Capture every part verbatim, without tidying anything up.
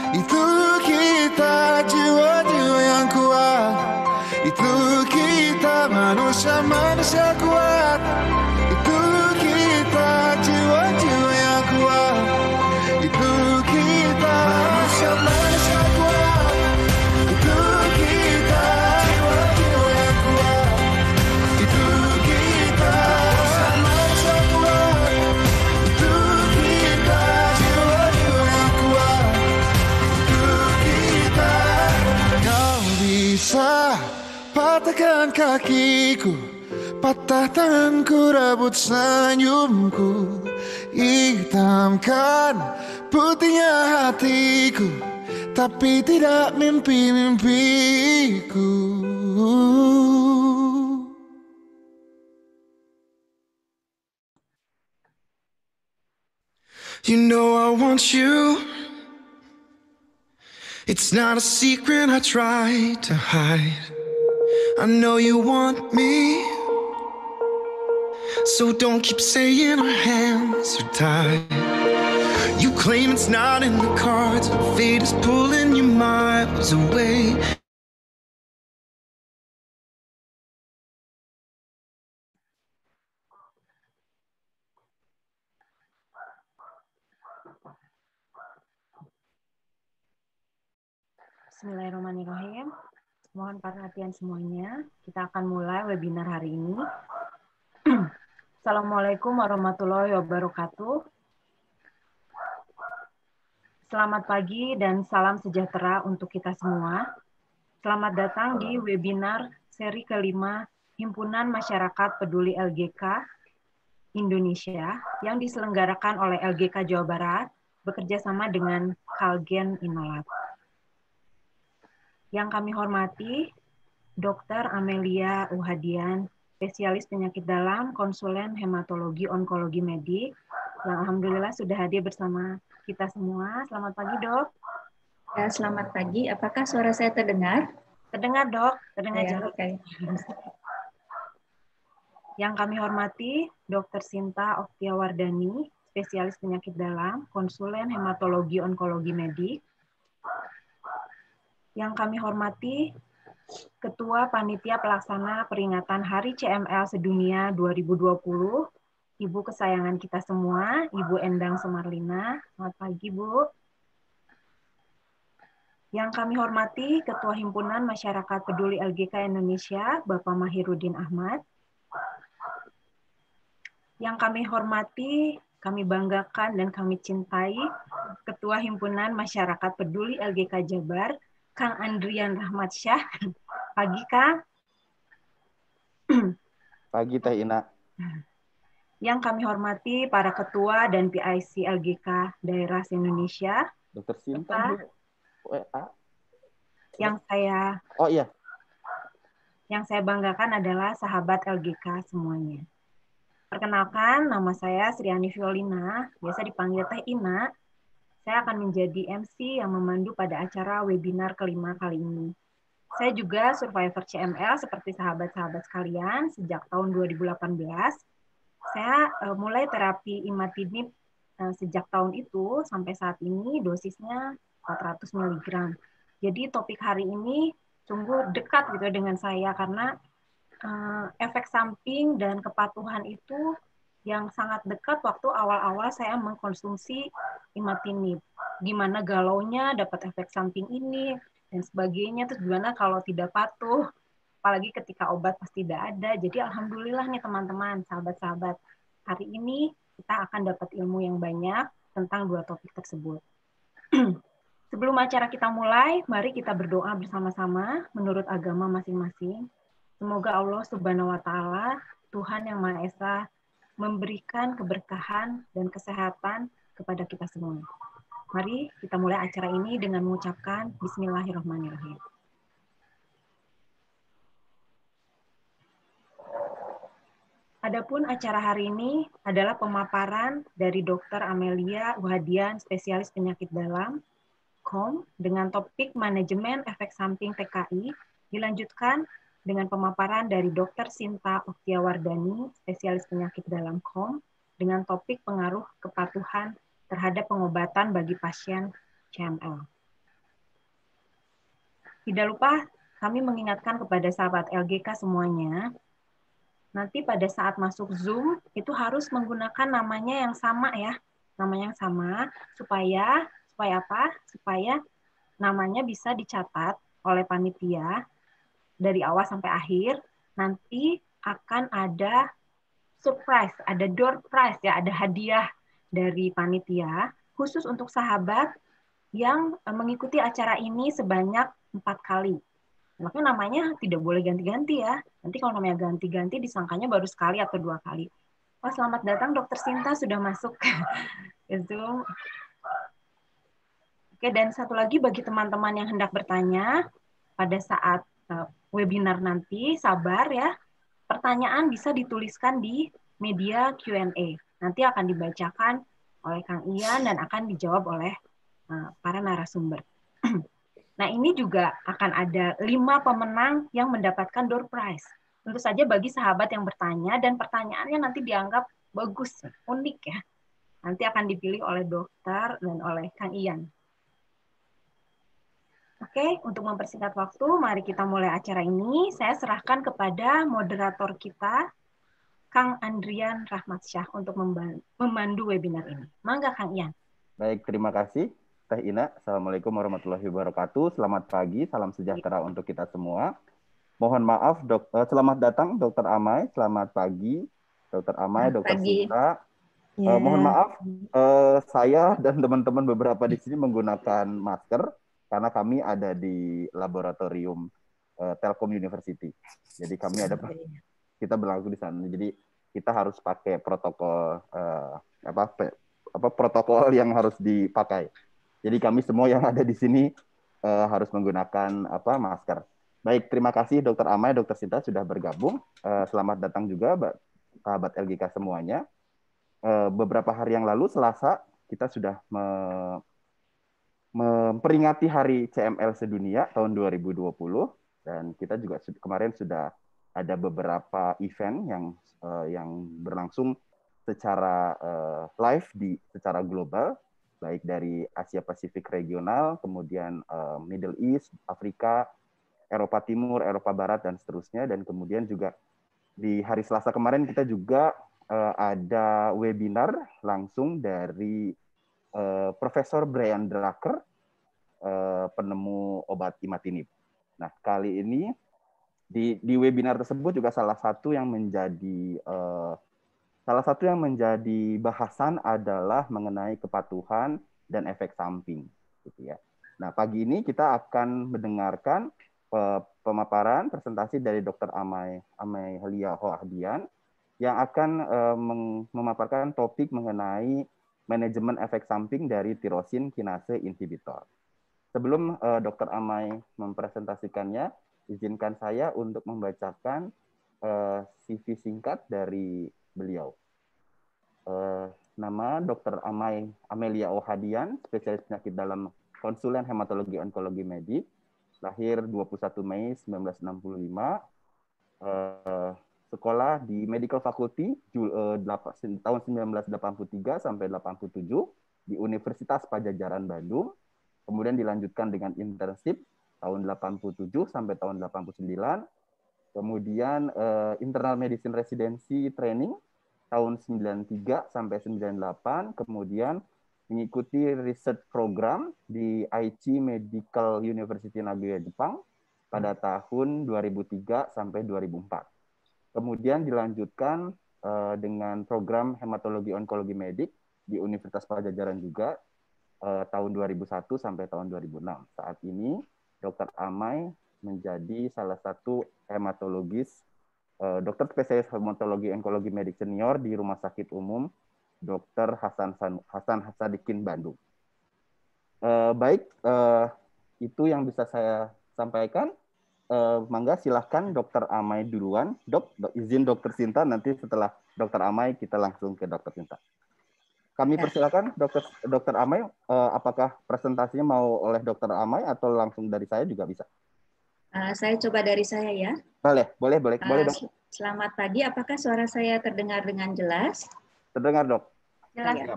Itu kita jiwa-jiwa yang kuat. Itu kita manusia-manusia kuat. Itu kita jiwa-jiwa yang kuat. Itu kita manusia-manusia kuat. Itu kita jiwa-jiwa yang kuat. Itu kita manusia kuat. Itu kita jiwa-jiwa yang kuat. Itu kita. Kau bisa patahkan kakiku, patah tanganku, rebut senyumku, hitamkan putihnya hatiku, tapi tidak mimpi-mimpiku. You know I want you. It's not a secret I try to hide. I know you want me, so don't keep saying our hands are tied. You claim it's not in the cards, but fate is pulling you miles away. Bismillahirrahmanirrahim. Mohon perhatian semuanya. Kita akan mulai webinar hari ini. Assalamualaikum warahmatullahi wabarakatuh. Selamat pagi dan salam sejahtera untuk kita semua. Selamat datang di webinar seri kelima Himpunan Masyarakat Peduli L G K Indonesia yang diselenggarakan oleh L G K Jawa Barat bekerja sama dengan Kalgen Inolat. Yang kami hormati, Dokter Amelia Uhadian, spesialis penyakit dalam, konsulen hematologi onkologi medik, yang alhamdulillah sudah hadir bersama kita semua. Selamat pagi, Dok. Ya, selamat pagi. Apakah suara saya terdengar? Terdengar, Dok. Terdengar Ya, jelas. okay. Yang kami hormati, Dokter Sinta Oktiawardani, spesialis penyakit dalam, konsulen hematologi onkologi medik. Yang kami hormati, Ketua Panitia Pelaksana Peringatan Hari C M L Sedunia dua ribu dua puluh, Ibu kesayangan kita semua, Ibu Endang Sumarlina. Selamat pagi, Bu. Yang kami hormati, Ketua Himpunan Masyarakat Peduli L G K Indonesia, Bapak Mahirudin Ahmad. Yang kami hormati, kami banggakan dan kami cintai, Ketua Himpunan Masyarakat Peduli L G K Jabar, Kang Andrian Rahmat Syah. Pagi, Kang. Pagi, Teh Ina. Yang kami hormati para ketua dan P I C L G K daerah se-Indonesia. Dokter Sinta, Bu. W A. Yang saya Oh iya. Yang saya banggakan adalah sahabat L G K semuanya. Perkenalkan, nama saya Sriani Violina, biasa dipanggil Teh Ina. Saya akan menjadi M C yang memandu pada acara webinar kelima kali ini. Saya juga survivor C M L seperti sahabat-sahabat sekalian sejak tahun dua ribu delapan belas. Saya uh, mulai terapi imatinib uh, sejak tahun itu sampai saat ini dosisnya empat ratus miligram. Jadi topik hari ini sungguh dekat gitu dengan saya karena uh, efek samping dan kepatuhan itu yang sangat dekat waktu awal-awal saya mengkonsumsi imatinib. Gimana galaunya dapat efek samping ini dan sebagainya, terus gimana kalau tidak patuh, apalagi ketika obat pasti tidak ada. Jadi alhamdulillah nih teman-teman, sahabat-sahabat, hari ini kita akan dapat ilmu yang banyak tentang dua topik tersebut. Sebelum acara kita mulai, mari kita berdoa bersama-sama menurut agama masing-masing. Semoga Allah Subhanahu wa Ta'ala, Tuhan yang Maha Esa, memberikan keberkahan dan kesehatan kepada kita semua. Mari kita mulai acara ini dengan mengucapkan Bismillahirrahmanirrahim. Adapun acara hari ini adalah pemaparan dari Dokter Amelia Uhadian, spesialis penyakit dalam, K O M, dengan topik manajemen efek samping T K I, dilanjutkan dengan pemaparan dari Dokter Sinta Oktiawardani, spesialis penyakit dalam K O M, dengan topik pengaruh kepatuhan terhadap pengobatan bagi pasien C M L. tidak lupa kami mengingatkan kepada sahabat L G K semuanya, nanti pada saat masuk Zoom itu harus menggunakan namanya yang sama ya, namanya yang sama supaya supaya apa? Supaya namanya bisa dicatat oleh panitia dari awal sampai akhir. Nanti akan ada surprise, ada door prize ya, ada hadiah dari panitia khusus untuk sahabat yang mengikuti acara ini sebanyak empat kali. Makanya namanya tidak boleh ganti-ganti ya. Nanti kalau namanya ganti-ganti disangkanya baru sekali atau dua kali. Wah, selamat datang Dokter Sinta sudah masuk ke Zoom. Oke, dan satu lagi bagi teman-teman yang hendak bertanya pada saat uh, webinar nanti, sabar ya. Pertanyaan bisa dituliskan di media Q and A. Nanti akan dibacakan oleh Kang Ian dan akan dijawab oleh uh, para narasumber. Nah, ini juga akan ada lima pemenang yang mendapatkan door prize. Tentu saja bagi sahabat yang bertanya dan pertanyaannya nanti dianggap bagus, unik ya. Nanti akan dipilih oleh dokter dan oleh Kang Ian. Oke, untuk mempersingkat waktu, mari kita mulai acara ini. Saya serahkan kepada moderator kita, Kang Andrian Rahmatsyah, untuk memandu webinar ini. Mangga, Kang Ian. Baik, terima kasih. Teh Ina, Assalamualaikum warahmatullahi wabarakatuh. Selamat pagi, salam sejahtera untuk kita semua. Mohon maaf, dok, eh, selamat datang Dokter Amai, selamat pagi Dokter Amai, Dokter Sinta. Yeah. Eh, mohon maaf, eh, saya dan teman-teman beberapa di sini menggunakan masker karena kami ada di laboratorium eh, Telkom University. Jadi kami ada, kita berlangsung di sana. Jadi kita harus pakai protokol eh, apa, apa protokol yang harus dipakai. Jadi kami semua yang ada di sini uh, harus menggunakan apa masker. Baik, terima kasih Dokter Amai, Dokter Sinta sudah bergabung. Uh, selamat datang juga sahabat L G K semuanya. Uh, beberapa hari yang lalu Selasa kita sudah me memperingati Hari C M L Sedunia tahun dua ribu dua puluh dan kita juga kemarin sudah ada beberapa event yang uh, yang berlangsung secara uh, live di secara global, baik dari Asia Pasifik regional, kemudian uh, Middle East, Afrika, Eropa Timur, Eropa Barat, dan seterusnya. Dan kemudian juga di hari Selasa kemarin kita juga uh, ada webinar langsung dari uh, Profesor Brian Drucker, uh, penemu obat imatinib. Nah, kali ini di, di webinar tersebut juga salah satu yang menjadi uh, Salah satu yang menjadi bahasan adalah mengenai kepatuhan dan efek samping, gitu ya. Nah, pagi ini kita akan mendengarkan pemaparan presentasi dari Dokter Amai Amelia Hoahdian yang akan uh, memaparkan topik mengenai manajemen efek samping dari tirosin kinase inhibitor. Sebelum uh, Dokter Amai mempresentasikannya, izinkan saya untuk membacakan uh, C V singkat dari beliau. Uh, nama Dokter Amai Amelia Hoahdian, spesialis penyakit dalam, konsulen hematologi onkologi medik, lahir dua puluh satu Mei seribu sembilan ratus enam puluh lima, uh, sekolah di Medical Faculty uh, tahun seribu sembilan ratus delapan puluh tiga sampai delapan puluh tujuh di Universitas Padjadjaran Bandung, kemudian dilanjutkan dengan internship tahun delapan puluh tujuh sampai tahun delapan puluh sembilan, kemudian uh, internal medicine residency training tahun sembilan puluh tiga sampai sembilan puluh delapan, kemudian mengikuti research program di Aichi Medical University Nagoya, Jepang pada tahun dua ribu tiga sampai dua ribu empat. Kemudian dilanjutkan uh, dengan program hematologi onkologi medik di Universitas Padjadjaran juga uh, tahun dua ribu satu sampai tahun dua ribu enam. Saat ini Dokter Amai menjadi salah satu hematologis, uh, dokter spesialis hematologi onkologi medik senior di Rumah Sakit Umum Dokter Hasan Hasan Sadikin Bandung. Uh, baik, uh, itu yang bisa saya sampaikan. Uh, mangga silahkan Dokter Amai duluan. Dok, dok, izin Dokter Sinta, nanti setelah Dokter Amai kita langsung ke Dokter Sinta. Kami persilakan Dokter Dokter Amai, uh, apakah presentasinya mau oleh Dokter Amai atau langsung dari saya juga bisa? Uh, saya coba dari saya ya. Boleh, boleh, boleh, uh, boleh dok. Selamat pagi, apakah suara saya terdengar dengan jelas? Terdengar dok. Jelas. Ya.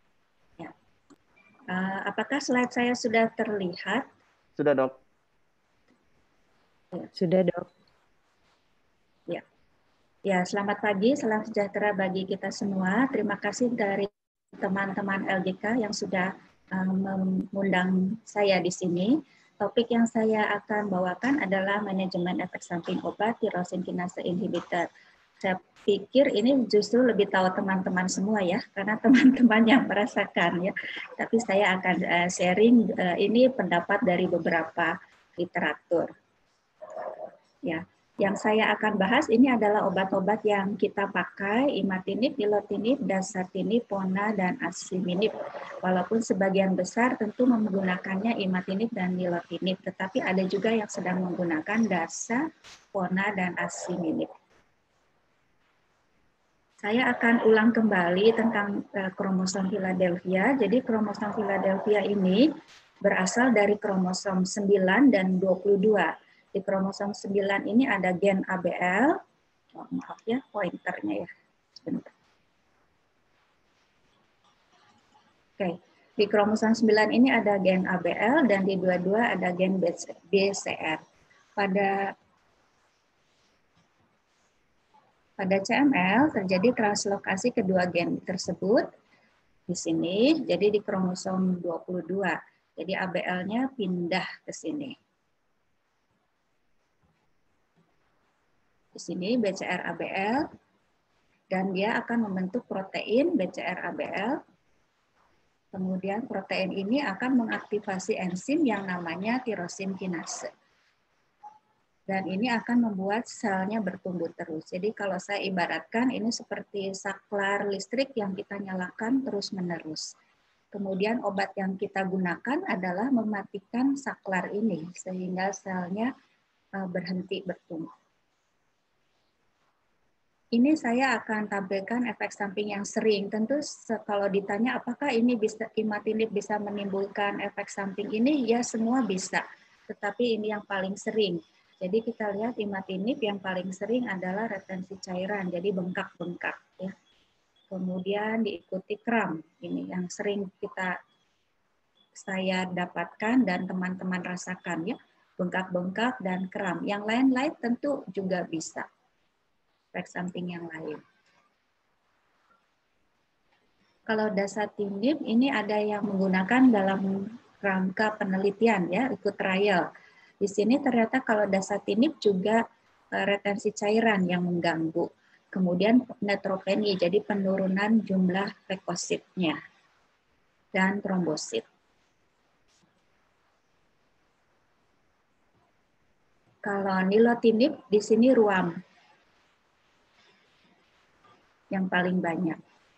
Ya. Uh, apakah slide saya sudah terlihat? Sudah dok. Ya. Sudah, Dok. Ya. Ya, selamat pagi, salam sejahtera bagi kita semua. Terima kasih dari teman-teman L G K yang sudah um, mengundang saya di sini. Topik yang saya akan bawakan adalah manajemen efek samping obat tirosin kinase inhibitor. Saya pikir ini justru lebih tahu teman-teman semua ya, karena teman-teman yang merasakan ya. Tapi saya akan uh, sharing uh, ini pendapat dari beberapa literatur. Ya, yang saya akan bahas ini adalah obat-obat yang kita pakai, imatinib, nilotinib, dasatinib, pona, dan asiminib. Walaupun sebagian besar tentu menggunakannya imatinib dan nilotinib, tetapi ada juga yang sedang menggunakan dasa, pona, dan asiminib. Saya akan ulang kembali tentang uh, kromosom Philadelphia. Jadi kromosom Philadelphia ini berasal dari kromosom sembilan dan dua puluh dua. Di kromosom sembilan ini ada gen A B L. Oh, maaf ya, pointernya ya. Sebentar. Oke, di kromosom sembilan ini ada gen A B L dan di dua puluh dua ada gen B C R. Pada Pada C M L terjadi translokasi kedua gen tersebut di sini, jadi di kromosom dua puluh dua. Jadi A B L-nya pindah ke sini. Di sini B C R A B L, dan dia akan membentuk protein B C R A B L. Kemudian protein ini akan mengaktifasi enzim yang namanya tirosin kinase. Dan ini akan membuat selnya bertumbuh terus. Jadi kalau saya ibaratkan ini seperti saklar listrik yang kita nyalakan terus-menerus. Kemudian obat yang kita gunakan adalah mematikan saklar ini sehingga selnya berhenti bertumbuh. Ini saya akan tampilkan efek samping yang sering. Tentu kalau ditanya apakah ini bisa imatinib bisa menimbulkan efek samping ini, ya semua bisa. Tetapi ini yang paling sering. Jadi kita lihat imatinib yang paling sering adalah retensi cairan, jadi bengkak-bengkak. Ya. Kemudian diikuti kram, ini yang sering kita saya dapatkan dan teman-teman rasakan ya, bengkak-bengkak dan kram. Yang lain-lain tentu juga bisa. Efek samping yang lain. Kalau dasatinib ini ada yang menggunakan dalam rangka penelitian ya, ikut trial. Di sini ternyata kalau dasatinib juga retensi cairan yang mengganggu. Kemudian neutropeni, jadi penurunan jumlah leukositnya dan trombosit. Kalau nilotinib di sini ruam yang paling banyak.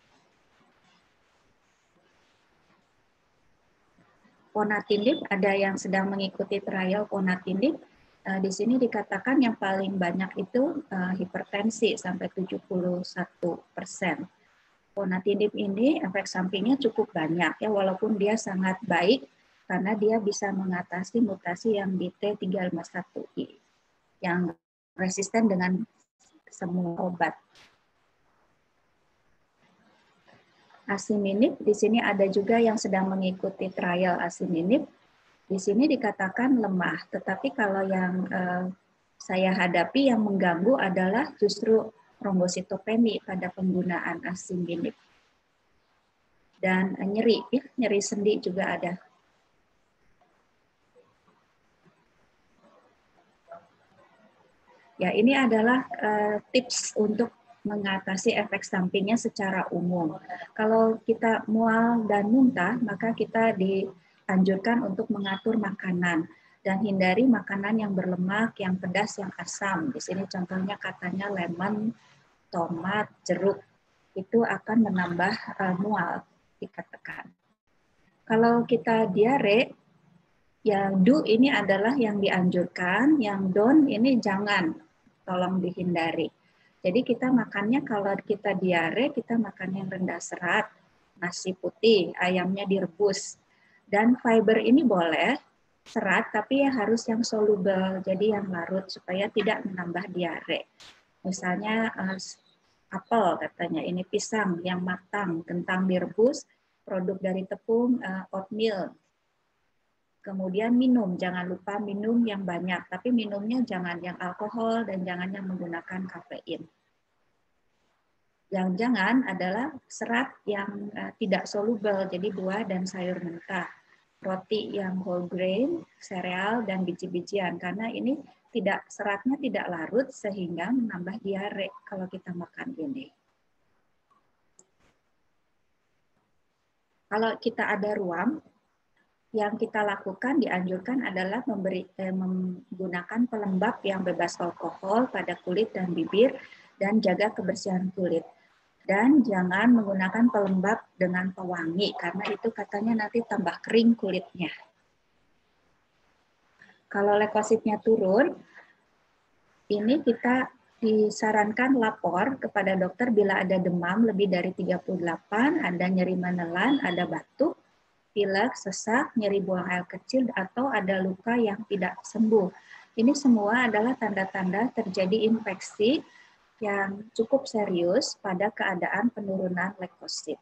Ponatinib, ada yang sedang mengikuti trial ponatinib. Di sini dikatakan yang paling banyak itu hipertensi sampai tujuh puluh satu persen. Ponatinib ini efek sampingnya cukup banyak ya, walaupun dia sangat baik karena dia bisa mengatasi mutasi yang di T tiga lima satu I yang resisten dengan semua obat. Asiminib, di sini ada juga yang sedang mengikuti trial asiminib. Di sini dikatakan lemah, tetapi kalau yang eh, saya hadapi yang mengganggu adalah justru trombositopeni pada penggunaan asiminib. Dan eh, nyeri, ya, nyeri sendi juga ada. Ya, ini adalah eh, tips untuk mengatasi efek sampingnya secara umum. Kalau kita mual dan muntah, maka kita dianjurkan untuk mengatur makanan dan hindari makanan yang berlemak, yang pedas, yang asam. Di sini contohnya katanya lemon, tomat, jeruk. Itu akan menambah uh, mual, dikatakan. Kalau kita diare, yang do ini adalah yang dianjurkan, yang don't ini jangan, tolong dihindari. Jadi kita makannya kalau kita diare, kita makan yang rendah serat, nasi putih, ayamnya direbus. Dan fiber ini boleh, serat, tapi ya harus yang soluble, jadi yang larut, supaya tidak menambah diare. Misalnya apel katanya, ini pisang yang matang, kentang direbus, produk dari tepung, oatmeal. Kemudian minum, jangan lupa minum yang banyak, tapi minumnya jangan yang alkohol dan jangan yang menggunakan kafein. Yang jangan adalah serat yang tidak soluble, jadi buah dan sayur mentah, roti yang whole grain, sereal, dan biji-bijian, karena ini tidak seratnya tidak larut sehingga menambah diare kalau kita makan ini. Kalau kita ada ruam, yang kita lakukan dianjurkan adalah memberi, eh, menggunakan pelembab yang bebas alkohol pada kulit dan bibir dan jaga kebersihan kulit. Dan jangan menggunakan pelembab dengan pewangi karena itu katanya nanti tambah kering kulitnya. Kalau leukositnya turun, ini kita disarankan lapor kepada dokter bila ada demam lebih dari tiga puluh delapan, ada nyeri menelan, ada batuk, pilek, sesak, nyeri buang air kecil, atau ada luka yang tidak sembuh. Ini semua adalah tanda-tanda terjadi infeksi yang cukup serius pada keadaan penurunan leukosit.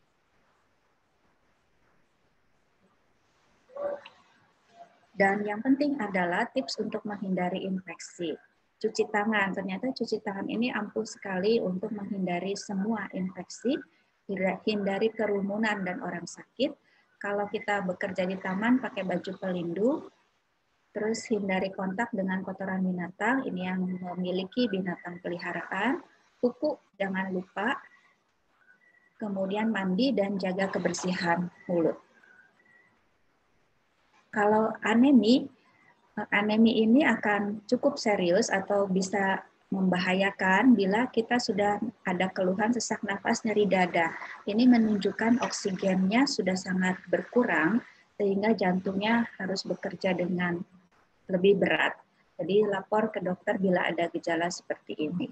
Dan yang penting adalah tips untuk menghindari infeksi. Cuci tangan, ternyata cuci tangan ini ampuh sekali untuk menghindari semua infeksi, hindari kerumunan dan orang sakit. Kalau kita bekerja di taman pakai baju pelindung, terus hindari kontak dengan kotoran binatang, ini yang memiliki binatang peliharaan, pupuk jangan lupa, kemudian mandi dan jaga kebersihan mulut. Kalau anemi, anemi ini akan cukup serius atau bisa membahayakan bila kita sudah ada keluhan sesak nafas, nyeri dada. Ini menunjukkan oksigennya sudah sangat berkurang sehingga jantungnya harus bekerja dengan lebih berat. Jadi lapor ke dokter bila ada gejala seperti ini.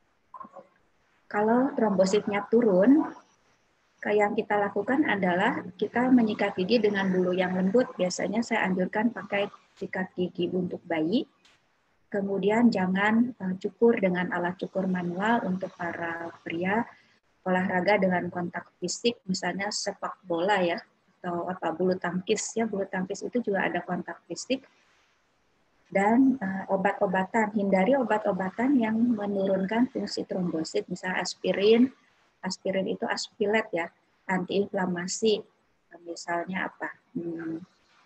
Kalau trombositnya turun, yang kita lakukan adalah kita menyikat gigi dengan bulu yang lembut. Biasanya saya anjurkan pakai sikat gigi untuk bayi. Kemudian jangan cukur dengan alat cukur manual untuk para pria. Olahraga dengan kontak fisik, misalnya sepak bola ya, atau apa bulu tangkis ya, bulu tangkis itu juga ada kontak fisik. Dan uh, obat-obatan, hindari obat-obatan yang menurunkan fungsi trombosit, misalnya aspirin. Aspirin itu aspilet ya, antiinflamasi. Misalnya apa? Hmm,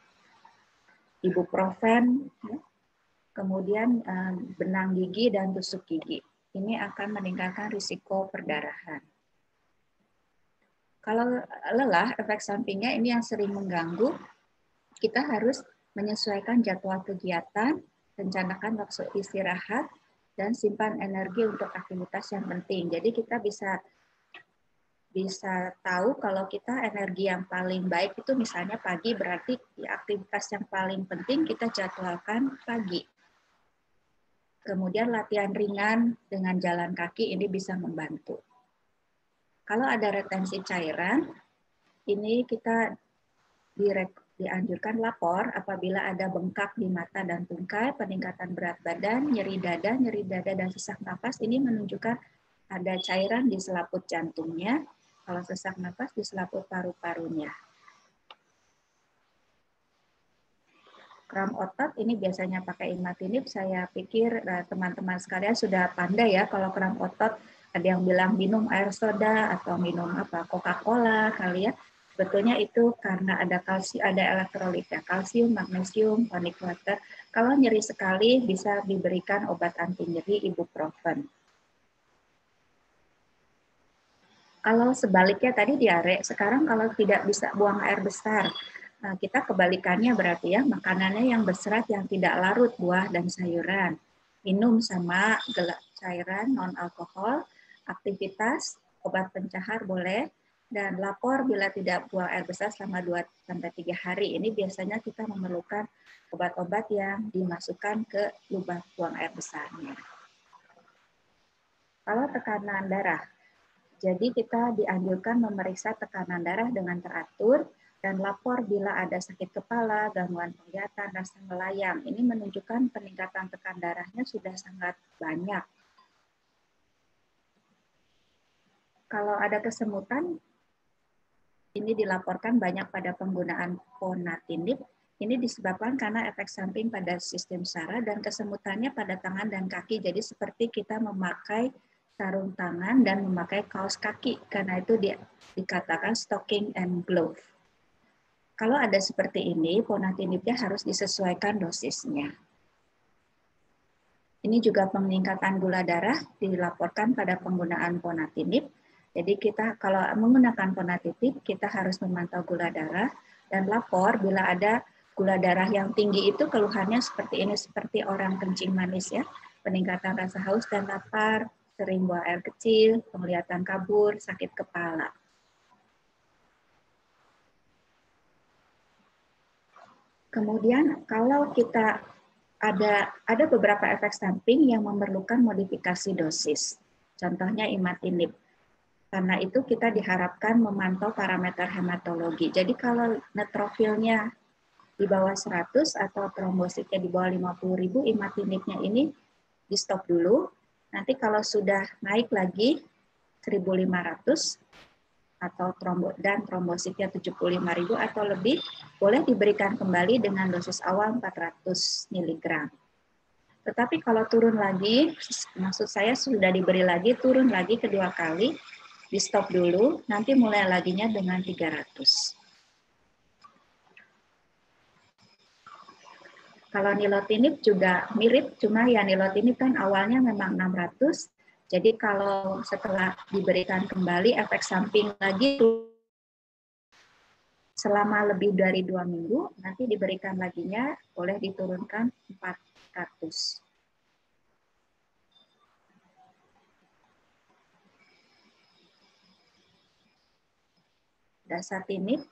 ibuprofen, ya. Kemudian uh, benang gigi dan tusuk gigi. Ini akan meningkatkan risiko perdarahan. Kalau lelah, efek sampingnya ini yang sering mengganggu, kita harus menyesuaikan jadwal kegiatan, rencanakan waktu istirahat, dan simpan energi untuk aktivitas yang penting. Jadi kita bisa bisa tahu kalau kita energi yang paling baik itu misalnya pagi, berarti di aktivitas yang paling penting kita jadwalkan pagi. Kemudian latihan ringan dengan jalan kaki ini bisa membantu. Kalau ada retensi cairan, ini kita dianjurkan lapor apabila ada bengkak di mata dan tungkai, peningkatan berat badan, nyeri dada, nyeri dada dan sesak napas. Ini menunjukkan ada cairan di selaput jantungnya. Kalau sesak napas di selaput paru-parunya. Kram otot ini biasanya pakai imatinib. Saya pikir teman-teman sekalian sudah pandai ya kalau kram otot. Ada yang bilang minum air soda atau minum apa Coca-Cola kali ya. Sebetulnya itu karena ada kalsium, ada elektrolit ya, kalsium, magnesium, tonic water. Kalau nyeri sekali bisa diberikan obat anti nyeri ibuprofen. Kalau sebaliknya tadi diare, sekarang kalau tidak bisa buang air besar, nah kita kebalikannya berarti ya, makanannya yang berserat yang tidak larut, buah dan sayuran. Minum sama gelap cairan non-alkohol, aktivitas, obat pencahar boleh, dan lapor bila tidak buang air besar selama dua sampai tiga hari. Ini biasanya kita memerlukan obat-obat yang dimasukkan ke lubang buang air besarnya. Kalau tekanan darah, jadi kita dianjurkan memeriksa tekanan darah dengan teratur dan lapor bila ada sakit kepala, gangguan penglihatan, rasa melayang. Ini menunjukkan peningkatan tekanan darahnya sudah sangat banyak. Kalau ada kesemutan, ini dilaporkan banyak pada penggunaan ponatinib. Ini disebabkan karena efek samping pada sistem saraf dan kesemutannya pada tangan dan kaki. Jadi seperti kita memakai sarung tangan dan memakai kaos kaki, karena itu di, dikatakan stocking and glove. Kalau ada seperti ini, ponatinibnya harus disesuaikan dosisnya. Ini juga peningkatan gula darah dilaporkan pada penggunaan ponatinib. Jadi kita kalau menggunakan ponatinib, kita harus memantau gula darah dan lapor bila ada gula darah yang tinggi itu keluhannya seperti ini, seperti orang kencing manis ya, peningkatan rasa haus dan lapar, sering buang air kecil, penglihatan kabur, sakit kepala. Kemudian kalau kita ada ada beberapa efek samping yang memerlukan modifikasi dosis. Contohnya imatinib. Karena itu kita diharapkan memantau parameter hematologi. Jadi kalau neutrofilnya di bawah seratus atau trombositnya di bawah lima puluh ribu, imatinibnya ini di stop dulu. Nanti kalau sudah naik lagi seribu lima ratus atau trombo dan trombositnya tujuh puluh lima ribu atau lebih, boleh diberikan kembali dengan dosis awal empat ratus miligram. Tetapi kalau turun lagi, maksud saya sudah diberi lagi, turun lagi kedua kali, di stop dulu, nanti mulai laginya dengan tiga ratus. Kalau nilotinib juga mirip, cuma ya nilotinib kan awalnya memang enam ratus, jadi kalau setelah diberikan kembali efek samping lagi selama lebih dari dua minggu, nanti diberikan laginya boleh diturunkan empat ratus. Dasatinib,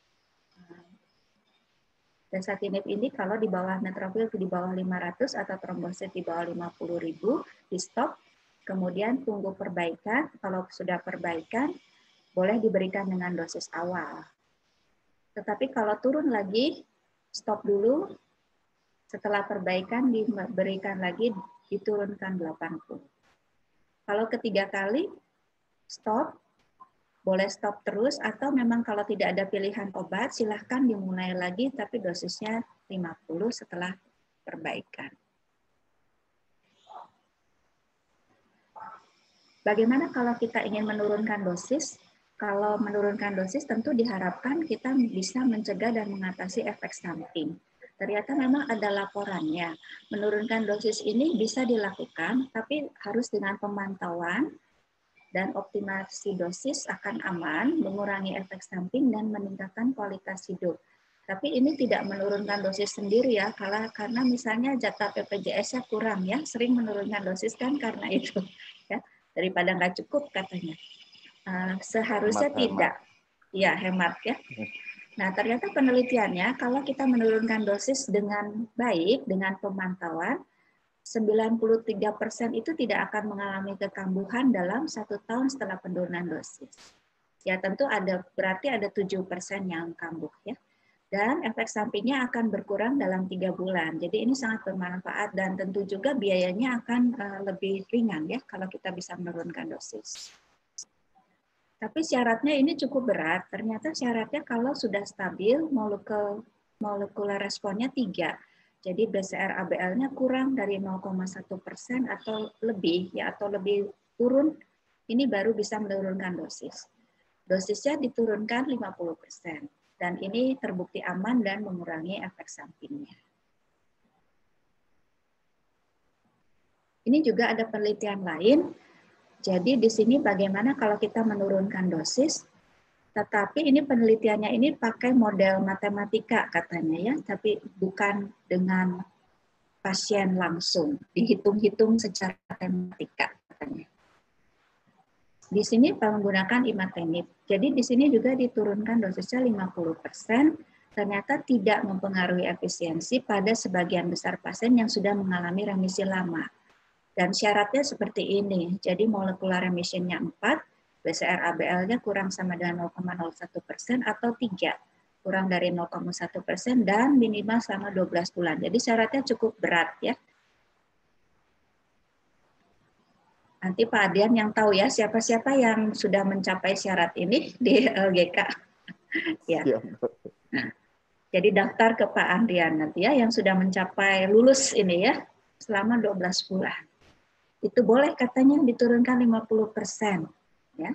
dasatinib ini kalau di bawah neutrofil di bawah lima ratus atau trombosit di bawah lima puluh ribu, di stop. Kemudian tunggu perbaikan, kalau sudah perbaikan, boleh diberikan dengan dosis awal. Tetapi kalau turun lagi, stop dulu, setelah perbaikan diberikan lagi, diturunkan delapan puluh. Kalau ketiga kali, stop, boleh stop terus, atau memang kalau tidak ada pilihan obat, silahkan dimulai lagi, tapi dosisnya lima puluh setelah perbaikan. Bagaimana kalau kita ingin menurunkan dosis? Kalau menurunkan dosis tentu diharapkan kita bisa mencegah dan mengatasi efek samping. Ternyata memang ada laporannya. Menurunkan dosis ini bisa dilakukan, tapi harus dengan pemantauan dan optimasi dosis akan aman, mengurangi efek samping dan meningkatkan kualitas hidup. Tapi ini tidak menurunkan dosis sendiri ya, karena karena misalnya jatah B P J S-nya kurang ya, sering menurunkan dosis kan karena itu ya. Daripada nggak cukup katanya. Uh, seharusnya hemat, tidak. Hemat. Ya, hemat ya. Nah, ternyata penelitiannya kalau kita menurunkan dosis dengan baik, dengan pemantauan, sembilan puluh tiga persen itu tidak akan mengalami kekambuhan dalam satu tahun setelah penurunan dosis. Ya, tentu ada berarti ada tujuh persen yang kambuh ya. Dan efek sampingnya akan berkurang dalam tiga bulan. Jadi ini sangat bermanfaat dan tentu juga biayanya akan uh, lebih ringan ya kalau kita bisa menurunkan dosis. Tapi syaratnya ini cukup berat. Ternyata syaratnya kalau sudah stabil molekul molekular responnya tiga. Jadi B C R A B L-nya kurang dari nol koma satu persen atau lebih ya atau lebih turun, ini baru bisa menurunkan dosis. Dosisnya diturunkan lima puluh persen. Dan ini terbukti aman dan mengurangi efek sampingnya. Ini juga ada penelitian lain. Jadi di sini bagaimana kalau kita menurunkan dosis, tetapi ini penelitiannya ini pakai model matematika katanya ya, tapi bukan dengan pasien langsung, dihitung-hitung secara matematika katanya. Di sini menggunakan imatinib. Jadi di sini juga diturunkan dosisnya lima puluh persen, ternyata tidak mempengaruhi efisiensi pada sebagian besar pasien yang sudah mengalami remisi lama. Dan syaratnya seperti ini, jadi molekular remission-nya empat, B C R A B L-nya kurang sama dengan nol koma nol satu persen atau tiga, kurang dari nol koma satu persen dan minimal selama dua belas bulan. Jadi syaratnya cukup berat ya. Nanti Pak Adian yang tahu ya, siapa-siapa yang sudah mencapai syarat ini di L G K. Ya. Jadi daftar ke Pak Andrian nanti ya, yang sudah mencapai lulus ini ya, selama dua belas bulan. Itu boleh katanya diturunkan lima puluh persen. Ya.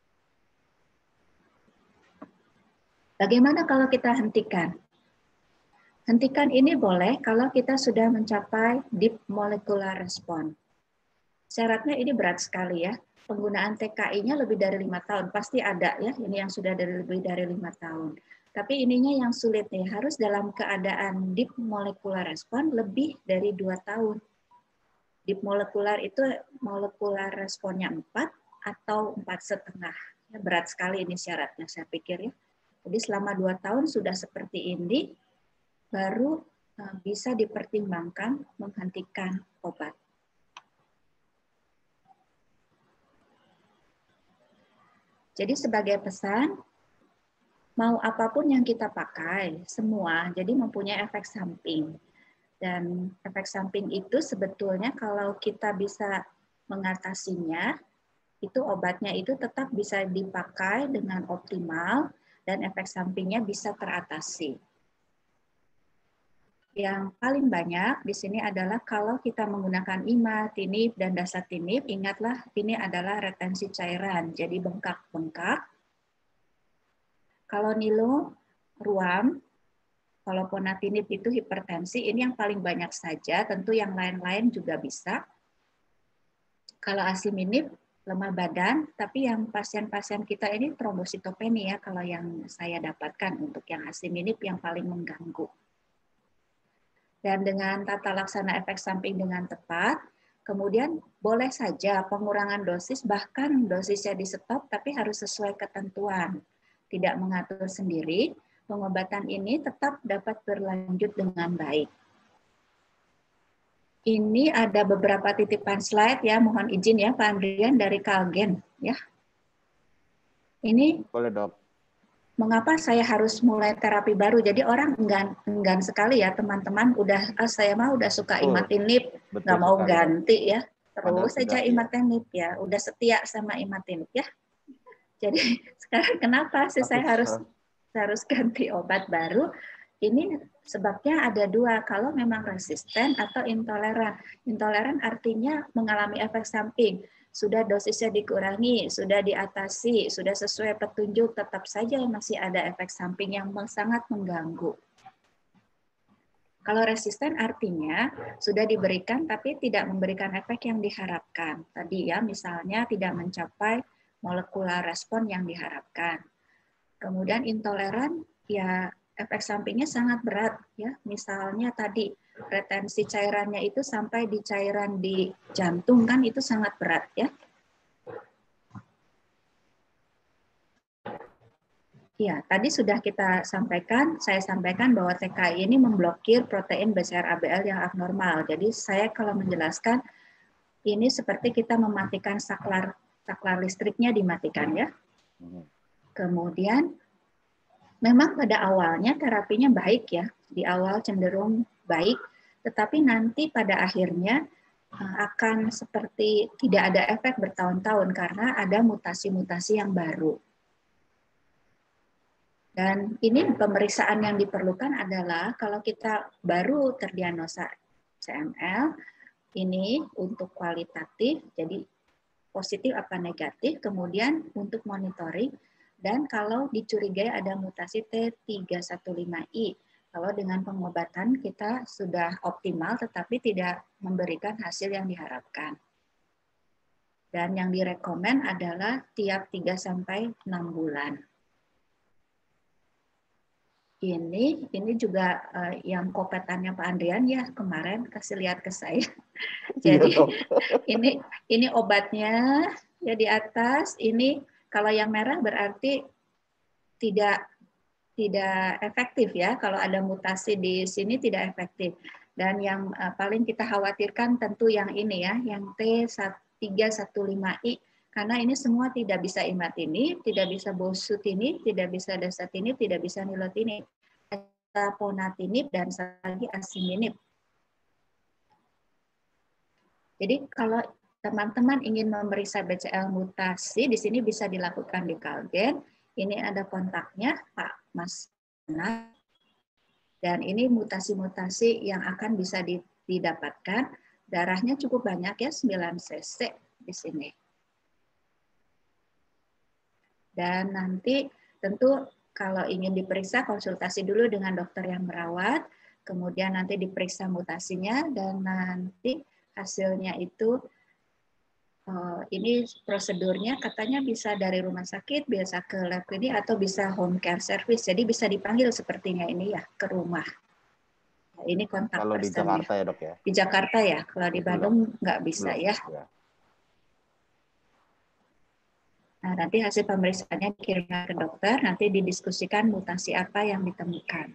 Bagaimana kalau kita hentikan? Hentikan ini boleh kalau kita sudah mencapai deep molecular response. Syaratnya ini berat sekali ya. Penggunaan T K I-nya lebih dari lima tahun. Pasti ada ya, ini yang sudah dari lebih dari lima tahun. Tapi ininya yang sulit nih, harus dalam keadaan deep molecular response lebih dari dua tahun. Deep molecular itu molecular responnya empat atau empat setengah. Ya, berat sekali ini syaratnya saya pikir ya. Jadi selama dua tahun sudah seperti ini, baru bisa dipertimbangkan menghentikan obat. Jadi sebagai pesan, mau apapun yang kita pakai, semua jadi mempunyai efek samping. Dan efek samping itu sebetulnya kalau kita bisa mengatasinya, itu obatnya itu tetap bisa dipakai dengan optimal dan efek sampingnya bisa teratasi. Yang paling banyak di sini adalah kalau kita menggunakan imatinib dan dasatinib, ingatlah ini adalah retensi cairan, jadi bengkak-bengkak. Kalau nilo, ruam, kalau ponatinib itu hipertensi, ini yang paling banyak saja, tentu yang lain-lain juga bisa. Kalau asiminib, lemah badan, tapi yang pasien-pasien kita ini trombositopenia, kalau yang saya dapatkan untuk yang asiminib yang paling mengganggu. Dan dengan tata laksana efek samping dengan tepat, kemudian boleh saja pengurangan dosis, bahkan dosisnya di stop, tapi harus sesuai ketentuan. Tidak mengatur sendiri, pengobatan ini tetap dapat berlanjut dengan baik. Ini ada beberapa titipan slide ya, mohon izin ya Pak Andrian dari Kalgen ya. Ini boleh dok. Mengapa saya harus mulai terapi baru? Jadi orang enggan enggan sekali ya teman-teman, udah ah, saya mah udah suka Betul. imatinib, Betul nggak mau sekali, ganti ya. Padahal Terus saja sudah, iya. imatinib ya, udah setia sama imatinib ya. Jadi sekarang kenapa sih Aku saya harus sa- harus ganti obat baru? Ini sebabnya ada dua, kalau memang resisten atau intoleran. Intoleran artinya mengalami efek samping. Sudah dosisnya dikurangi, sudah diatasi, sudah sesuai petunjuk, tetap saja masih ada efek samping yang sangat mengganggu. Kalau resisten artinya sudah diberikan tapi tidak memberikan efek yang diharapkan. Tadi ya misalnya tidak mencapai molekular respon yang diharapkan. Kemudian intoleran ya efek sampingnya sangat berat ya. Misalnya tadi retensi cairannya itu sampai di cairan di jantung kan itu sangat berat ya. Ya, tadi sudah kita sampaikan, saya sampaikan bahwa T K I ini memblokir protein B C R A B L yang abnormal. Jadi saya kalau menjelaskan ini seperti kita mematikan saklar saklar listriknya dimatikan ya. Kemudian memang pada awalnya terapinya baik ya, di awal cenderung baik, tetapi nanti pada akhirnya akan seperti tidak ada efek bertahun-tahun karena ada mutasi-mutasi yang baru. Dan ini pemeriksaan yang diperlukan adalah kalau kita baru terdiagnosa C M L, ini untuk kualitatif, jadi positif apa negatif, kemudian untuk monitoring, dan kalau dicurigai ada mutasi T tiga satu lima I, kalau dengan pengobatan kita sudah optimal tetapi tidak memberikan hasil yang diharapkan. Dan yang direkomend adalah tiap tiga sampai enam bulan. Ini ini juga uh, yang kopetannya Pak Andrian ya kemarin kasih lihat ke saya. Jadi Iya, ini ini obatnya ya di atas, ini kalau yang merah berarti tidak tidak efektif ya, kalau ada mutasi di sini tidak efektif. Dan yang uh, paling kita khawatirkan tentu yang ini ya, yang T tiga satu lima I, karena ini semua tidak bisa imatinib, tidak bisa bosutinib, tidak bisa dasatinib, tidak bisa nilotinib, ponatinib, dan lagi asiminib. Jadi kalau teman-teman ingin memeriksa B C L mutasi, di sini bisa dilakukan di Kalgen. Ini ada kontaknya Pak Mas. Dan ini mutasi-mutasi yang akan bisa didapatkan. Darahnya cukup banyak ya, sembilan cc di sini. Dan nanti tentu kalau ingin diperiksa, konsultasi dulu dengan dokter yang merawat, kemudian nanti diperiksa mutasinya, dan nanti hasilnya itu, ini prosedurnya katanya bisa dari rumah sakit, biasa ke lab klinik, atau bisa home care service. Jadi bisa dipanggil sepertinya ini ya, ke rumah. Nah, ini kontak kalau di Jakarta ya dok ya? Di Jakarta ya, kalau di Bandung nggak bisa ya. ya. Nah, nanti hasil pemeriksaannya dikirimkan ke dokter, nanti didiskusikan mutasi apa yang ditemukan.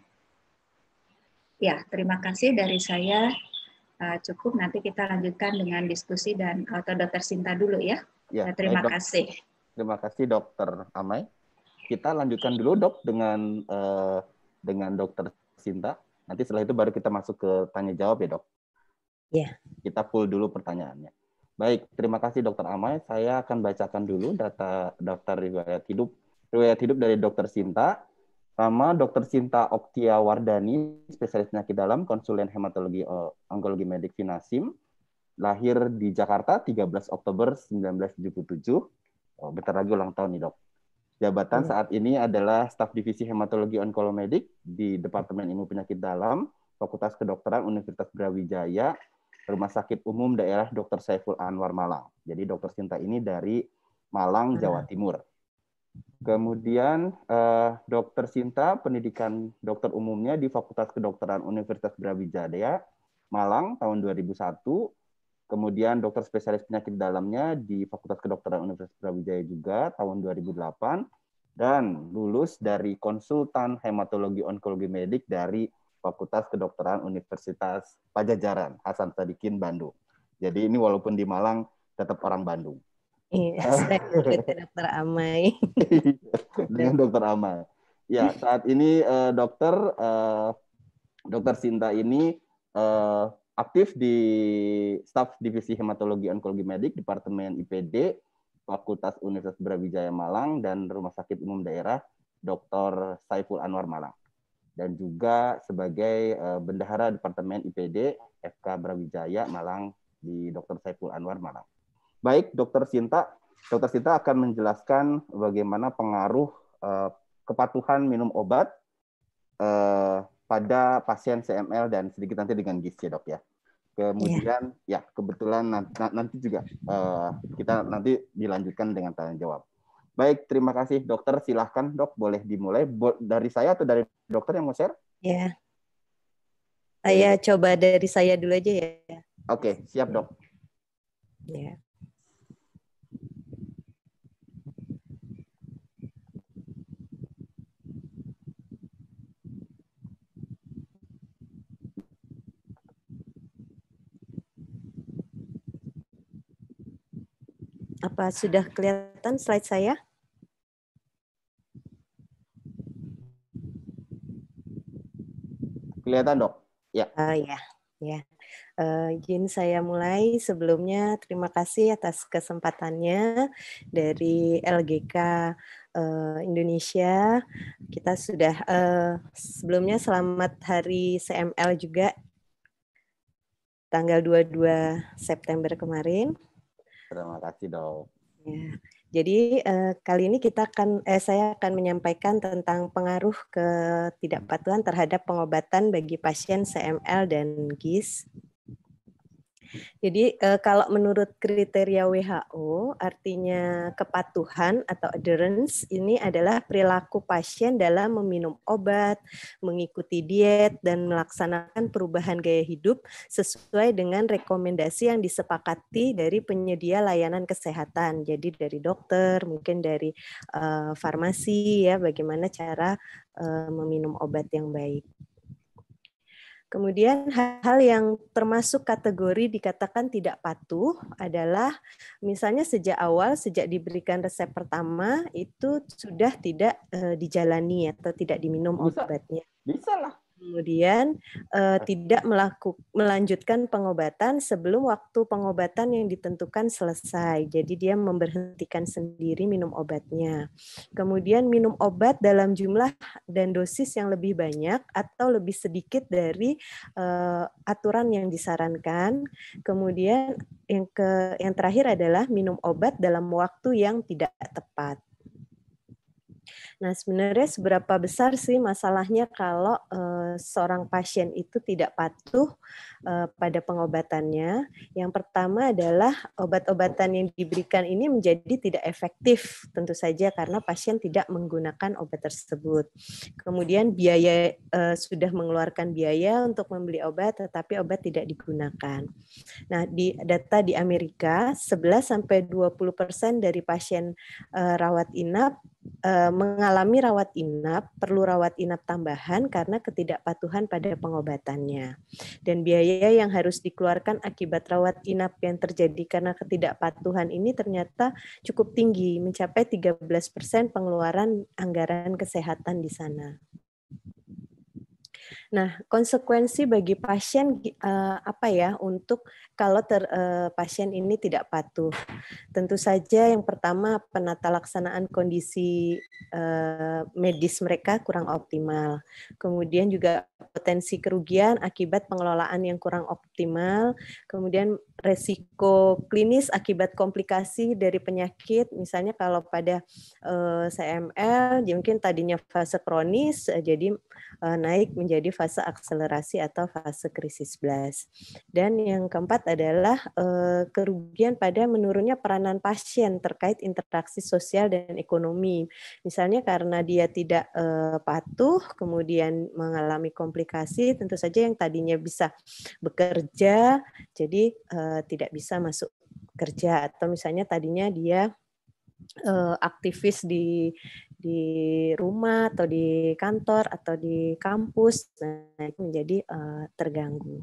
Ya, terima kasih dari saya. Uh, cukup, nanti kita lanjutkan dengan diskusi dan atau dokter Sinta dulu ya. Ya, terima baik, dok. kasih. Terima kasih dokter Amai. Kita lanjutkan dulu dok dengan uh, dengan dokter Sinta. Nanti setelah itu baru kita masuk ke tanya jawab ya dok. Ya. Kita pull dulu pertanyaannya. Baik, terima kasih dokter Amai. Saya akan bacakan dulu data daftar riwayat hidup riwayat hidup dari dokter Sinta. Nama dokter Sinta Oktia Wardani, spesialis penyakit dalam, konsulen hematologi onkologi medik Vinasim. Lahir di Jakarta tiga belas Oktober seribu sembilan ratus tujuh puluh tujuh. Oh, bentar lagi ulang tahun nih dok. Jabatan saat ini adalah staf divisi hematologi onkologi medik di Departemen Ilmu Penyakit Dalam, Fakultas Kedokteran Universitas Brawijaya, Rumah Sakit Umum Daerah dokter Saiful Anwar Malang. Jadi dokter Sinta ini dari Malang, Jawa Timur. Kemudian eh, dokter Sinta pendidikan dokter umumnya di Fakultas Kedokteran Universitas Brawijaya, Malang tahun dua ribu satu. Kemudian dokter spesialis penyakit dalamnya di Fakultas Kedokteran Universitas Brawijaya juga tahun dua ribu delapan. Dan lulus dari konsultan hematologi onkologi medik dari Fakultas Kedokteran Universitas Pajajaran, Hasan Sadikin, Bandung. Jadi ini walaupun di Malang, tetap orang Bandung. Iya, saya dokter Amai. Dengan dokter Amai. Ya, saat ini eh, dokter eh, dokter Sinta ini eh, aktif di staf divisi hematologi onkologi medik Departemen I P D Fakultas Universitas Brawijaya Malang dan Rumah Sakit Umum Daerah dokter Saiful Anwar Malang. Dan juga sebagai uh, bendahara Departemen I P D F K Brawijaya Malang di dokter Saiful Anwar Malang. Baik, dokter Sinta, dokter Sinta akan menjelaskan bagaimana pengaruh uh, kepatuhan minum obat uh, pada pasien C M L dan sedikit nanti dengan G I S ya dok ya. Kemudian yeah. ya kebetulan nanti, nanti juga uh, kita nanti dilanjutkan dengan tanya jawab. Baik, terima kasih dokter. Silahkan dok, boleh dimulai. Bo dari saya atau dari dokter yang mau share? Ya, saya coba dari saya dulu aja ya. Oke, siap dok. Ya. Apa sudah kelihatan slide saya? Kelihatan dok? Ya. Oh ya, ya. Uh, izin saya mulai. Sebelumnya terima kasih atas kesempatannya dari L G K uh, Indonesia. Kita sudah uh, sebelumnya selamat Hari C M L juga tanggal dua puluh dua September kemarin. Terima kasih dok. Ya. Jadi eh, kali ini kita akan, eh, saya akan menyampaikan tentang pengaruh ketidakpatuhan terhadap pengobatan bagi pasien C M L dan G I S. Jadi eh, kalau menurut kriteria W H O, artinya kepatuhan atau adherence ini adalah perilaku pasien dalam meminum obat, mengikuti diet, dan melaksanakan perubahan gaya hidup sesuai dengan rekomendasi yang disepakati dari penyedia layanan kesehatan. Jadi dari dokter, mungkin dari uh, farmasi ya, bagaimana cara uh, meminum obat yang baik. Kemudian hal-hal yang termasuk kategori dikatakan tidak patuh adalah misalnya sejak awal, sejak diberikan resep pertama itu sudah tidak uh, dijalani atau tidak diminum bisa, obatnya. Bisa lah. Kemudian uh, tidak melakukan melanjutkan pengobatan sebelum waktu pengobatan yang ditentukan selesai. Jadi dia memberhentikan sendiri minum obatnya. Kemudian minum obat dalam jumlah dan dosis yang lebih banyak atau lebih sedikit dari uh, aturan yang disarankan. Kemudian yang ke yang terakhir adalah minum obat dalam waktu yang tidak tepat. Nah, sebenarnya seberapa besar sih masalahnya kalau uh, seorang pasien itu tidak patuh uh, pada pengobatannya? Yang pertama adalah obat-obatan yang diberikan ini menjadi tidak efektif, tentu saja karena pasien tidak menggunakan obat tersebut. Kemudian biaya uh, sudah mengeluarkan biaya untuk membeli obat, tetapi obat tidak digunakan. Nah, di data di Amerika, sebelas sampai dua puluh persen dari pasien uh, rawat inap mengalami rawat inap, perlu rawat inap tambahan karena ketidakpatuhan pada pengobatannya. Dan biaya yang harus dikeluarkan akibat rawat inap yang terjadi karena ketidakpatuhan ini ternyata cukup tinggi, mencapai tiga belas persen pengeluaran anggaran kesehatan di sana. Nah, konsekuensi bagi pasien uh, apa ya untuk kalau ter, uh, pasien ini tidak patuh? Tentu saja yang pertama penata laksanaan kondisi uh, medis mereka kurang optimal. Kemudian juga potensi kerugian akibat pengelolaan yang kurang optimal. Kemudian resiko klinis akibat komplikasi dari penyakit, misalnya kalau pada uh, C M L mungkin tadinya fase kronis, uh, jadi uh, naik menjadi fase akselerasi atau fase krisis blast. Dan yang keempat adalah eh, kerugian pada menurunnya peranan pasien terkait interaksi sosial dan ekonomi. Misalnya karena dia tidak eh, patuh, kemudian mengalami komplikasi, tentu saja yang tadinya bisa bekerja, jadi eh, tidak bisa masuk kerja. Atau misalnya tadinya dia eh, aktivis di di rumah atau di kantor atau di kampus, nah itu menjadi uh, terganggu.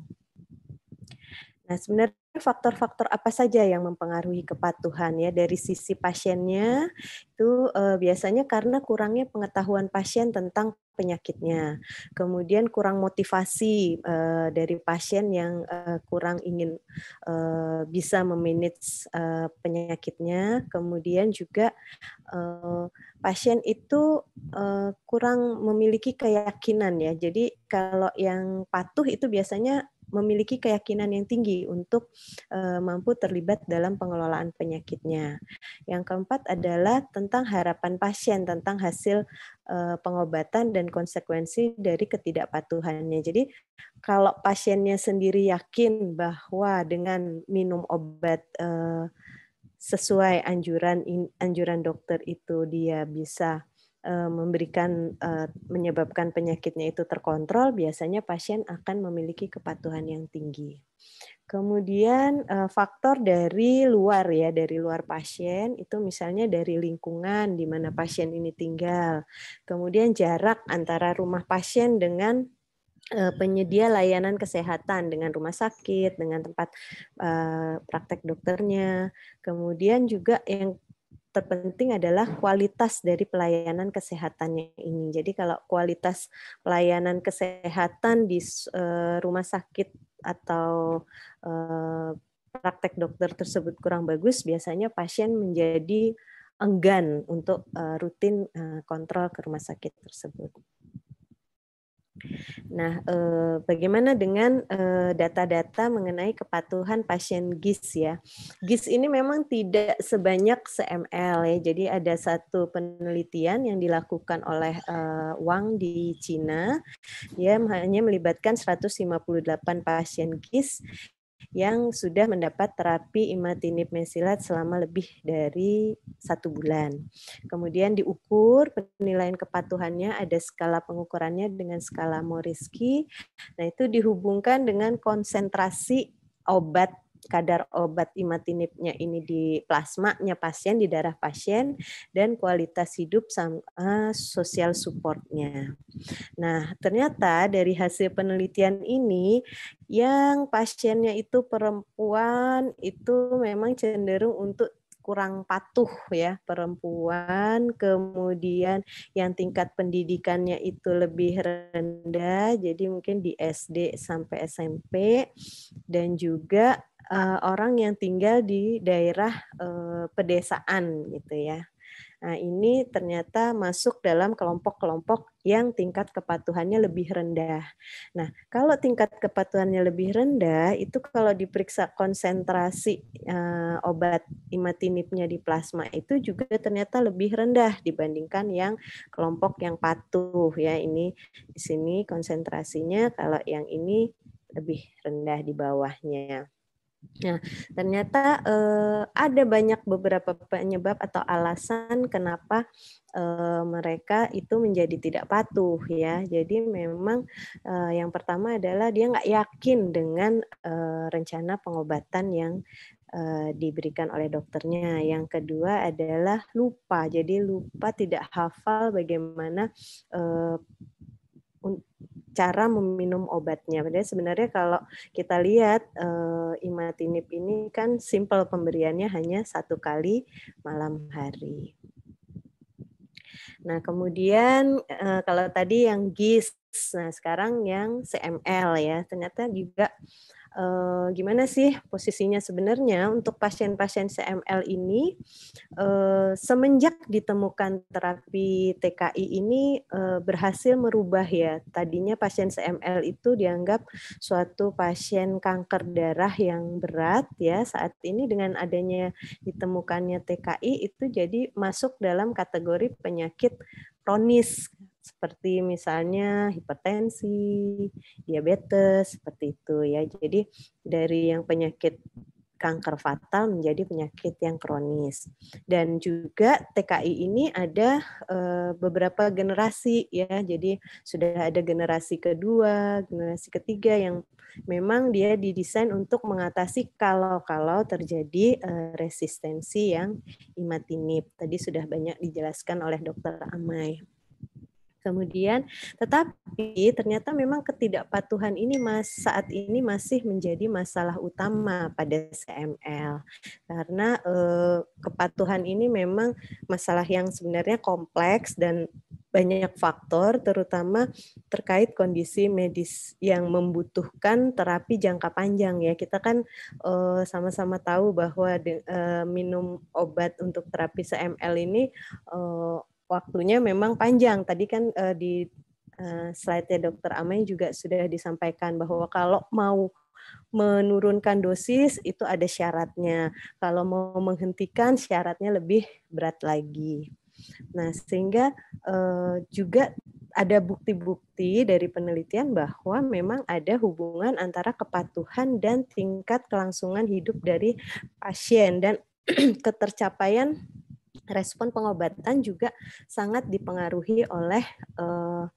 Nah, sebenarnya faktor-faktor apa saja yang mempengaruhi kepatuhan ya dari sisi pasiennya itu uh, biasanya karena kurangnya pengetahuan pasien tentang penyakitnya, kemudian kurang motivasi uh, dari pasien yang uh, kurang ingin uh, bisa memanage uh, penyakitnya, kemudian juga uh, pasien itu uh, kurang memiliki keyakinan ya. Jadi kalau yang patuh itu biasanya memiliki keyakinan yang tinggi untuk uh, mampu terlibat dalam pengelolaan penyakitnya. Yang keempat adalah tentang harapan pasien tentang hasil uh, pengobatan dan konsekuensi dari ketidakpatuhannya. Jadi kalau pasiennya sendiri yakin bahwa dengan minum obat uh, sesuai anjuran anjuran dokter itu dia bisa memberikan menyebabkan penyakitnya itu terkontrol, biasanya pasien akan memiliki kepatuhan yang tinggi. Kemudian faktor dari luar ya, dari luar pasien itu misalnya dari lingkungan di mana pasien ini tinggal. Kemudian jarak antara rumah pasien dengan penyedia layanan kesehatan, dengan rumah sakit, dengan tempat praktek dokternya. Kemudian juga yang terpenting adalah kualitas dari pelayanan kesehatannya ini. Jadi kalau kualitas pelayanan kesehatan di uh, rumah sakit atau uh, praktek dokter tersebut kurang bagus, biasanya pasien menjadi enggan untuk uh, rutin uh, kontrol ke rumah sakit tersebut. Nah, eh, bagaimana dengan eh, data-data mengenai kepatuhan pasien G I S ya? G I S ini memang tidak sebanyak C M L ya. Jadi ada satu penelitian yang dilakukan oleh eh, Wang di Cina, ya hanya melibatkan seratus lima puluh delapan pasien G I S yang sudah mendapat terapi imatinib mesilat selama lebih dari satu bulan. Kemudian diukur penilaian kepatuhannya, ada skala pengukurannya dengan skala Morisky. Nah, itu dihubungkan dengan konsentrasi obat, kadar obat imatinibnya ini di plasmanya pasien, di darah pasien, dan kualitas hidup sama social supportnya. Nah, ternyata dari hasil penelitian ini, yang pasiennya itu perempuan itu memang cenderung untuk kurang patuh ya, perempuan, kemudian yang tingkat pendidikannya itu lebih rendah, jadi mungkin di S D sampai S M P, dan juga uh, orang yang tinggal di daerah uh, pedesaan gitu ya. Nah, ini ternyata masuk dalam kelompok-kelompok yang tingkat kepatuhannya lebih rendah. Nah, kalau tingkat kepatuhannya lebih rendah, itu kalau diperiksa konsentrasi uh, obat imatinibnya di plasma itu juga ternyata lebih rendah dibandingkan yang kelompok yang patuh ya. Ini di sini konsentrasinya, kalau yang ini lebih rendah di bawahnya. Nah, ternyata eh, ada banyak beberapa penyebab atau alasan kenapa eh, mereka itu menjadi tidak patuh ya. Jadi memang eh, yang pertama adalah dia nggak yakin dengan eh, rencana pengobatan yang eh, diberikan oleh dokternya. Yang kedua adalah lupa. Jadi lupa, tidak hafal bagaimana eh, cara meminum obatnya. Padahal sebenarnya kalau kita lihat uh, imatinib ini kan simple pemberiannya, hanya satu kali malam hari. Nah, kemudian uh, kalau tadi yang G I S, nah sekarang yang C M L ya, ternyata juga Uh, gimana sih posisinya sebenarnya untuk pasien-pasien C M L ini uh, semenjak ditemukan terapi T K I ini uh, berhasil merubah ya. Tadinya pasien C M L itu dianggap suatu pasien kanker darah yang berat ya. Saat ini dengan adanya ditemukannya T K I itu jadi masuk dalam kategori penyakit kronis, seperti misalnya hipertensi, diabetes, seperti itu ya. Jadi dari yang penyakit kanker fatal menjadi penyakit yang kronis. Dan juga T K I ini ada uh, beberapa generasi ya. Jadi sudah ada generasi kedua, generasi ketiga yang memang dia didesain untuk mengatasi kalau-kalau terjadi uh, resistensi yang imatinib. Tadi sudah banyak dijelaskan oleh Dokter Amai. Kemudian, tetapi ternyata memang ketidakpatuhan ini mas, saat ini masih menjadi masalah utama pada C M L. Karena eh, kepatuhan ini memang masalah yang sebenarnya kompleks dan banyak faktor, terutama terkait kondisi medis yang membutuhkan terapi jangka panjang ya. Kita kan eh, sama-sama tahu bahwa de, eh, minum obat untuk terapi C M L ini eh, waktunya memang panjang. Tadi kan uh, di uh, slide-nya Dokter Amai juga sudah disampaikan bahwa kalau mau menurunkan dosis itu ada syaratnya. Kalau mau menghentikan syaratnya lebih berat lagi. Nah, sehingga uh, juga ada bukti-bukti dari penelitian bahwa memang ada hubungan antara kepatuhan dan tingkat kelangsungan hidup dari pasien, dan ketercapaian respon pengobatan juga sangat dipengaruhi oleh uh,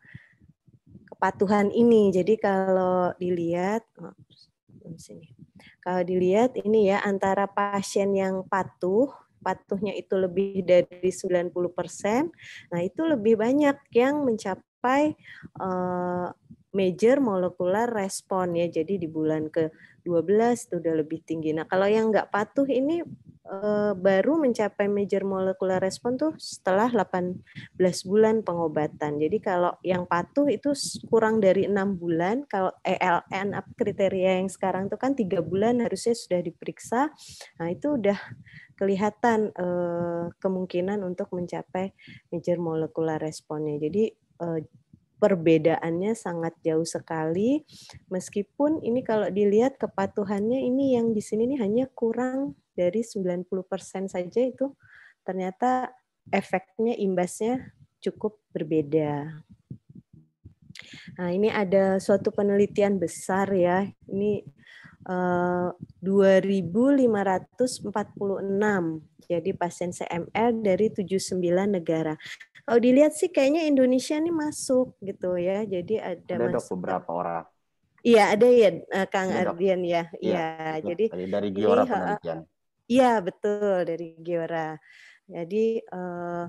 kepatuhan ini. Jadi kalau dilihat, oh, sini, kalau dilihat ini ya, antara pasien yang patuh, patuhnya itu lebih dari sembilan puluh persen, nah itu lebih banyak yang mencapai uh, major molecular respon ya. Jadi di bulan ke dua belas itu udah lebih tinggi. Nah kalau yang nggak patuh ini Uh, baru mencapai major molecular respon tuh setelah delapan belas bulan pengobatan. Jadi kalau yang patuh itu kurang dari enam bulan, kalau E L N kriteria yang sekarang itu kan tiga bulan harusnya sudah diperiksa. Nah, itu udah kelihatan uh, kemungkinan untuk mencapai major molecular responnya. Jadi uh, perbedaannya sangat jauh sekali, meskipun ini kalau dilihat kepatuhannya ini yang di sini nih hanya kurang dari sembilan puluh persen saja, itu ternyata efeknya, imbasnya cukup berbeda. Nah, ini ada suatu penelitian besar ya, ini uh, dua ribu lima ratus empat puluh enam, jadi pasien C M L dari tujuh puluh sembilan negara. Kalau dilihat sih kayaknya Indonesia ini masuk gitu ya, jadi ada, ada masuk beberapa orang. Iya ada ya, Kang Ada, Ardian ya. Iya, ya, jadi dari Giora ini, penelitian. Iya betul, dari Giora. Jadi uh,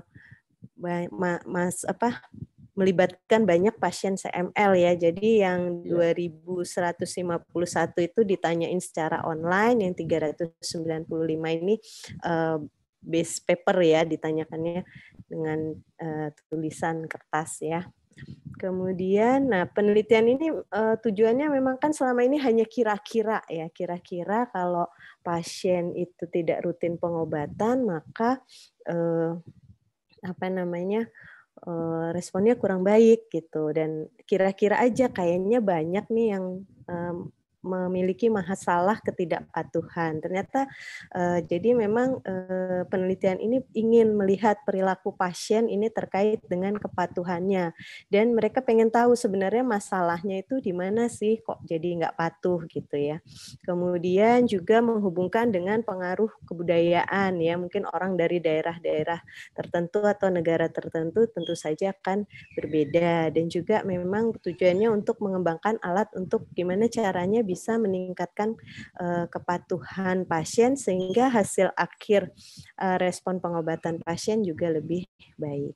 mas apa melibatkan banyak pasien C M L ya. Jadi yang dua ribu seratus lima puluh satu itu ditanyain secara online, yang tiga ratus sembilan puluh lima ini uh, base paper ya, ditanyakannya dengan uh, tulisan kertas ya. Kemudian, nah penelitian ini uh, tujuannya memang kan selama ini hanya kira-kira ya, kira-kira kalau pasien itu tidak rutin pengobatan maka uh, apa namanya uh, responnya kurang baik gitu, dan kira-kira aja kayaknya banyak nih yang um, memiliki masalah ketidakpatuhan. Ternyata uh, jadi memang uh, penelitian ini ingin melihat perilaku pasien ini terkait dengan kepatuhannya, dan mereka pengen tahu sebenarnya masalahnya itu di mana sih kok jadi nggak patuh gitu ya. Kemudian juga menghubungkan dengan pengaruh kebudayaan ya, mungkin orang dari daerah-daerah tertentu atau negara tertentu tentu saja akan berbeda, dan juga memang tujuannya untuk mengembangkan alat untuk gimana caranya bisa meningkatkan uh, kepatuhan pasien sehingga hasil akhir uh, respon pengobatan pasien juga lebih baik.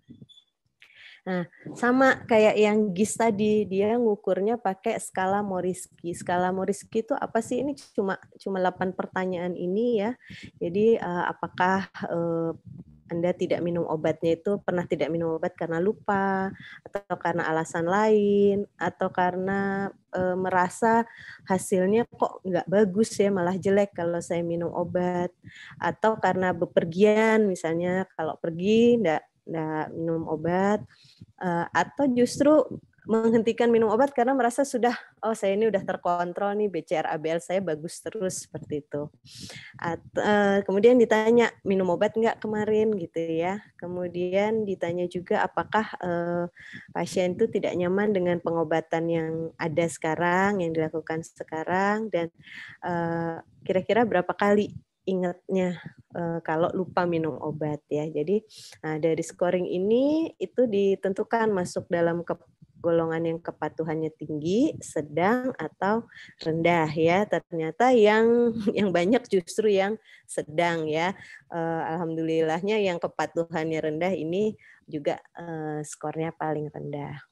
Nah, sama kayak yang Gis tadi, dia ngukurnya pakai skala Morisky. Skala Morisky itu apa sih? Ini cuma cuma delapan pertanyaan ini ya. Jadi uh, apakah uh, Anda tidak minum obatnya itu pernah tidak minum obat karena lupa, atau karena alasan lain, atau karena e, merasa hasilnya kok nggak bagus ya, malah jelek kalau saya minum obat, atau karena bepergian, misalnya kalau pergi nggak nggak minum obat, e, atau justru menghentikan minum obat karena merasa sudah, oh saya ini udah terkontrol nih, B C R A B L saya bagus terus, seperti itu. Atau, uh, kemudian ditanya minum obat nggak kemarin gitu ya. Kemudian ditanya juga apakah uh, pasien itu tidak nyaman dengan pengobatan yang ada sekarang, yang dilakukan sekarang, dan uh, kira-kira berapa kali ingatnya uh, kalau lupa minum obat ya. Jadi nah, dari scoring ini itu ditentukan masuk dalam ke golongan yang kepatuhannya tinggi, sedang, atau rendah ya. Ternyata yang yang banyak justru yang sedang ya. Uh, alhamdulillahnya yang kepatuhannya rendah ini juga uh, skornya paling rendah.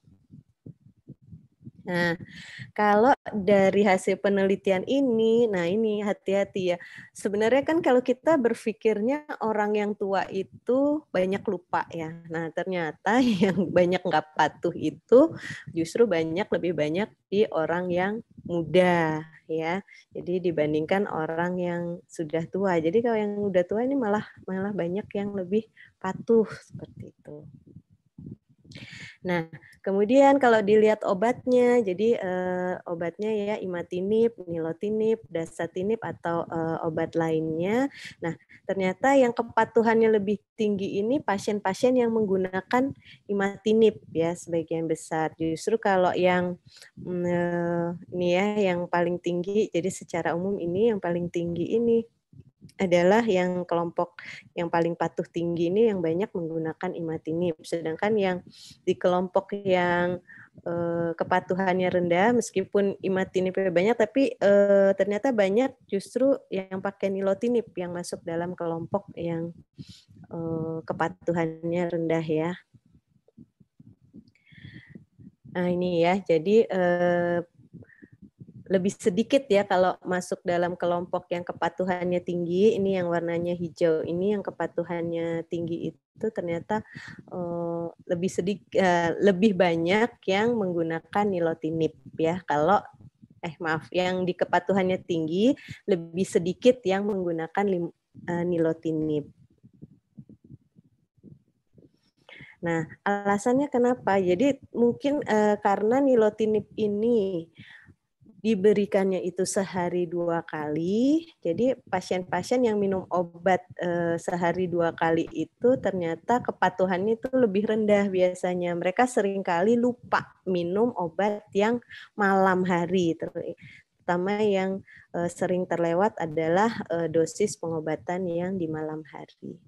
Nah, kalau dari hasil penelitian ini, nah ini hati-hati ya. Sebenarnya kan kalau kita berpikirnya orang yang tua itu banyak lupa ya. Nah, ternyata yang banyak nggak patuh itu justru banyak, lebih banyak di orang yang muda ya. Jadi dibandingkan orang yang sudah tua. Jadi kalau yang udah tua ini malah malah banyak yang lebih patuh seperti itu. Nah, kemudian kalau dilihat obatnya, jadi eh, obatnya ya imatinib, nilotinib, dasatinib, atau eh, obat lainnya. Nah, ternyata yang kepatuhannya lebih tinggi ini pasien-pasien yang menggunakan imatinib ya sebagian besar. Justru kalau yang eh, ini ya yang paling tinggi, jadi secara umum ini yang paling tinggi ini adalah yang kelompok yang paling patuh tinggi ini yang banyak menggunakan imatinib. Sedangkan yang di kelompok yang eh, kepatuhannya rendah, meskipun imatinibnya banyak, tapi eh, ternyata banyak justru yang pakai nilotinib yang masuk dalam kelompok yang eh, kepatuhannya rendah ya. Nah ini ya, jadi eh, lebih sedikit ya kalau masuk dalam kelompok yang kepatuhannya tinggi, ini yang warnanya hijau ini yang kepatuhannya tinggi itu ternyata uh, lebih sedikit uh, lebih banyak yang menggunakan nilotinib ya. Kalau eh maaf yang di kepatuhannya tinggi lebih sedikit yang menggunakan lim, uh, nilotinib. Nah, alasannya kenapa? Jadi mungkin uh, karena nilotinib ini diberikannya itu sehari dua kali, jadi pasien-pasien yang minum obat eh, sehari dua kali itu ternyata kepatuhannya itu lebih rendah biasanya. Mereka seringkali lupa minum obat yang malam hari, terutama yang eh, sering terlewat adalah eh, dosis pengobatan yang di malam hari.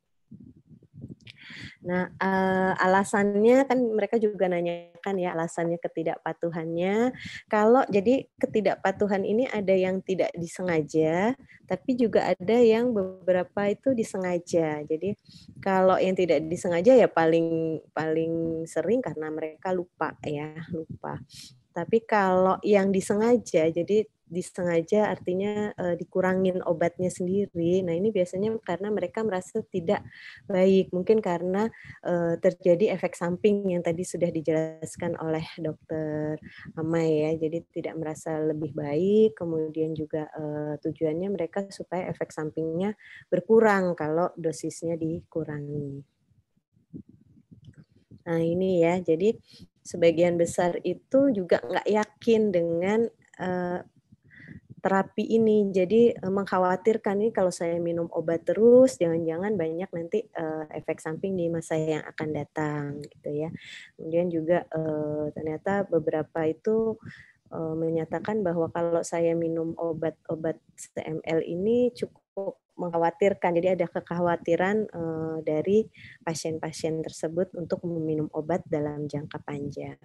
Nah, uh, alasannya kan mereka juga nanyakan ya alasannya ketidakpatuhannya. Kalau jadi ketidakpatuhan ini ada yang tidak disengaja, tapi juga ada yang beberapa itu disengaja. Jadi kalau yang tidak disengaja ya paling paling sering karena mereka lupa ya, lupa. Tapi kalau yang disengaja, jadi disengaja artinya uh, dikurangin obatnya sendiri. Nah ini biasanya karena mereka merasa tidak baik, mungkin karena uh, terjadi efek samping yang tadi sudah dijelaskan oleh dokter Amai ya. Jadi tidak merasa lebih baik, kemudian juga uh, tujuannya mereka supaya efek sampingnya berkurang kalau dosisnya dikurangi. Nah ini ya, jadi sebagian besar itu juga nggak yakin dengan uh, terapi ini. Jadi uh, mengkhawatirkan nih kalau saya minum obat terus, jangan-jangan banyak nanti uh, efek samping di masa yang akan datang, gitu ya. Kemudian juga uh, ternyata beberapa itu uh, menyatakan bahwa kalau saya minum obat-obat S M L ini cukup mengkhawatirkan. Jadi ada kekhawatiran uh, dari pasien-pasien tersebut untuk meminum obat dalam jangka panjang.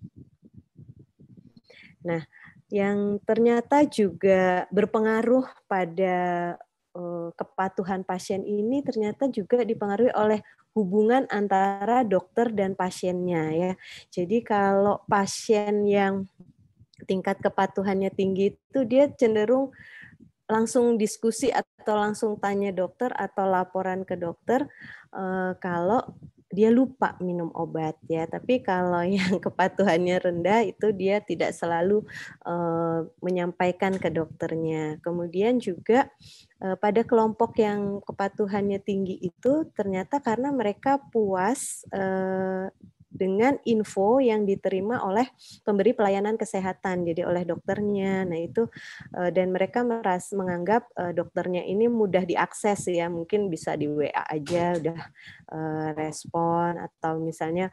Nah, yang ternyata juga berpengaruh pada uh, kepatuhan pasien ini ternyata juga dipengaruhi oleh hubungan antara dokter dan pasiennya ya. Jadi kalau pasien yang tingkat kepatuhannya tinggi itu dia cenderung langsung diskusi atau langsung tanya dokter atau laporan ke dokter uh, kalau dia lupa minum obat ya. Tapi kalau yang kepatuhannya rendah itu dia tidak selalu uh, menyampaikan ke dokternya. Kemudian juga uh, pada kelompok yang kepatuhannya tinggi itu ternyata karena mereka puas uh, dengan info yang diterima oleh pemberi pelayanan kesehatan, jadi oleh dokternya. Nah itu dan mereka merasa menganggap dokternya ini mudah diakses ya, mungkin bisa di W A aja udah respon, atau misalnya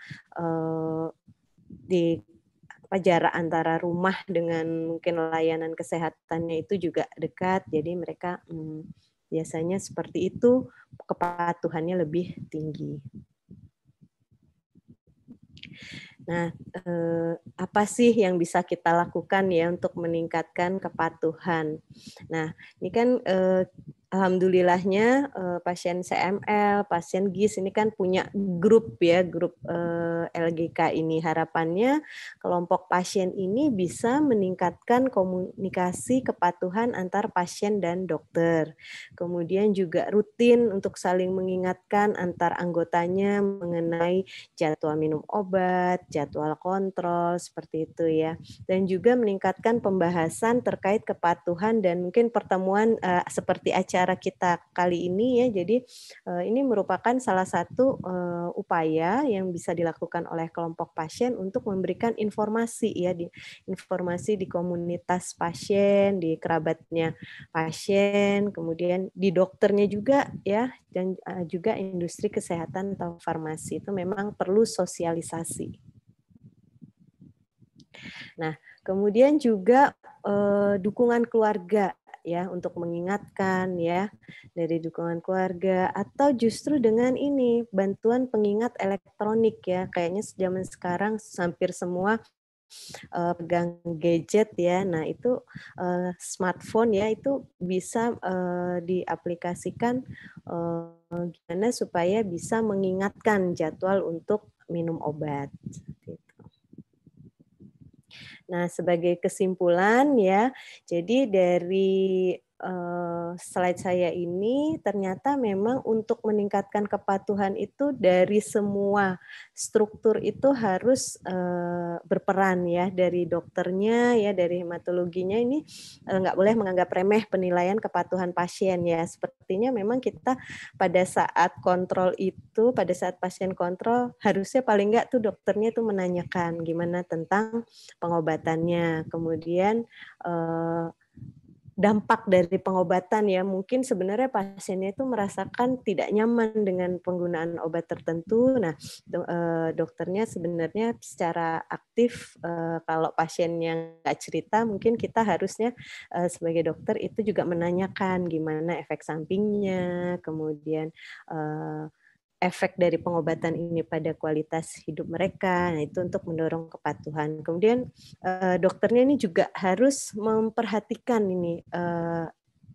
di apa, jarak antara rumah dengan mungkin layanan kesehatannya itu juga dekat, jadi mereka hmm, biasanya seperti itu, kepatuhannya lebih tinggi. Nah, eh, apa sih yang bisa kita lakukan ya untuk meningkatkan kepatuhan? Nah, ini kan eh, alhamdulillahnya eh, pasien C M L, pasien G I S ini kan punya grup ya, grup eh, L G K ini. Harapannya kelompok pasien ini bisa meningkatkan komunikasi kepatuhan antar pasien dan dokter. Kemudian juga rutin untuk saling mengingatkan antar anggotanya mengenai jadwal minum obat, jadwal kontrol, seperti itu ya. Dan juga meningkatkan pembahasan terkait kepatuhan dan mungkin pertemuan uh, seperti acara kita kali ini ya. Jadi uh, ini merupakan salah satu uh, upaya yang bisa dilakukan oleh kelompok pasien untuk memberikan informasi ya, di, informasi di komunitas pasien, di kerabatnya pasien, kemudian di dokternya juga ya, dan uh, juga industri kesehatan atau farmasi itu memang perlu sosialisasi. Nah, kemudian juga eh, dukungan keluarga ya untuk mengingatkan ya, dari dukungan keluarga, atau justru dengan ini bantuan pengingat elektronik ya, kayaknya zaman sekarang hampir semua uh, pegang gadget ya. Nah, itu uh, smartphone ya, itu bisa uh, diaplikasikan uh, gimana supaya bisa mengingatkan jadwal untuk minum obat. Nah, sebagai kesimpulan ya, jadi dari uh, slide saya ini ternyata memang untuk meningkatkan kepatuhan itu dari semua struktur itu harus uh, berperan ya, dari dokternya ya, dari hematologinya ini uh, nggak boleh menganggap remeh penilaian kepatuhan pasien ya. Sepertinya memang kita pada saat kontrol itu, pada saat pasien kontrol harusnya paling nggak tuh dokternya tuh menanyakan gimana tentang pengobatannya, kemudian eh, dampak dari pengobatan ya, mungkin sebenarnya pasiennya itu merasakan tidak nyaman dengan penggunaan obat tertentu. Nah, dokternya sebenarnya secara aktif, kalau pasien yang nggak cerita, mungkin kita harusnya sebagai dokter itu juga menanyakan gimana efek sampingnya, kemudian efek dari pengobatan ini pada kualitas hidup mereka. Nah, itu untuk mendorong kepatuhan. Kemudian eh, dokternya ini juga harus memperhatikan ini eh,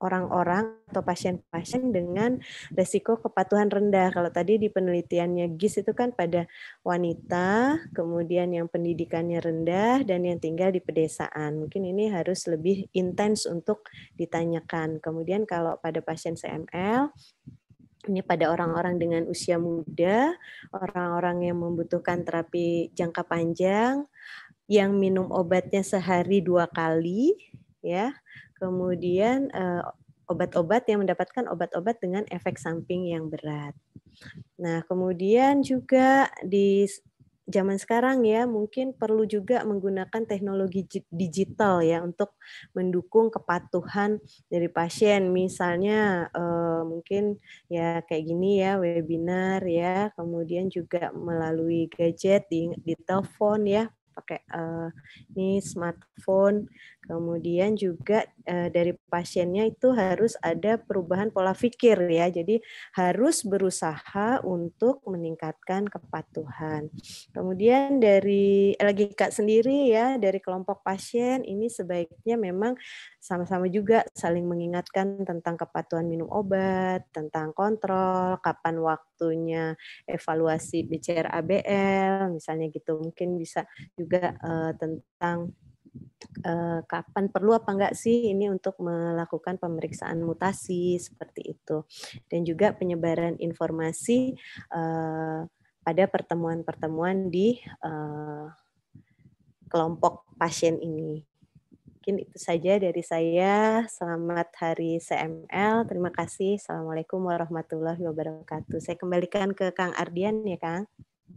orang-orang atau pasien-pasien dengan resiko kepatuhan rendah. Kalau tadi di penelitiannya G I S itu kan pada wanita, kemudian yang pendidikannya rendah, dan yang tinggal di pedesaan. Mungkin ini harus lebih intens untuk ditanyakan. Kemudian kalau pada pasien C M L, ini pada orang-orang dengan usia muda, orang-orang yang membutuhkan terapi jangka panjang, yang minum obatnya sehari dua kali, ya. Kemudian eh, obat-obat yang mendapatkan obat-obat dengan efek samping yang berat. Nah, kemudian juga di zaman sekarang ya mungkin perlu juga menggunakan teknologi digital ya untuk mendukung kepatuhan dari pasien. Misalnya eh, mungkin ya kayak gini ya, webinar ya, kemudian juga melalui gadget di, di telepon ya, pakai uh, ini smartphone. Kemudian juga uh, dari pasiennya itu harus ada perubahan pola pikir ya. Jadi harus berusaha untuk meningkatkan kepatuhan. Kemudian dari L G K sendiri ya, dari kelompok pasien ini sebaiknya memang sama-sama juga saling mengingatkan tentang kepatuhan minum obat, tentang kontrol, kapan waktunya evaluasi B C R A B L, misalnya gitu. Mungkin bisa juga uh, tentang uh, kapan perlu apa enggak sih ini untuk melakukan pemeriksaan mutasi seperti itu, dan juga penyebaran informasi uh, pada pertemuan-pertemuan di uh, kelompok pasien ini. Mungkin itu saja dari saya. Selamat Hari C M L. Terima kasih. Assalamualaikum warahmatullahi wabarakatuh. Saya kembalikan ke Kang Ardian ya, Kang.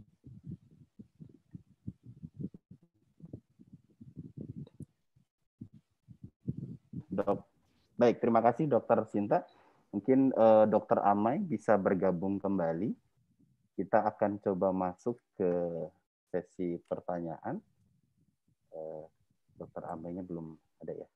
Dok. Baik, terima kasih Dokter Sinta. Mungkin uh, Dokter Amai bisa bergabung kembali. Kita akan coba masuk ke sesi pertanyaan. Uh, Dokter Amainya belum ada ya.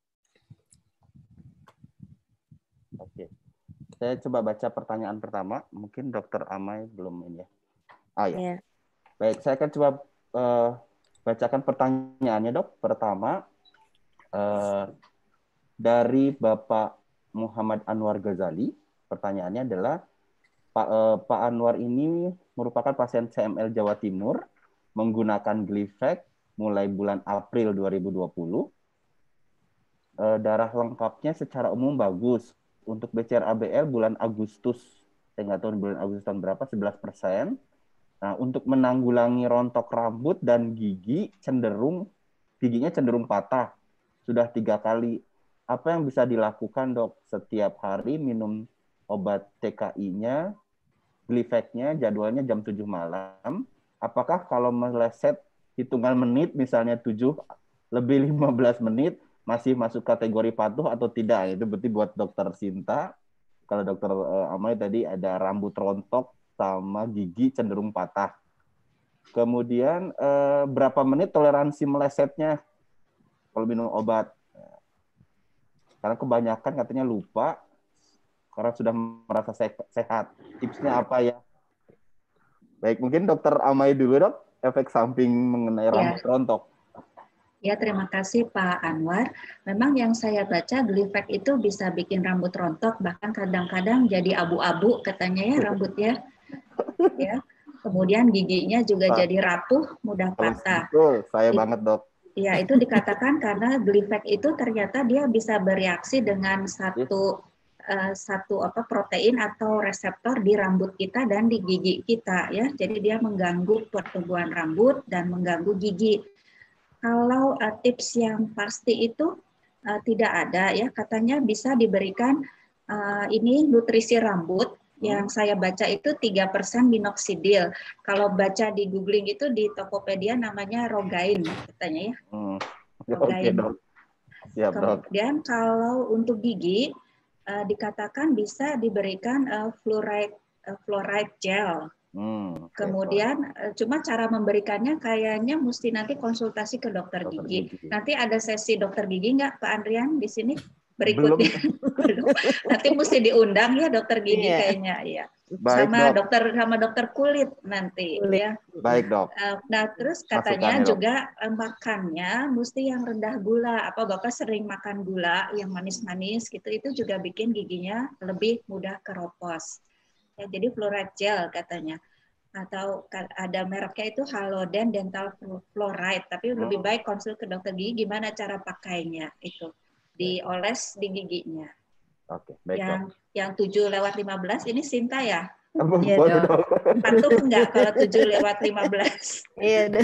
Oke. Saya coba baca pertanyaan pertama. Mungkin Dokter Amai belum ini ya. Ah ya. Yeah. Baik, saya akan coba uh, bacakan pertanyaannya, Dok. Pertama, uh, dari Bapak Muhammad Anwar Ghazali, pertanyaannya adalah, Pak, eh, Pak Anwar ini merupakan pasien C M L Jawa Timur, menggunakan Gleevec mulai bulan April dua ribu dua puluh. Eh, darah lengkapnya secara umum bagus. Untuk B C R A B L bulan Agustus, saya nggak tahu bulan Agustus tahun berapa, sebelas persen. Nah, untuk menanggulangi rontok rambut dan gigi, cenderung giginya cenderung patah. Sudah tiga kali. Apa yang bisa dilakukan, Dok? Setiap hari minum obat T K I-nya, Gleevec-nya jadwalnya jam tujuh malam. Apakah kalau meleset hitungan menit, misalnya tujuh lebih lima belas menit, masih masuk kategori patuh atau tidak? Itu berarti buat Dokter Sinta. Kalau Dokter Amai tadi ada rambut rontok sama gigi cenderung patah. Kemudian eh, berapa menit toleransi melesetnya kalau minum obat? Karena kebanyakan katanya lupa, karena sudah merasa sehat. Tipsnya apa ya? Baik, mungkin Dokter Amai dulu, Dok, efek samping mengenai rambut ya. rontok. Ya, terima kasih Pak Anwar. Memang yang saya baca, Gleevec itu bisa bikin rambut rontok, bahkan kadang-kadang jadi abu-abu katanya ya rambutnya. Ya. Kemudian giginya juga Pak. jadi rapuh, mudah patah. Betul, saya It, banget, Dok. Ya, itu dikatakan karena Gleevec itu ternyata dia bisa bereaksi dengan satu uh, satu apa protein atau reseptor di rambut kita dan di gigi kita ya. Jadi dia mengganggu pertumbuhan rambut dan mengganggu gigi. Kalau uh, tips yang pasti itu uh, tidak ada ya, katanya bisa diberikan uh, ini nutrisi rambut. Yang saya baca itu tiga persen minoxidil. Kalau baca di googling itu di Tokopedia namanya Rogaine katanya ya. Hmm. Rogaine. Okay, Siap, Kemudian kalau untuk gigi uh, dikatakan bisa diberikan uh, fluoride uh, fluoride gel. Hmm, okay, Kemudian uh, cuma cara memberikannya kayaknya mesti nanti konsultasi ke dokter, dokter gigi. gigi. Nanti ada sesi dokter gigi nggak Pak Andrian di sini? Berikutnya nanti mesti diundang ya dokter gigi yeah. kayaknya ya. Baik, sama Dok. dokter sama dokter kulit nanti Kulit. ya. Baik, Dok. Nah, terus katanya Masukannya, Dok. juga eh, makannya mesti yang rendah gula. Apa Bapak sering makan gula yang manis-manis gitu, itu juga bikin giginya lebih mudah keropos. Ya, jadi fluoride gel katanya. Atau ada mereknya itu Haloden Dental Fluoride, tapi lebih baik konsul ke dokter gigi gimana cara pakainya itu. Dioles di giginya. Oke, baik, Yang Dok. yang tujuh lewat lima belas ini Sinta ya? Iya, Boleh, Dok. Dok. Patuh enggak kalau tujuh lewat lima belas? Iya, Dok.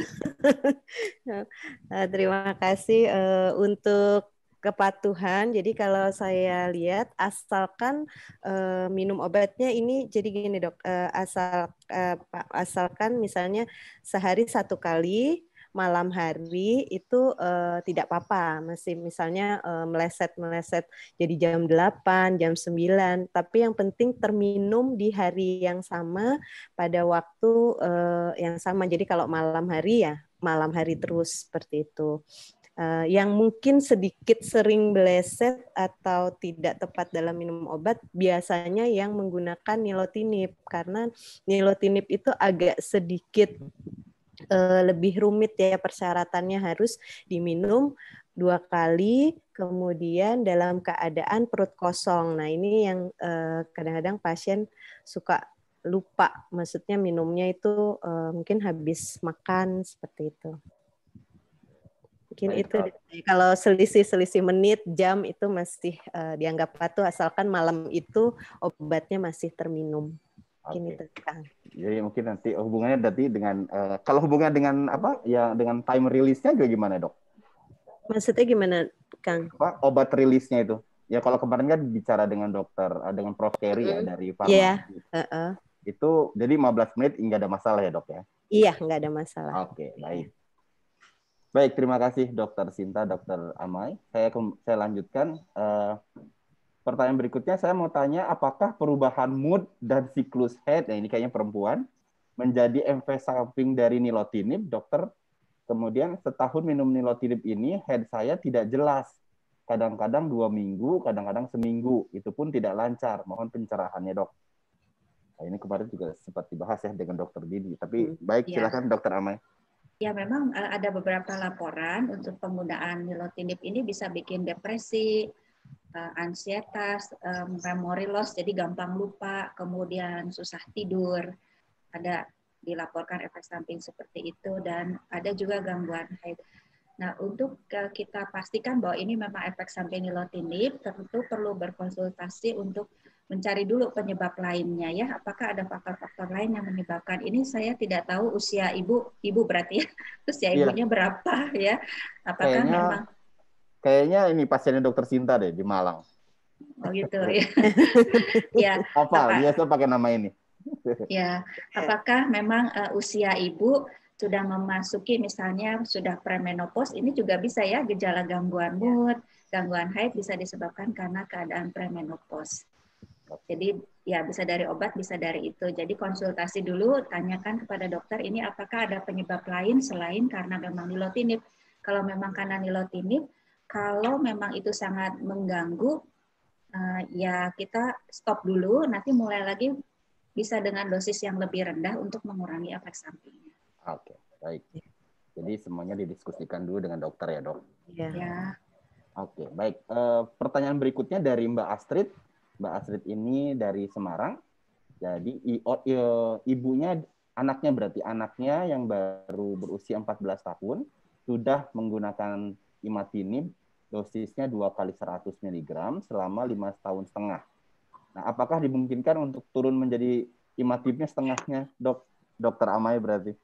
Nah, terima kasih eh, untuk kepatuhan. Jadi kalau saya lihat, asalkan eh, minum obatnya ini, jadi gini dok, eh, asal eh, asalkan misalnya sehari satu kali, malam hari itu eh, tidak apa-apa, masih misalnya eh, meleset-meleset jadi jam delapan, jam sembilan, tapi yang penting terminum di hari yang sama pada waktu eh, yang sama. Jadi kalau malam hari ya malam hari terus seperti itu. Uh, yang mungkin sedikit sering beleset atau tidak tepat dalam minum obat biasanya yang menggunakan nilotinib, karena nilotinib itu agak sedikit uh, lebih rumit ya, persyaratannya harus diminum dua kali kemudian dalam keadaan perut kosong. Nah ini yang uh, kadang-kadang pasien suka lupa, maksudnya minumnya itu uh, mungkin habis makan seperti itu. Mungkin Baik, itu Dok. kalau selisih-selisih menit, jam itu masih uh, dianggap patuh asalkan malam itu obatnya masih terminum. Mungkin Oke. itu Kang. Jadi mungkin nanti hubungannya berarti dengan uh, kalau hubungan dengan apa ya dengan time release-nya juga gimana, Dok? Maksudnya gimana, Kang? Apa obat rilisnya itu? Ya kalau kemarin kan bicara dengan dokter uh, dengan Prof Kerry ya dari farmasi. Iya. Yeah. Uh-uh. Itu jadi lima belas menit nggak ada masalah ya, Dok ya? Iya, nggak ada masalah. Oke, baik. Baik, terima kasih Dokter Sinta, Dokter Amai. Saya saya lanjutkan. Uh, pertanyaan berikutnya saya mau tanya, apakah perubahan mood dan siklus head, nah ini kayaknya perempuan, menjadi efek samping dari nilotinib, dokter? Kemudian setahun minum nilotinib ini, head saya tidak jelas. Kadang-kadang dua minggu, kadang-kadang seminggu. Itu pun tidak lancar. Mohon pencerahannya, Dok. Nah, ini kemarin juga sempat dibahas ya dengan Dokter Didi. Tapi baik, silakan ya. Dokter Amai. Ya, memang ada beberapa laporan untuk penggunaan nilotinib ini bisa bikin depresi, ansietas, memory loss, jadi gampang lupa, kemudian susah tidur. Ada dilaporkan efek samping seperti itu, dan ada juga gangguan haid. Nah, untuk kita pastikan bahwa ini memang efek samping nilotinib, tentu perlu berkonsultasi untuk mencari dulu penyebab lainnya ya. Apakah ada faktor-faktor lain yang menyebabkan ini? Saya tidak tahu usia ibu, ibu berarti ya, usia ibunya iya. berapa ya? Apakah kayaknya, memang? Kayaknya ini pasiennya Dokter Sinta deh di Malang. Oh gitu ya. Ya. Apa? Biasa pakai nama ini. Ya. Apakah memang uh, usia ibu sudah memasuki misalnya sudah premenopause, ini juga bisa ya gejala gangguan mood, gangguan haid bisa disebabkan karena keadaan premenopause. Jadi ya bisa dari obat, bisa dari itu. Jadi konsultasi dulu, tanyakan kepada dokter ini apakah ada penyebab lain selain karena memang nilotinib. Kalau memang karena nilotinib, kalau memang itu sangat mengganggu, uh, ya kita stop dulu, nanti mulai lagi bisa dengan dosis yang lebih rendah untuk mengurangi efek sampingnya. Oke, baik. Jadi semuanya didiskusikan dulu dengan dokter ya, Dok? Ya. ya. Oke, baik. Uh, pertanyaan berikutnya dari Mbak Astrid. Mbak Astrid ini dari Semarang. Jadi ibunya, anaknya berarti anaknya yang baru berusia empat belas tahun sudah menggunakan imatinib dosisnya dua kali seratus miligram selama lima tahun setengah. Nah, apakah dimungkinkan untuk turun menjadi imatinibnya setengahnya, Dok? Dokter Amai berarti?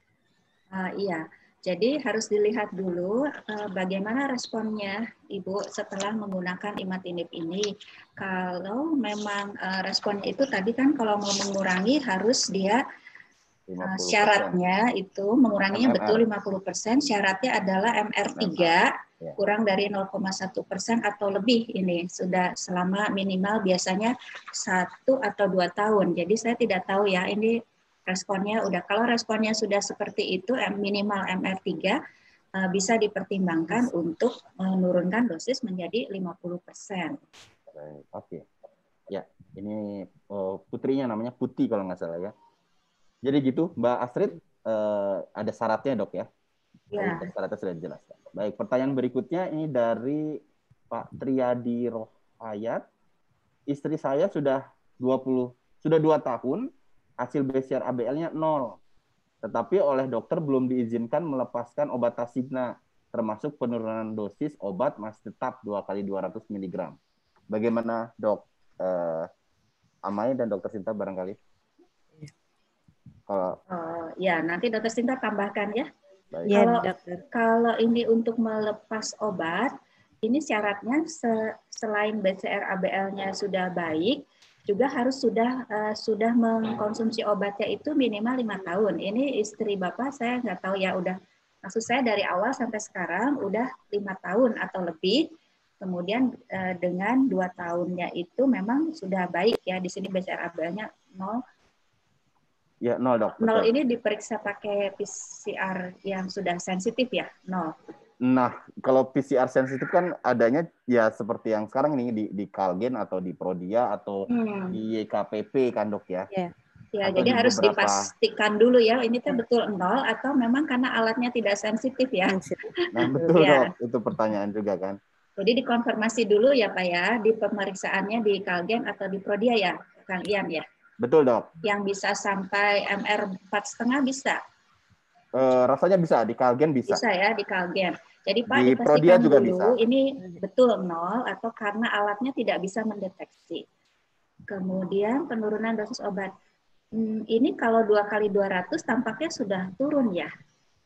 Uh, iya. Jadi harus dilihat dulu uh, bagaimana responnya Ibu setelah menggunakan imatinib ini. Kalau memang uh, responnya itu tadi kan kalau mau mengurangi harus dia uh, syaratnya itu menguranginya M R. Betul lima puluh persen, syaratnya adalah M R tiga ya. Kurang dari nol koma satu persen atau lebih ini sudah selama minimal biasanya satu atau dua tahun. Jadi saya tidak tahu ya ini responnya udah, kalau responnya sudah seperti itu minimal M R tiga bisa dipertimbangkan untuk menurunkan dosis menjadi lima puluh persen. Oke. Ya, ini oh, putrinya namanya Putih kalau nggak salah ya. Jadi gitu, Mbak Astrid, eh, ada syaratnya dok ya? Ya. Tadi syaratnya sudah dijelaskan. Baik, pertanyaan berikutnya ini dari Pak Triadi Rohayat. Istri saya sudah dua puluh, sudah dua tahun, hasil B C R A B L-nya nol. Tetapi oleh dokter belum diizinkan melepaskan obat Tasigna, termasuk penurunan dosis obat masih tetap dua kali dua ratus miligram. Bagaimana dok? Eh, Amai dan dokter Sinta barangkali? Kalau Oh, ya, nanti dokter Sinta tambahkan ya. baik. Ya, Kalau dokter. kalau ini untuk melepas obat, ini syaratnya se- selain B C R A B L-nya sudah baik, juga harus sudah uh, sudah mengkonsumsi obatnya itu minimal lima tahun. Ini istri bapak saya nggak tahu ya, udah maksud saya dari awal sampai sekarang udah lima tahun atau lebih. Kemudian uh, dengan dua tahunnya itu memang sudah baik ya. Di sini B C R A B L-nya nol. Ya, nol dok. Nol Betul. ini diperiksa pakai P C R yang sudah sensitif ya, nol. Nah, kalau P C R sensitif kan adanya ya seperti yang sekarang ini di, di Kalgen atau di Prodia atau Hmm. di Y K P P kan dok ya? Ya. Ya, Atau jadi di harus beberapa- dipastikan dulu ya, ini tuh betul nol atau memang karena alatnya tidak sensitif ya. Nah, betul Ya. dok. Itu pertanyaan juga kan. Jadi dikonfirmasi dulu ya Pak ya, di pemeriksaannya di Kalgen atau di Prodia ya, Kang Ian ya. Betul dok. Yang bisa sampai M R empat koma lima bisa. Eh, rasanya bisa, di Kalgen bisa. Bisa ya di Kalgen. Jadi Pak Di dipastikan Prodia juga dulu bisa. ini betul nol atau karena alatnya tidak bisa mendeteksi. Kemudian penurunan dosis obat. Hmm, ini kalau dua kali dua ratus tampaknya sudah turun ya.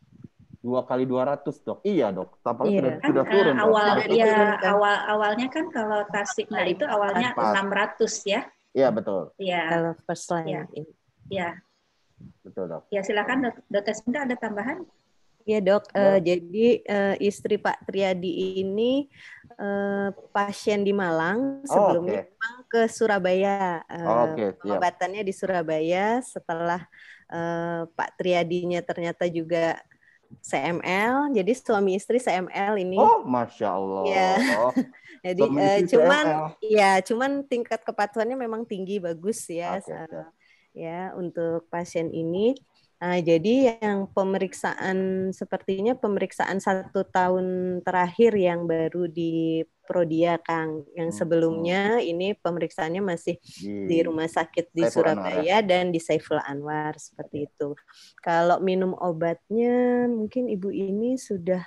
Dua kali dua ratus dok. Iya dok. Tampaknya Iya. sudah, Kan sudah eh, turun dok. awal Sudah ya diturunkan. awal awalnya kan kalau Tasigna itu awalnya Empat. enam ratus ya. Iya betul. Ya, Kalau first line Ya. ini. ya. Betul dok. Ya silakan Dok- Dokter Sinta ada tambahan? Ya dok, Boleh. eh, jadi eh, istri Pak Triadi ini eh, pasien di Malang, sebelumnya oke. memang ke Surabaya. Eh, Oke, siap. Pengobatannya di Surabaya setelah eh, Pak Triadinya ternyata juga C M L, jadi suami istri C M L ini. Oh, masya Allah. Ya. Jadi Suami eh, istri cuman C M L. ya cuman tingkat kepatuhannya memang tinggi, bagus ya. Oke, eh, siap. ya untuk pasien ini. Nah, jadi yang pemeriksaan sepertinya pemeriksaan satu tahun terakhir yang baru di Prodia, Kang. Yang Hmm, sebelumnya ini pemeriksaannya masih Di, di rumah sakit di Saiful Anwar, Surabaya dan di Saiful Anwar seperti itu. Kalau minum obatnya mungkin ibu ini sudah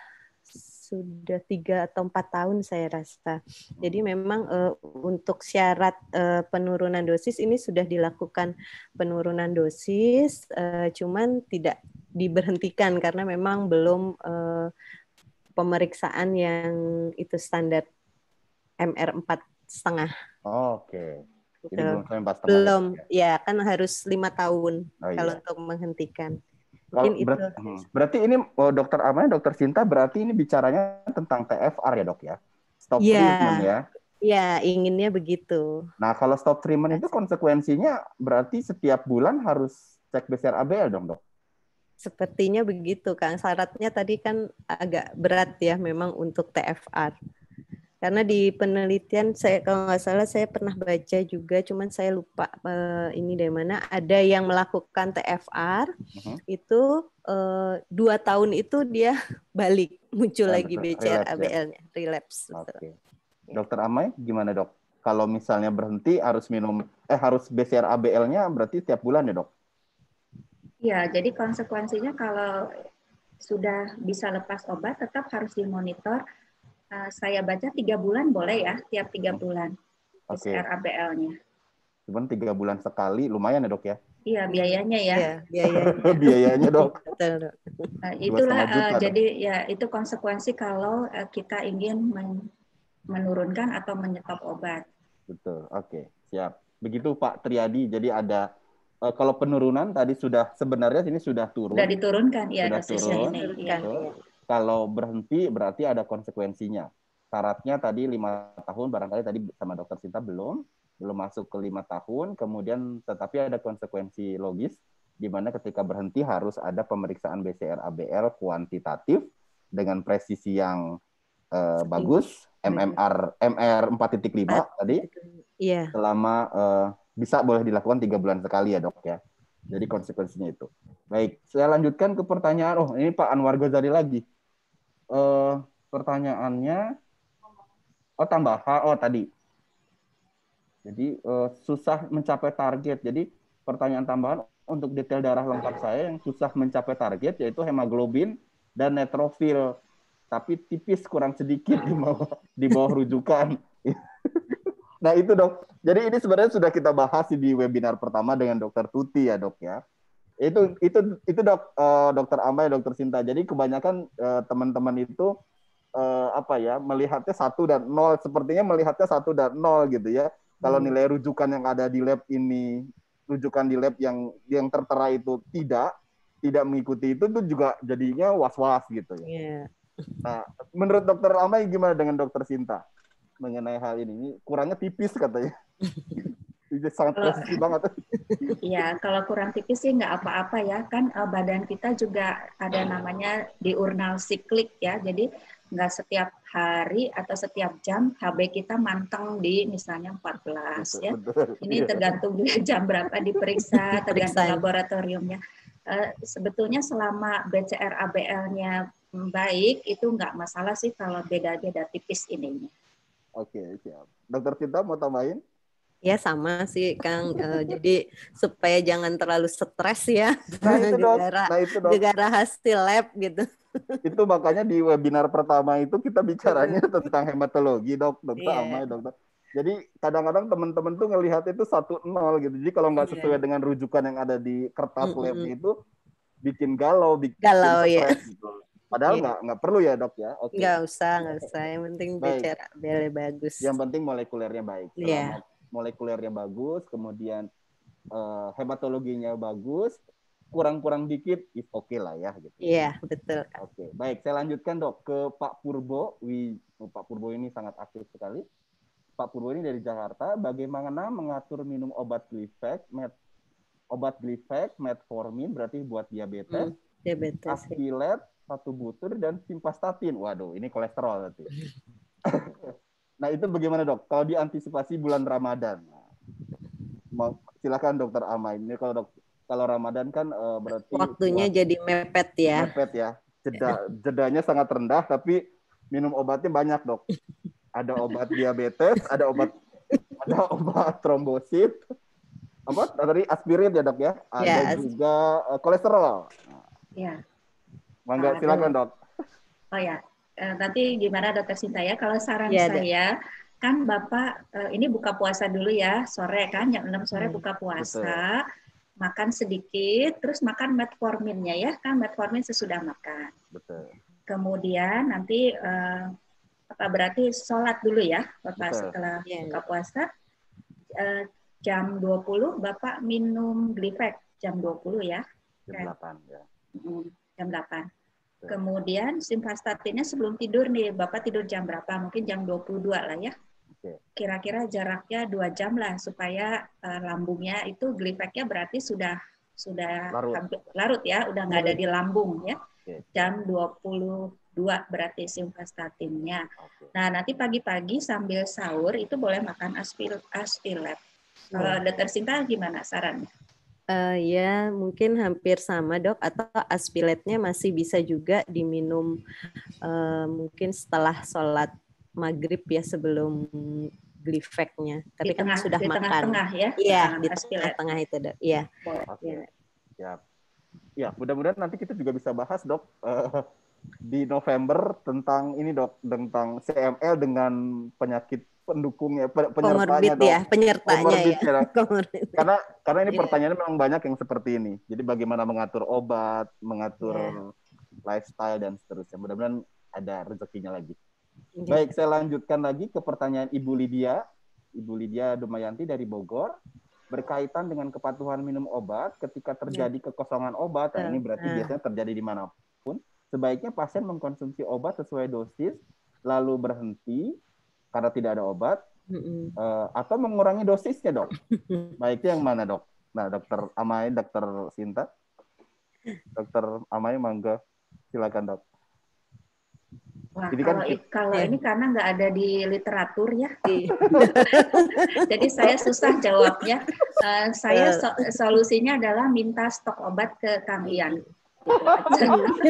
sudah tiga atau empat tahun saya rasa. Jadi memang uh, untuk syarat uh, penurunan dosis ini sudah dilakukan penurunan dosis, uh, cuman tidak diberhentikan karena memang belum uh, pemeriksaan yang itu standar M R empat setengah. Oke. Jadi Gitu. belum sampai empat setengah. Belum, Ya. ya kan harus lima tahun Oh, iya. kalau untuk menghentikan. Kalau Mungkin berat, itu. hmm, berarti ini oh, dokter Amai, dokter Sinta berarti ini bicaranya tentang T F R ya dok ya? Stop Iya. treatment ya? Ya, inginnya begitu. Nah kalau stop treatment itu konsekuensinya berarti setiap bulan harus cek B C R A B L dong dok? Sepertinya begitu, Kang. Syaratnya tadi kan agak berat ya memang untuk T F R. Karena di penelitian saya kalau nggak salah saya pernah baca juga, cuman saya lupa uh, ini dari mana. Ada yang melakukan T F R Uh-huh. itu uh, dua tahun itu dia balik muncul Nah, lagi betul. B C R A B Relapse, L-nya, relapse. Betul. Oke. Dokter Amai gimana dok? Kalau misalnya berhenti harus minum, eh harus B C R A B L-nya berarti tiap bulan ya dok? Ya, jadi konsekuensinya kalau sudah bisa lepas obat tetap harus dimonitor. Uh, saya baca tiga bulan boleh ya, tiap tiga bulan B C R A B L-nya. Cuman tiga bulan sekali lumayan ya dok ya? Iya, biayanya ya. Iya, biayanya. Biayanya dok. Betul, Dok. Nah, itulah setengah juta, uh, dok. jadi ya itu konsekuensi kalau uh, kita ingin men- menurunkan atau menyetop obat. Betul, oke, siap. Begitu Pak Triadi, jadi ada eh, kalau penurunan tadi sudah sebenarnya ini sudah turun. Sudah diturunkan ya Sudah dosisnya turun. ini. Turunkan, Iya. iya. Kalau berhenti berarti ada konsekuensinya. Syaratnya tadi lima tahun, barangkali tadi sama dokter Sinta belum, belum masuk ke lima tahun, kemudian tetapi ada konsekuensi logis, di mana ketika berhenti harus ada pemeriksaan B C R A B L kuantitatif dengan presisi yang eh, bagus, M M R M R empat titik lima tadi, Iya. Selama uh, bisa boleh dilakukan tiga bulan sekali ya dok ya. Jadi konsekuensinya itu. Baik, saya lanjutkan ke pertanyaan. Oh ini Pak Anwar Ghazali lagi. Uh, pertanyaannya, oh tambahan, oh tadi. Jadi uh, susah mencapai target. Jadi pertanyaan tambahan untuk detail darah lengkap saya yang susah mencapai target yaitu hemoglobin dan neutrofil, tapi tipis kurang sedikit di bawah di bawah rujukan. Nah itu dok. Jadi ini sebenarnya sudah kita bahas di webinar pertama dengan dokter Tuti ya dok ya. Itu itu itu dok uh, dokter Amai, dokter Sinta. Jadi kebanyakan uh, teman-teman itu uh, apa ya melihatnya satu dan nol. Sepertinya melihatnya satu dan nol gitu ya. Kalau nilai rujukan yang ada di lab ini, rujukan di lab yang yang tertera itu tidak tidak mengikuti itu, itu juga jadinya was-was gitu ya. Yeah. Nah, menurut dokter Amai gimana dengan dokter Sinta mengenai hal ini? Ini kurangnya tipis katanya. Ini sangat presisi banget. Iya, kalau kurang tipis sih nggak apa-apa ya. Kan uh, badan kita juga ada namanya diurnal siklik ya. Jadi nggak setiap hari atau setiap jam H B kita manteng di misalnya empat belas ya. Betul, ini iya. tergantung juga jam berapa diperiksa, tergantung laboratoriumnya. Uh, sebetulnya selama B C R A B L-nya baik itu nggak masalah sih kalau beda-beda tipis ininya. Oke, siap. Dokter Sinta mau tambahin? Ya sama sih Kang, uh, jadi supaya jangan terlalu stres ya. Nah itu dok, gegara, nah itu dok. gegara hasil lab gitu. Itu makanya di webinar pertama itu kita bicaranya tentang hematologi dok, dokter yeah. Amai dokter. Jadi kadang-kadang teman-teman tuh ngelihat itu satu nol gitu. Jadi kalau nggak sesuai yeah. dengan rujukan yang ada di kertas mm-hmm. lab itu bikin galau, bikin galau, stres ya. gitu. Padahal nggak yeah. nggak perlu ya dok ya. Okay. Nggak usah, nggak usah. Yang penting bicara bel bagus. Yang penting molekulernya baik. Selama yeah. molekulernya bagus, kemudian uh, hematologinya bagus, kurang-kurang dikit, is oke okay lah ya. Gitu. Iya, betul. Oke, okay. Baik. Saya lanjutkan dok ke Pak Purbo. Wih, oh, Pak Purbo ini sangat aktif sekali. Pak Purbo ini dari Jakarta. Bagaimana mengatur minum obat Glifec, met, obat Glifec, metformin, berarti buat diabetes, hmm, diabetes Aspilet, satu butir, dan simvastatin. Waduh, ini kolesterol berarti. Nah itu bagaimana dok? Kalau diantisipasi bulan Ramadan, mau silakan dokter Amai. Ini kalau dok, kalau Ramadan kan uh, berarti waktunya buat, jadi mepet ya. Mepet ya. Jeda, jedanya sangat rendah, tapi minum obatnya banyak dok. Ada obat diabetes, ada obat ada obat trombosit, apa tadi aspirin ya dok ya. Ada ya, juga uh, kolesterol. Ya. Mangga silakan dok. Oh ya. Nanti gimana dokter Sinta ya, kalau saran ya, saya, ada. Kan Bapak ini buka puasa dulu ya, sore kan, jam enam sore hmm, buka puasa, betul. Makan sedikit, terus makan metforminnya ya, kan metformin sesudah makan. Betul. Kemudian nanti, eh, apa berarti sholat dulu ya, Bapak betul. Setelah ya, buka puasa, eh, jam dua puluh Bapak minum Glifec, jam dua puluh ya. Jam delapan ya. Jam delapan. Kemudian simvastatinnya sebelum tidur nih, Bapak tidur jam berapa? Mungkin jam dua puluh dua lah ya. Kira-kira jaraknya dua jam lah supaya uh, lambungnya itu Glifecnya berarti sudah sudah larut, hampir, larut ya, udah nggak ada di lambung ya. Jam dua puluh dua berarti simvastatinnya. Nah, nanti pagi-pagi sambil sahur itu boleh makan aspil aspilet. Kalau dokter Sinta gimana sarannya? Uh, ya mungkin hampir sama dok, atau aspiletnya masih bisa juga diminum uh, mungkin setelah sholat maghrib ya, sebelum Glifecnya. Tapi di kan tengah, sudah di makan. Tengah-tengah ya? Iya, di tengah-tengah itu dok. Iya. Oke. Ya, ya mudah-mudahan nanti kita juga bisa bahas dok uh, di November tentang ini dok, tentang C M L dengan penyakit pendukungnya, penyertanya dok. Ya, penyertanya ya. ya. Karena karena ini pertanyaannya memang banyak yang seperti ini. Jadi bagaimana mengatur obat, mengatur yeah. lifestyle dan seterusnya. Mudah-mudahan ada rezekinya lagi. Yeah. Baik, saya lanjutkan lagi ke pertanyaan Ibu Lydia. Ibu Lydia Dumayanti dari Bogor. Berkaitan dengan kepatuhan minum obat ketika terjadi yeah. kekosongan obat. Nah, ini berarti yeah. biasanya terjadi dimanapun. Sebaiknya pasien mengkonsumsi obat sesuai dosis, lalu berhenti karena tidak ada obat, mm-hmm. uh, atau mengurangi dosisnya dok. Baiknya yang mana dok? Nah dokter Amai, dokter Sinta, dokter Amai mangga, silakan dok. Wah, Ini kan kalau, i- kalau ya. ini karena nggak ada di literatur ya, Iya. jadi saya susah jawabnya. Eh, saya Eh, so- solusinya adalah minta stok obat ke Kang Ian. Gitu aja.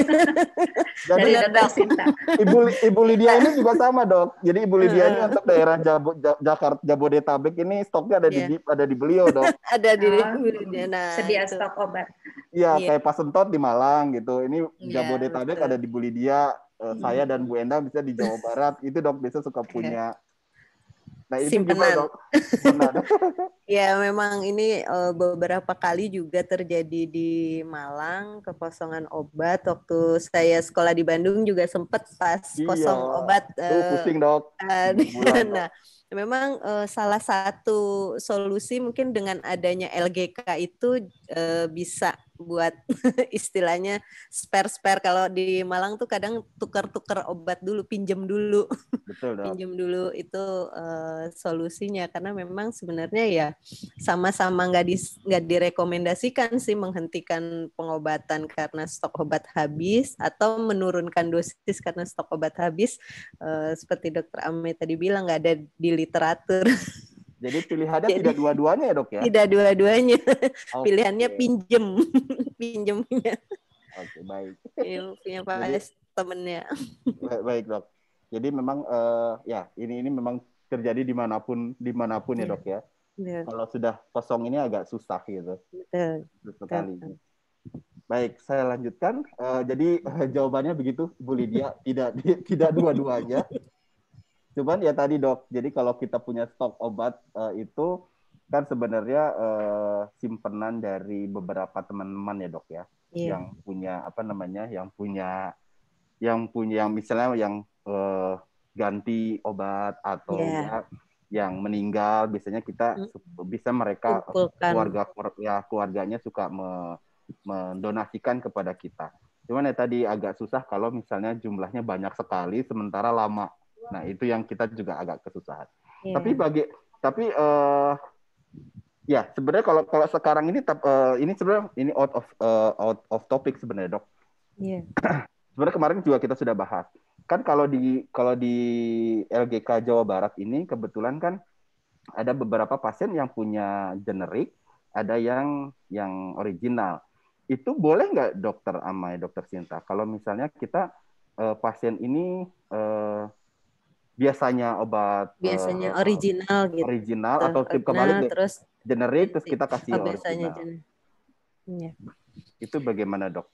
Jadi Dari bener, Dokter Dok. Sinta. Ibu Ibu Lydia ini juga sama, Dok. Jadi Ibu Lydia ini Eh, untuk daerah Jabo, Ja- Jakarta Jabodetabek ini stoknya ada di Iya. ada di beliau, Dok. Ada di Oh, nah sedia itu. stok obat. Iya, Iya. kayak Pak Sentot di Malang gitu. Ini Iya, Jabodetabek betul. ada di Bu Lydia, eh, saya dan Bu Enda bisa di Jawa Barat. Itu Dok biasa suka punya. Nah, itu gimana, Simpenan. Dok? Benar. Ya, memang ini eh, beberapa kali juga terjadi di Malang, kekosongan obat. Waktu saya sekolah di Bandung juga sempat pas Iya. kosong obat. Tuh eh, pusing, Dok. eh, Tiga bulan, Dok. nah, memang eh, salah satu solusi mungkin dengan adanya L G K itu eh, bisa buat istilahnya spare-spare. Kalau di Malang tuh kadang tukar-tukar obat dulu, pinjem dulu. Betul, Dok. Pinjem dulu itu uh, solusinya, karena memang sebenarnya ya sama-sama nggak di, nggak direkomendasikan sih menghentikan pengobatan karena stok obat habis atau menurunkan dosis karena stok obat habis. Uh, seperti Dokter Ame tadi bilang, nggak ada di literatur. Jadi pilihannya Jadi, tidak dua-duanya ya, Dok ya? Tidak dua-duanya. Oke. Pilihannya pinjem. Pinjemnya. Oke, baik. Punya Pak temennya. Baik, baik, Dok. Jadi memang uh, ya ini ini memang terjadi dimanapun dimanapun ya, Dok ya. Ya. Kalau sudah kosong ini agak susah gitu. Betul. Betul sekali. Baik, saya lanjutkan. Uh, jadi uh, jawabannya begitu, Bu Lydia, tidak tidak dua-duanya. Cuman ya tadi, Dok. Jadi kalau kita punya stok obat uh, itu kan sebenarnya uh, simpenan dari beberapa teman-teman ya, Dok ya. Yeah. Yang punya apa namanya? Yang punya yang punya yang misalnya yang uh, ganti obat atau Yeah. ya yang meninggal, biasanya kita mm. bisa mereka Kumpulkan. keluarga ya keluarganya suka me, mendonasikan kepada kita. Cuman ya tadi agak susah kalau misalnya jumlahnya banyak sekali sementara lama. Nah, itu yang kita juga agak kesusahan. Yeah. Tapi bagi tapi uh, ya sebenarnya kalau kalau sekarang ini uh, ini sebenarnya ini out of uh, out of topic sebenarnya, Dok. Iya. Yeah. Sebenarnya kemarin juga kita sudah bahas. Kan kalau di kalau di L G K Jawa Barat ini kebetulan kan ada beberapa pasien yang punya generik, ada yang yang original. Itu boleh nggak, Dokter Amai, Dokter Sinta? Kalau misalnya kita uh, pasien ini uh, biasanya obat biasanya uh, original gitu. Original atau tip kebalik deh. Terus generik terus kita kasih oh, biasanya original. Ya. Itu bagaimana, Dok?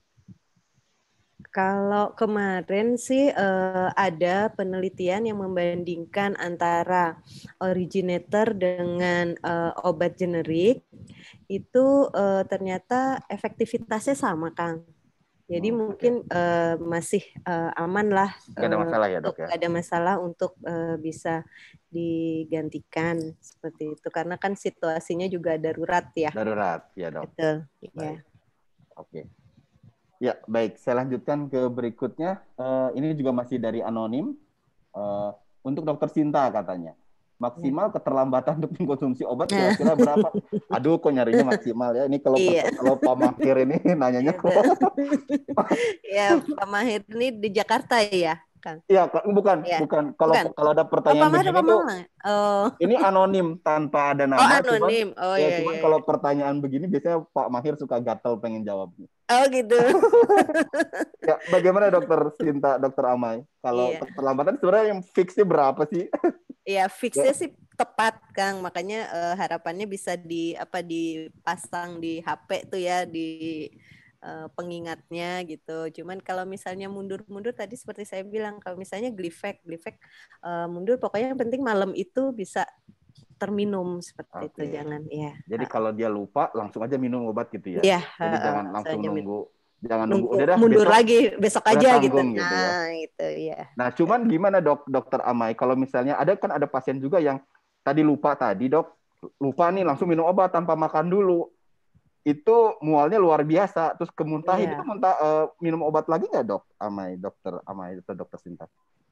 Kalau kemarin sih eh, ada penelitian yang membandingkan antara originator dengan eh, obat generik, itu eh, ternyata efektivitasnya sama, Kang. Jadi oh, mungkin okay. uh, masih uh, aman lah. Gak ada masalah ya, Dok ya? Gak ada masalah untuk uh, bisa digantikan seperti itu. Karena kan situasinya juga darurat ya. Darurat, ya, Dok. Betul. Baik. Ya. Oke. Okay. Ya, baik. Saya lanjutkan ke berikutnya. Uh, ini juga masih dari anonim. Uh, untuk Dokter Sinta katanya. Maksimal keterlambatan untuk mengkonsumsi obat kira-kira berapa? Aduh, kok nyarinya maksimal ya. Ini kalau iya. kalau Pak Mahir ini nanyanya kok. Ya, Pak Mahir ini di Jakarta ya, Kang? Iya, bukan, ya. bukan. Kalau bukan. kalau ada pertanyaan oh, begini tuh, oh. ini anonim tanpa ada nama. Oh, anonim. Cuman, oh, ya, iya, cuman iya. kalau pertanyaan begini biasanya Pak Mahir suka gatel pengen jawab. Oh, gitu. Ya, bagaimana Dokter Sinta, Dokter Amai? Kalau iya. keterlambatan sebenarnya yang fixnya berapa sih? Ya, fixnya ya. sih tepat, Kang. Makanya uh, harapannya bisa di apa dipasang di H P tuh ya, di uh, pengingatnya gitu. Cuman kalau misalnya mundur-mundur tadi seperti saya bilang, kalau misalnya Glifec, Glifec uh, mundur pokoknya yang penting malam itu bisa terminum seperti okay. itu, jangan ya. Jadi kalau dia lupa langsung aja minum obat gitu ya. Ya, jadi uh, jangan langsung nunggu jangan nunggu, nunggu udah mundur besok, lagi besok aja gitu. gitu nah, ya. itu ya. Nah, cuman gimana, Dok, Dokter Amai? Kalau misalnya ada kan ada pasien juga yang tadi lupa tadi, Dok. Lupa nih langsung minum obat tanpa makan dulu. Itu mualnya luar biasa. Terus kemuntahin yeah. itu muntah uh, minum obat lagi nggak, Dok? Amai, Dokter Amai atau Dokter Sinta?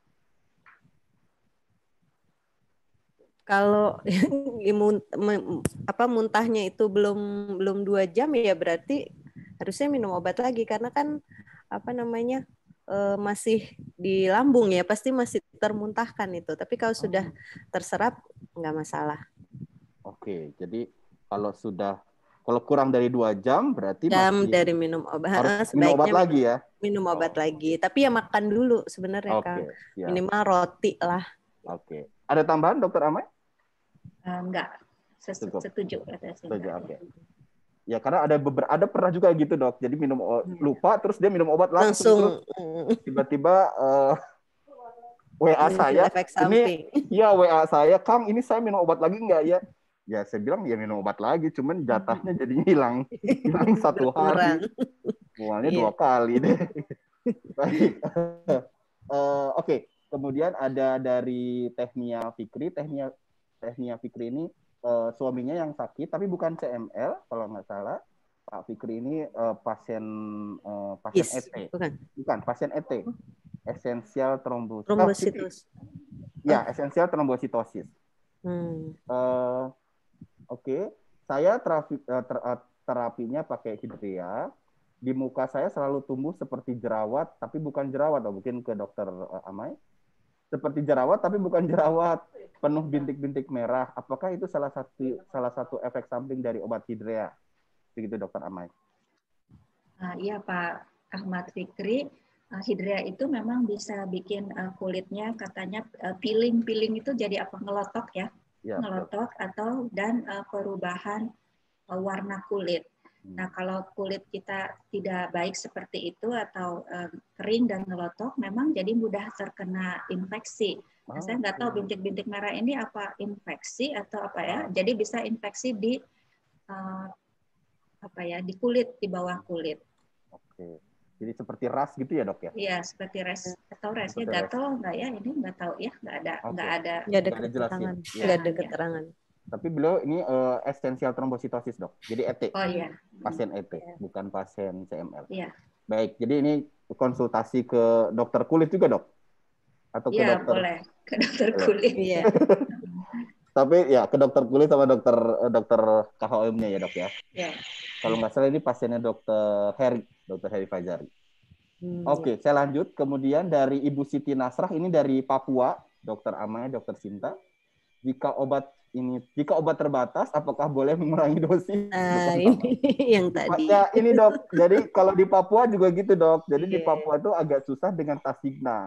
Kalau imun, apa muntahnya itu belum belum dua jam ya berarti harusnya minum obat lagi karena kan apa namanya uh, masih di lambung ya, pasti masih termuntahkan itu. Tapi kalau sudah terserap nggak masalah. Oke, jadi kalau sudah kalau kurang dari dua jam berarti jam masih dari minum obat, harus sebaiknya minum obat lagi ya. Minum obat Oh. lagi, tapi ya makan dulu sebenarnya Oke, Kang. siap. Minimal roti lah. Oke. Ada tambahan Dokter Amai? Uh, enggak, Sesu- Cukup. setuju. Kata saya, Setuju, enggak. oke. Ya karena ada beberapa ada pernah juga gitu dok. Jadi minum o- lupa terus dia minum obat langsung, Langsung terus tiba-tiba uh, W A muncul saya efek ini samping. ya W A saya, Kang ini saya minum obat lagi nggak ya? Ya saya bilang ya minum obat lagi, cuman jatahnya jadi hilang hilang satu hari, mualnya Iya. dua kali deh. Baik. Uh, Oke, okay. Kemudian ada dari Tehnia Fikri, Tehnia Tehnia Fikri ini uh, suaminya yang sakit, tapi bukan C M L kalau nggak salah. Pak Fikri ini uh, pasien uh, pasien Yes, E T, bukan. bukan pasien E T, esensial trombos. Trombositus. Oh, ya, esensial trombositosis. Hmm. Uh, Oke, okay. Saya terapi, uh, ter, uh, terapinya pakai Hidrea. Di muka saya selalu tumbuh seperti jerawat, tapi bukan jerawat. Oh, mungkin ke dokter uh, Amai. Seperti jerawat, tapi bukan jerawat. Penuh bintik-bintik merah. Apakah itu salah satu salah satu efek samping dari obat Hidrea? Begitu dokter Amai. Uh, iya Pak Ahmad Fikri, uh, Hidrea itu memang bisa bikin uh, kulitnya katanya uh, peeling, peeling itu jadi apa ngelotok ya, Ya, ngelotok betul. Atau dan uh, perubahan uh, warna kulit. Hmm. Nah kalau kulit kita tidak baik seperti itu atau uh, kering dan ngelotok, memang jadi mudah terkena infeksi. Nah, oh, saya nggak tahu bintik-bintik merah ini apa infeksi atau apa ya. Jadi bisa infeksi di uh, apa ya di kulit, di bawah kulit. Oke. Jadi seperti ras gitu ya dok ya? Iya seperti ras atau rasnya gatal nggak ya? Ini nggak tahu ya, nggak ada nggak okay. ada nggak ada nggak ada keterangan, ya. nggak ada keterangan. Tapi beliau ini uh, esensial trombositosis dok, jadi E T. Oh iya. Pasien E T, ya. Bukan pasien C M L. Iya. Baik, jadi ini konsultasi ke dokter kulit juga dok? Atau ke ya, dokter? Boleh ke dokter kulit. Iya. Tapi ya ke dokter kulit sama dokter dokter K H O M-nya ya dok ya. Ya. Kalau nggak salah ini pasiennya dokter Heri, dokter Heri Fajari. Hmm, Oke, ya. Saya lanjut. Kemudian dari Ibu Siti Nasrah, ini dari Papua, dokter Amai, dokter Sinta. Jika obat ini, jika obat terbatas, apakah boleh mengurangi dosis? Nah, ini yang tadi. Ya, ini dok. Jadi kalau di Papua juga gitu dok. Jadi yeah. Di Papua itu agak susah dengan Tasigna.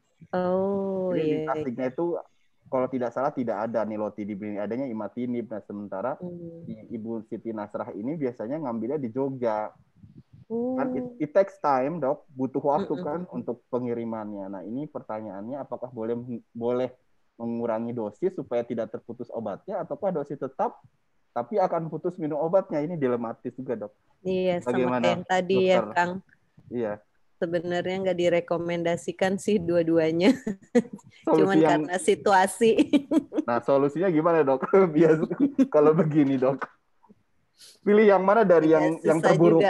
Oh, Jadi iya. di Tasigna itu kalau tidak salah tidak ada nilotidib, adanya imatinib. Nah, sementara hmm. di Ibu Siti Nasrah ini biasanya ngambilnya di Jogja. Hmm. Kan it, it takes time, dok. Butuh waktu hmm. kan untuk pengirimannya. Nah, ini pertanyaannya apakah boleh boleh mengurangi dosis supaya tidak terputus obatnya, ataukah dosis tetap tapi akan putus minum obatnya? Ini dilematis juga, dok. Iya, bagaimana, sama yang tadi dokter? Ya, Kang. Iya. Sebenarnya nggak direkomendasikan sih dua-duanya. Cuman yang... karena situasi. Nah, solusinya gimana, dok? Biasa kalau begini, dok. Pilih yang mana dari ya, yang yang terburuk?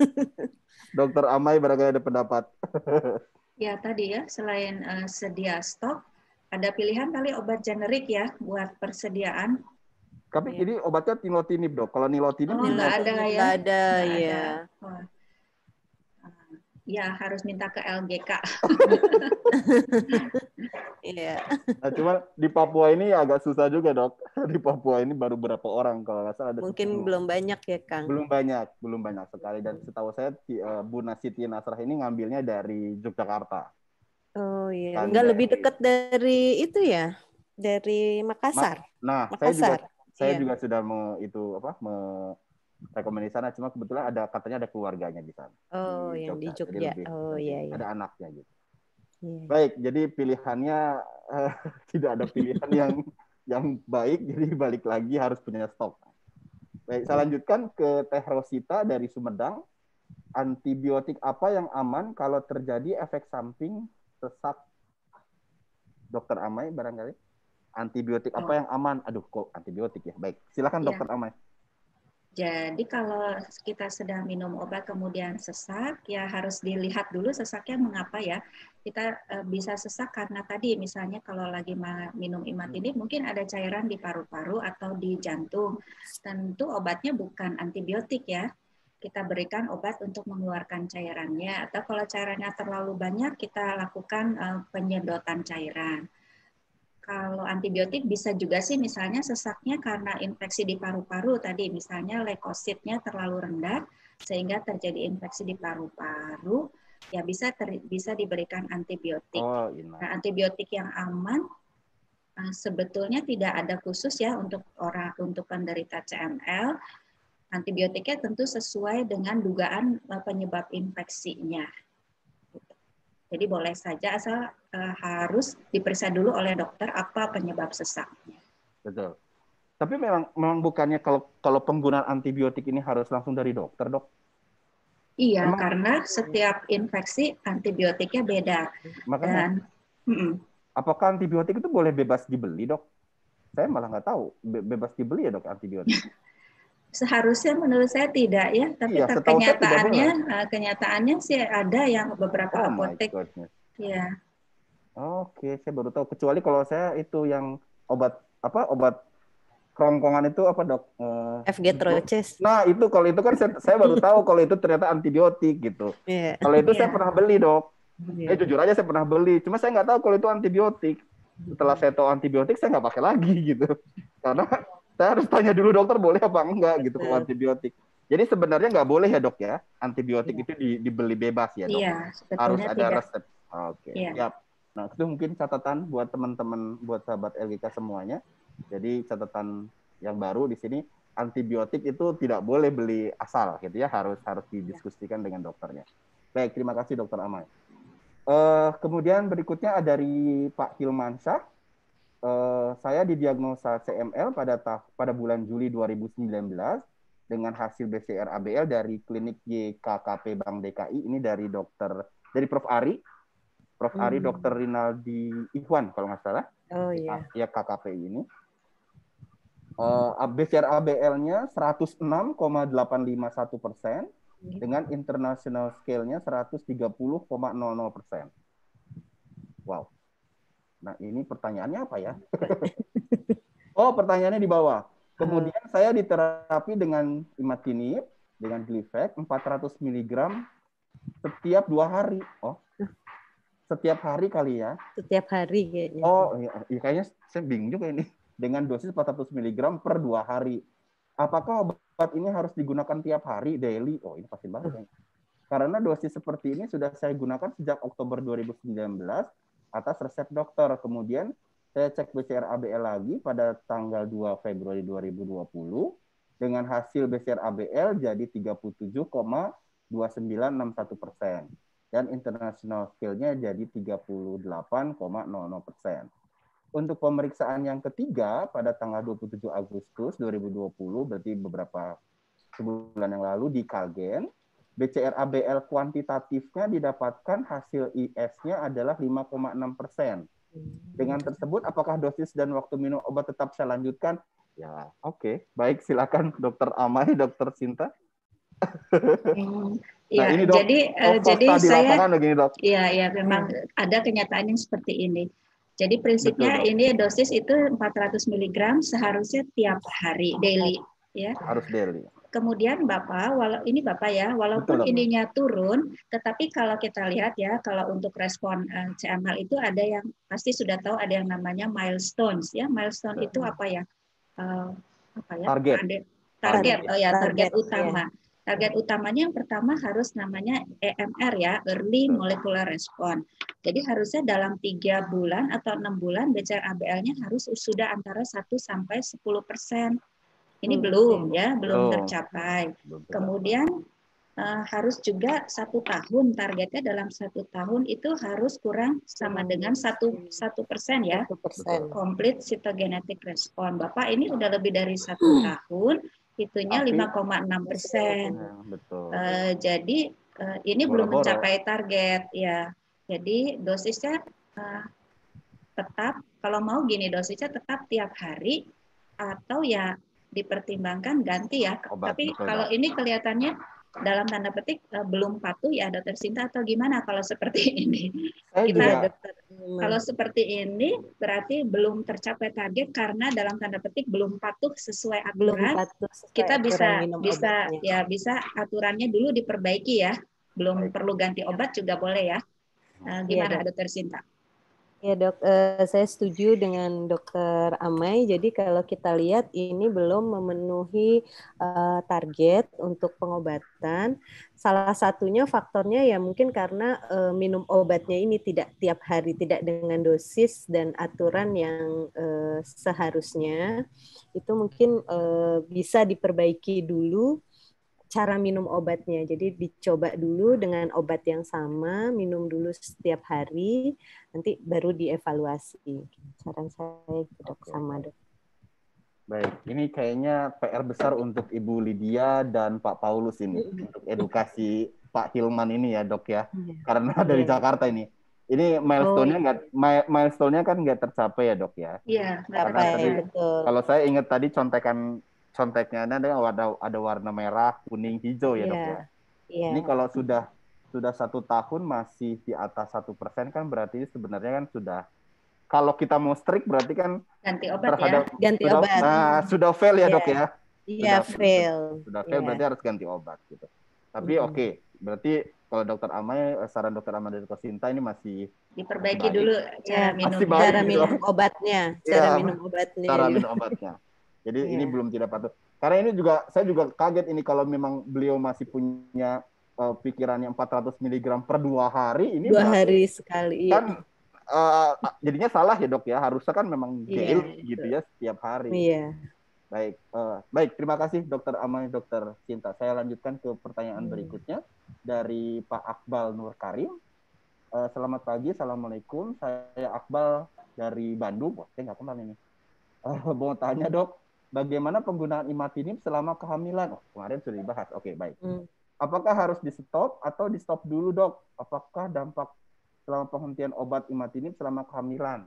Dokter Amai barangkali ada pendapat. Ya, tadi ya, selain uh, sedia stok, ada pilihan kali obat generik ya buat persediaan. Tapi ya. Ini obatnya nilotinib, dok. Kalau nilotinib oh, nggak ada ya. Nggak ada, nggak ya. Ada. Oh. Ya, harus minta ke L G K. Iya. Nah, cuma di Papua ini agak susah juga, dok. Di Papua ini baru berapa orang kalau nggak salah ada mungkin sepuluh. Belum banyak ya, Kang. Belum banyak, belum banyak sekali. Dan setahu saya Bu Siti Nasrah ini ngambilnya dari Yogyakarta. Oh iya, enggak dari, lebih dekat dari itu ya, dari Makassar. Nah, Makassar. saya juga saya iya. juga sudah me, itu apa me, rekomendasi sana, cuma kebetulan ada katanya ada keluarganya di sana. Oh, di yang Jogja. di Jogja. Lebih, oh iya, iya. Ada anaknya gitu. Iya. Baik, jadi pilihannya uh, tidak ada pilihan yang yang baik, jadi balik lagi harus punya stok. Baik, saya lanjutkan ke Teh Rosita dari Sumedang. Antibiotik apa yang aman kalau terjadi efek samping sesak? Dokter Amai barangkali. Antibiotik apa oh. yang aman? Aduh, kok antibiotik ya? Baik, silakan ya. Dokter Amai. Jadi kalau kita sedang minum obat kemudian sesak, ya harus dilihat dulu sesaknya mengapa ya. Kita uh, bisa sesak karena tadi misalnya kalau lagi minum imatinib hmm. mungkin ada cairan di paru-paru atau di jantung. Tentu obatnya bukan antibiotik ya. kita berikan obat untuk mengeluarkan cairannya, atau kalau cairannya terlalu banyak kita lakukan uh, penyedotan cairan. Kalau antibiotik bisa juga sih misalnya sesaknya karena infeksi di paru-paru tadi, misalnya leukositnya terlalu rendah sehingga terjadi infeksi di paru-paru, ya bisa ter, bisa diberikan antibiotik. Oh, iya. Nah, antibiotik yang aman uh, sebetulnya tidak ada khusus ya untuk orang untuk penderita C M L. Antibiotiknya tentu sesuai dengan dugaan penyebab infeksinya. Jadi boleh saja asal uh, harus diperiksa dulu oleh dokter apa penyebab sesaknya. Betul. Tapi memang memang bukannya kalau kalau penggunaan antibiotik ini harus langsung dari dokter, Dok? Iya, Emang, karena setiap infeksi antibiotiknya beda. Makanya, Dan, mm-mm. apakah antibiotik itu boleh bebas dibeli, Dok? Saya malah nggak tahu. Be bebas dibeli ya, Dok, antibiotik? Seharusnya menurut saya tidak ya, tapi iya, kenyataannya kenyataannya sih ada yang beberapa oh apotek. Ya. Oke, saya baru tahu. Kecuali kalau saya itu yang obat apa obat kerongkongan itu apa, Dok? Uh, F G Troches. Nah itu kalau itu kan saya, saya baru tahu kalau itu ternyata antibiotik gitu. Yeah. Kalau itu yeah. saya pernah beli, Dok. Yeah. Eh jujur aja saya pernah beli. Cuma saya nggak tahu kalau itu antibiotik. Setelah saya tahu antibiotik saya nggak pakai lagi gitu. Karena saya harus tanya dulu dokter boleh apa enggak gitu kalau antibiotik. Jadi sebenarnya nggak boleh ya, Dok ya? Antibiotik yeah. itu di, dibeli bebas ya, Dok? Yeah, harus ada tidak. resep. Oke. Okay. Yeah. Siap. Nah, itu mungkin catatan buat teman-teman, buat sahabat L G K semuanya. Jadi catatan yang baru di sini, antibiotik itu tidak boleh beli asal, gitu ya. Harus harus didiskusikan dengan dokternya. Baik, terima kasih Dokter Amai. Uh, kemudian berikutnya ada dari Pak Hilmansyah. Uh, saya didiagnosa C M L pada pada bulan Juli dua ribu sembilan belas dengan hasil B C R A B L dari klinik Y K K P Bank D K I. Ini dari dokter dari Prof Ari. Prof Hmm. Ari Dokter Rinaldi Ikhwan kalau nggak salah. Oh iya. Ya K K P I ini. Uh, B C R A B L-nya seratus enam koma delapan lima satu persen dengan international scale-nya seratus tiga puluh koma nol nol persen. Wow. Nah, ini pertanyaannya apa ya? Oh, pertanyaannya di bawah. Kemudian uh. saya diterapi dengan imatinib, dengan Glivec empat ratus miligram setiap dua hari. Oh, setiap hari kali ya? Setiap hari kayaknya. Oh, ya, ya kayaknya saya bingung juga ini. Dengan dosis empat ratus miligram per dua hari. Apakah obat ini harus digunakan tiap hari, daily? Oh, ini pasti banget. Uh. Karena dosis seperti ini sudah saya gunakan sejak Oktober dua ribu sembilan belas atas resep dokter. Kemudian saya cek B C R A B L lagi pada tanggal dua Februari dua ribu dua puluh dengan hasil B C R A B L jadi tiga puluh tujuh koma dua sembilan enam satu persen dan international scale-nya jadi tiga puluh delapan koma nol nol persen. Untuk pemeriksaan yang ketiga pada tanggal dua puluh tujuh Agustus dua ribu dua puluh, berarti beberapa sebulan yang lalu di Kalgen, B C R A B L kuantitatifnya didapatkan hasil I S-nya adalah lima koma enam persen. Dengan tersebut, apakah dosis dan waktu minum obat tetap saya lanjutkan? Ya, oke. Okay. Baik, silakan Dokter Amai, Dokter Sinta. Hmm, nah, ya, ini dok, jadi uh, jadi saya, begini, dok. Iya, ya, memang hmm. ada kenyataan yang seperti ini. Jadi prinsipnya Betul, ini dosis itu empat ratus miligram seharusnya tiap hari, daily, ya. Harus daily. Kemudian Bapak, walau ini Bapak ya, walaupun Betul, ininya turun, tetapi kalau kita lihat ya, kalau untuk respon uh, C M L itu ada yang pasti sudah tahu ada yang namanya milestones ya. Milestone Betul. Itu apa ya? Uh, apa ya? Target. Ada, target, oh ya, target, target utama. Ya. Target utamanya yang pertama harus namanya E M R ya, Early Molecular Response. Jadi harusnya dalam tiga bulan atau enam bulan B C R A B L-nya harus sudah antara satu sampai sepuluh persen. Ini hmm. belum ya, belum oh. tercapai. Belum Kemudian uh, harus juga satu tahun, targetnya dalam satu tahun itu harus kurang sama dengan satu satu persen ya, complete cytogenetic response. Bapak ini udah lebih dari satu tahun, itunya lima koma enam persen. Uh, jadi uh, ini Bora-bora. belum mencapai target ya. Jadi dosisnya uh, tetap, kalau mau gini dosisnya tetap tiap hari atau ya dipertimbangkan ganti ya. Obat, Tapi betul, kalau dok. Ini kelihatannya dalam tanda petik uh, belum patuh ya Dokter Sinta atau gimana kalau seperti ini? Saya Kita juga, dokter. kalau seperti ini berarti belum tercapai target karena dalam tanda petik belum patuh sesuai Belum aturan. patuh sesuai Kita aturan bisa minum bisa obatnya. ya bisa aturannya dulu diperbaiki ya. Belum Baik. perlu ganti obat juga boleh ya. Uh, Iya, gimana Dok. Dokter Sinta? Ya dok, eh, saya setuju dengan dokter Amai. Jadi kalau kita lihat ini belum memenuhi eh, target untuk pengobatan. Salah satunya faktornya ya mungkin karena eh, minum obatnya ini tidak tiap hari, tidak dengan dosis dan aturan yang eh, seharusnya. Itu mungkin eh, bisa diperbaiki dulu cara minum obatnya. Jadi dicoba dulu dengan obat yang sama, minum dulu setiap hari, nanti baru dievaluasi. Saran saya gitu dok, Oke. sama dok. Baik, ini kayaknya P R besar untuk Ibu Lydia dan Pak Paulus ini untuk edukasi Pak Hilman ini ya dok ya, karena dari Iya. Jakarta ini. Ini Oh, milestone-nya iya. nggak, mi- milestone-nya kan nggak tercapai ya dok ya. Iya, nggak Karena Capai, tadi betul. kalau saya ingat tadi contekan conteknya ada ada ada warna merah, kuning, hijau ya dok Iya, ya. iya. Ini kalau sudah sudah satu tahun masih di atas satu persen kan berarti sebenarnya kan sudah, kalau kita mau strict berarti kan ganti obat terhadap ya. Ganti sudah, obat. nah sudah fail ya Iya. dok ya. Iya, Sudah fail. sudah fail Iya. berarti harus ganti obat gitu. Tapi Mm-mm. oke, berarti kalau dokter Amai, saran dokter Amai dari dokter Sinta ini masih Diperbaiki baik. dulu cara Ya, minum. Masih baik cara gitu. minum obatnya, Iya, cara minum obatnya. cara gitu. minum obatnya. Jadi ini Iya. belum tidak patuh. Karena ini juga saya juga kaget ini kalau memang beliau masih punya uh, pikirannya empat ratus miligram per dua hari, ini Dua berarti hari sekali. Iya. kan uh, jadinya salah ya dok ya. Harusnya kan memang Iya, daily gitu ya setiap hari. Iya. Baik, uh, baik. Terima kasih dokter Amai, dokter Sinta. Saya lanjutkan ke pertanyaan Hmm. berikutnya dari Pak Akbal Nur Karim. Uh, selamat pagi, assalamualaikum. Saya Akbal dari Bandung. Wah, saya nggak kenal ini. Uh, mau tanya dok, bagaimana penggunaan imatinib selama kehamilan? Oh, kemarin sudah dibahas. Oke, baik. Hmm. Apakah harus di stop atau di stop dulu dok? Apakah dampak selama penghentian obat imatinib selama kehamilan?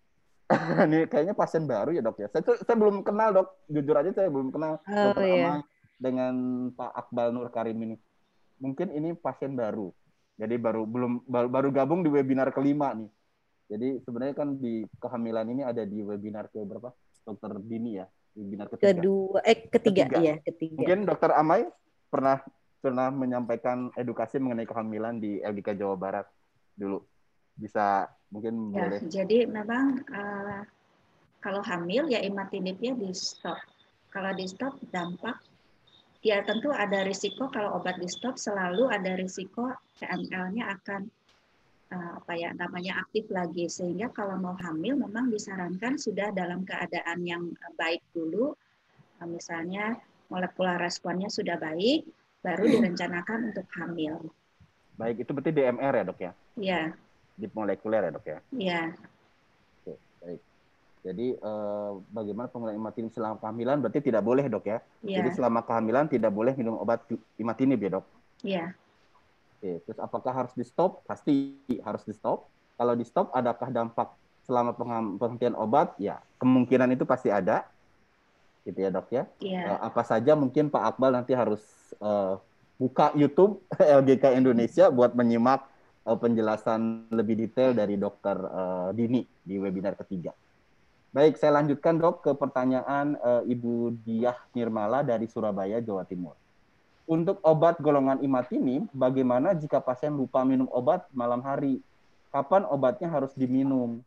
Ini kayaknya pasien baru ya dok ya. Saya, saya belum kenal dok. Jujur aja saya belum kenal Oh, dokter iya. Amai dengan Pak Akbal Nur Karim ini. Mungkin ini pasien baru. Jadi baru belum baru, baru gabung di webinar kelima nih. Jadi sebenarnya kan di kehamilan ini ada di webinar ke berapa? Dokter Dini ya, webinar ketiga. Kedua, eh ketiga, Ketiga. iya ketiga. Mungkin dokter Amai pernah pernah menyampaikan edukasi mengenai kehamilan di L G K Jawa Barat dulu. Bisa mungkin Ya, boleh. jadi memang uh, kalau hamil ya imatinibnya di stop. Kalau di stop dampak ya tentu ada risiko kalau obat di stop selalu ada risiko C M L-nya akan uh, apa ya namanya aktif lagi sehingga kalau mau hamil memang disarankan sudah dalam keadaan yang baik dulu, uh, misalnya molekular responnya sudah baik baru direncanakan untuk hamil. Baik, itu berarti D M R ya dok ya? Iya. Di molekuler ya dok ya? Iya. Oke, baik. Jadi eh, bagaimana penggunaan imatinib selama kehamilan berarti tidak boleh dok ya? Iya. Jadi selama kehamilan tidak boleh minum obat imatinib ya dok? Iya. Oke, terus apakah harus di stop? Pasti harus di stop. Kalau di stop, adakah dampak selama penghentian obat? Ya, kemungkinan itu pasti ada, gitu ya dok ya. Iya. Uh, apa saja mungkin Pak Akbal nanti harus uh, buka YouTube L G K Indonesia buat menyimak uh, penjelasan lebih detail dari dokter uh, Dini di webinar ketiga. Baik, saya lanjutkan dok ke pertanyaan uh, Ibu Diah Nirmala dari Surabaya, Jawa Timur. Untuk obat golongan imatinib, bagaimana jika pasien lupa minum obat malam hari? Kapan obatnya harus diminum?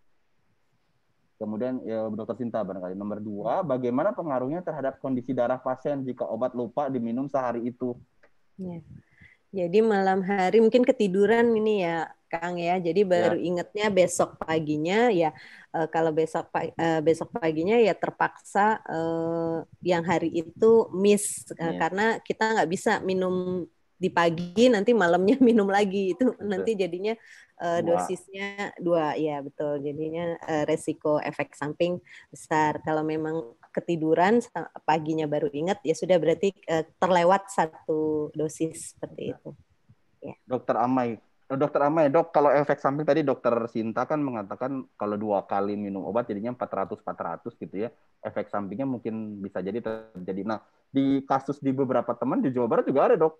Kemudian ya, dokter Sinta barangkali. Nomor dua, bagaimana pengaruhnya terhadap kondisi darah pasien jika obat lupa diminum sehari itu? Ya. Jadi malam hari mungkin ketiduran ini ya Kang ya. Jadi baru Ya. ingatnya besok paginya ya. Uh, kalau besok uh, besok paginya ya terpaksa uh, yang hari itu miss uh, Ya. karena kita nggak bisa minum di pagi nanti malamnya minum lagi itu Betul. nanti jadinya uh, Dua. dosisnya dua ya betul jadinya uh, resiko efek samping besar. Kalau memang ketiduran paginya baru ingat ya sudah berarti uh, terlewat satu dosis seperti itu. Ya. Dokter Amai, dokter Amai, dok kalau efek samping tadi dokter Sinta kan mengatakan kalau dua kali minum obat jadinya empat ratus empat ratus gitu ya. Efek sampingnya mungkin bisa jadi terjadi. Nah, di kasus di beberapa teman di Jawa Barat juga ada dok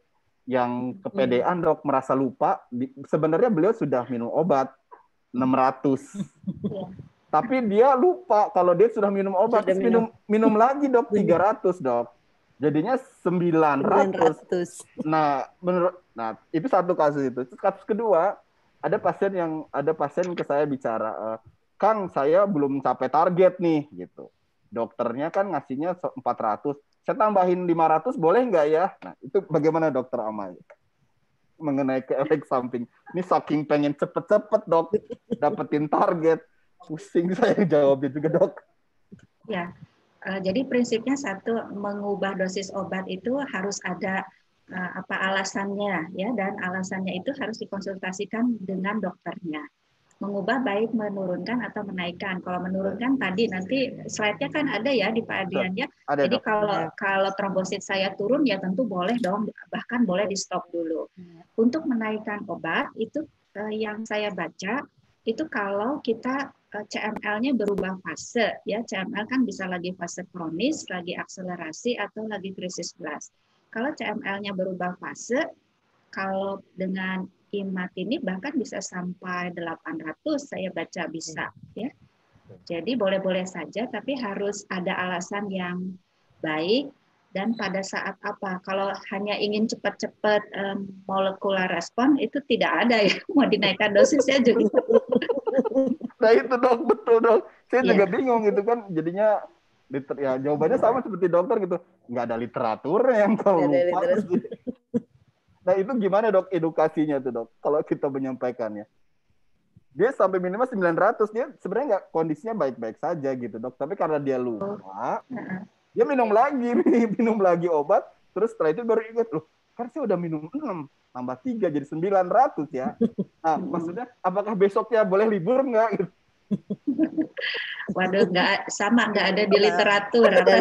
yang kepedean dok, merasa lupa. Di- Sebenarnya beliau sudah minum obat enam ratus. Tapi dia lupa kalau dia sudah minum obat, Sudah terus minum minum lagi dok tiga ratus dok. Jadinya sembilan ratus. sembilan ratus. Nah, menurut nah itu satu kasus itu. Terus kasus kedua, ada pasien yang ada pasien ke saya bicara, e, Kang, saya belum capai target nih gitu. Dokternya kan ngasihnya empat ratus. Saya tambahin lima ratus boleh nggak ya? Nah, itu bagaimana dokter Amai? Mengenai ke efek samping. Ini saking pengen cepet-cepet dok dapetin target. Pusing saya jawabnya juga dok. Ya, uh, jadi prinsipnya satu, mengubah dosis obat itu harus ada uh, apa alasannya ya, dan alasannya itu harus dikonsultasikan dengan dokternya. Mengubah baik menurunkan atau menaikkan. Kalau menurunkan tadi nanti slide-nya kan ada ya di Pak Adrian ya. Ada, Jadi dok. kalau kalau trombosit saya turun ya tentu boleh dong, bahkan boleh di stop dulu. Untuk menaikkan obat itu uh, yang saya baca itu kalau kita C M L-nya berubah fase ya, C M L kan bisa lagi fase kronis, lagi akselerasi atau lagi krisis blast. Kalau C M L-nya berubah fase, kalau dengan imatinib bahkan bisa sampai delapan ratus saya baca bisa ya. Jadi boleh-boleh saja tapi harus ada alasan yang baik dan pada saat apa. Kalau hanya ingin cepat-cepat um, molekular respon itu tidak ada ya, mau dinaikkan dosisnya juga. Nah itu dok, betul dok. Saya Iya. juga bingung gitu kan, jadinya liter, ya jawabannya sama seperti dokter gitu. Nggak ada literaturnya yang kalau Nggak ada lupa. literatur. Nah itu gimana dok edukasinya tuh dok, kalau kita menyampaikannya? Dia sampai minimal sembilan ratus, dia sebenarnya nggak, kondisinya baik-baik saja gitu dok. Tapi karena dia lupa, dia minum lagi, minum lagi obat, terus setelah itu baru ingat, loh kan saya udah minum enam, tambah tiga jadi sembilan ratus ya. Nah maksudnya apakah besoknya boleh libur nggak gitu? Waduh, nggak sama, nggak ada di literatur. Apa?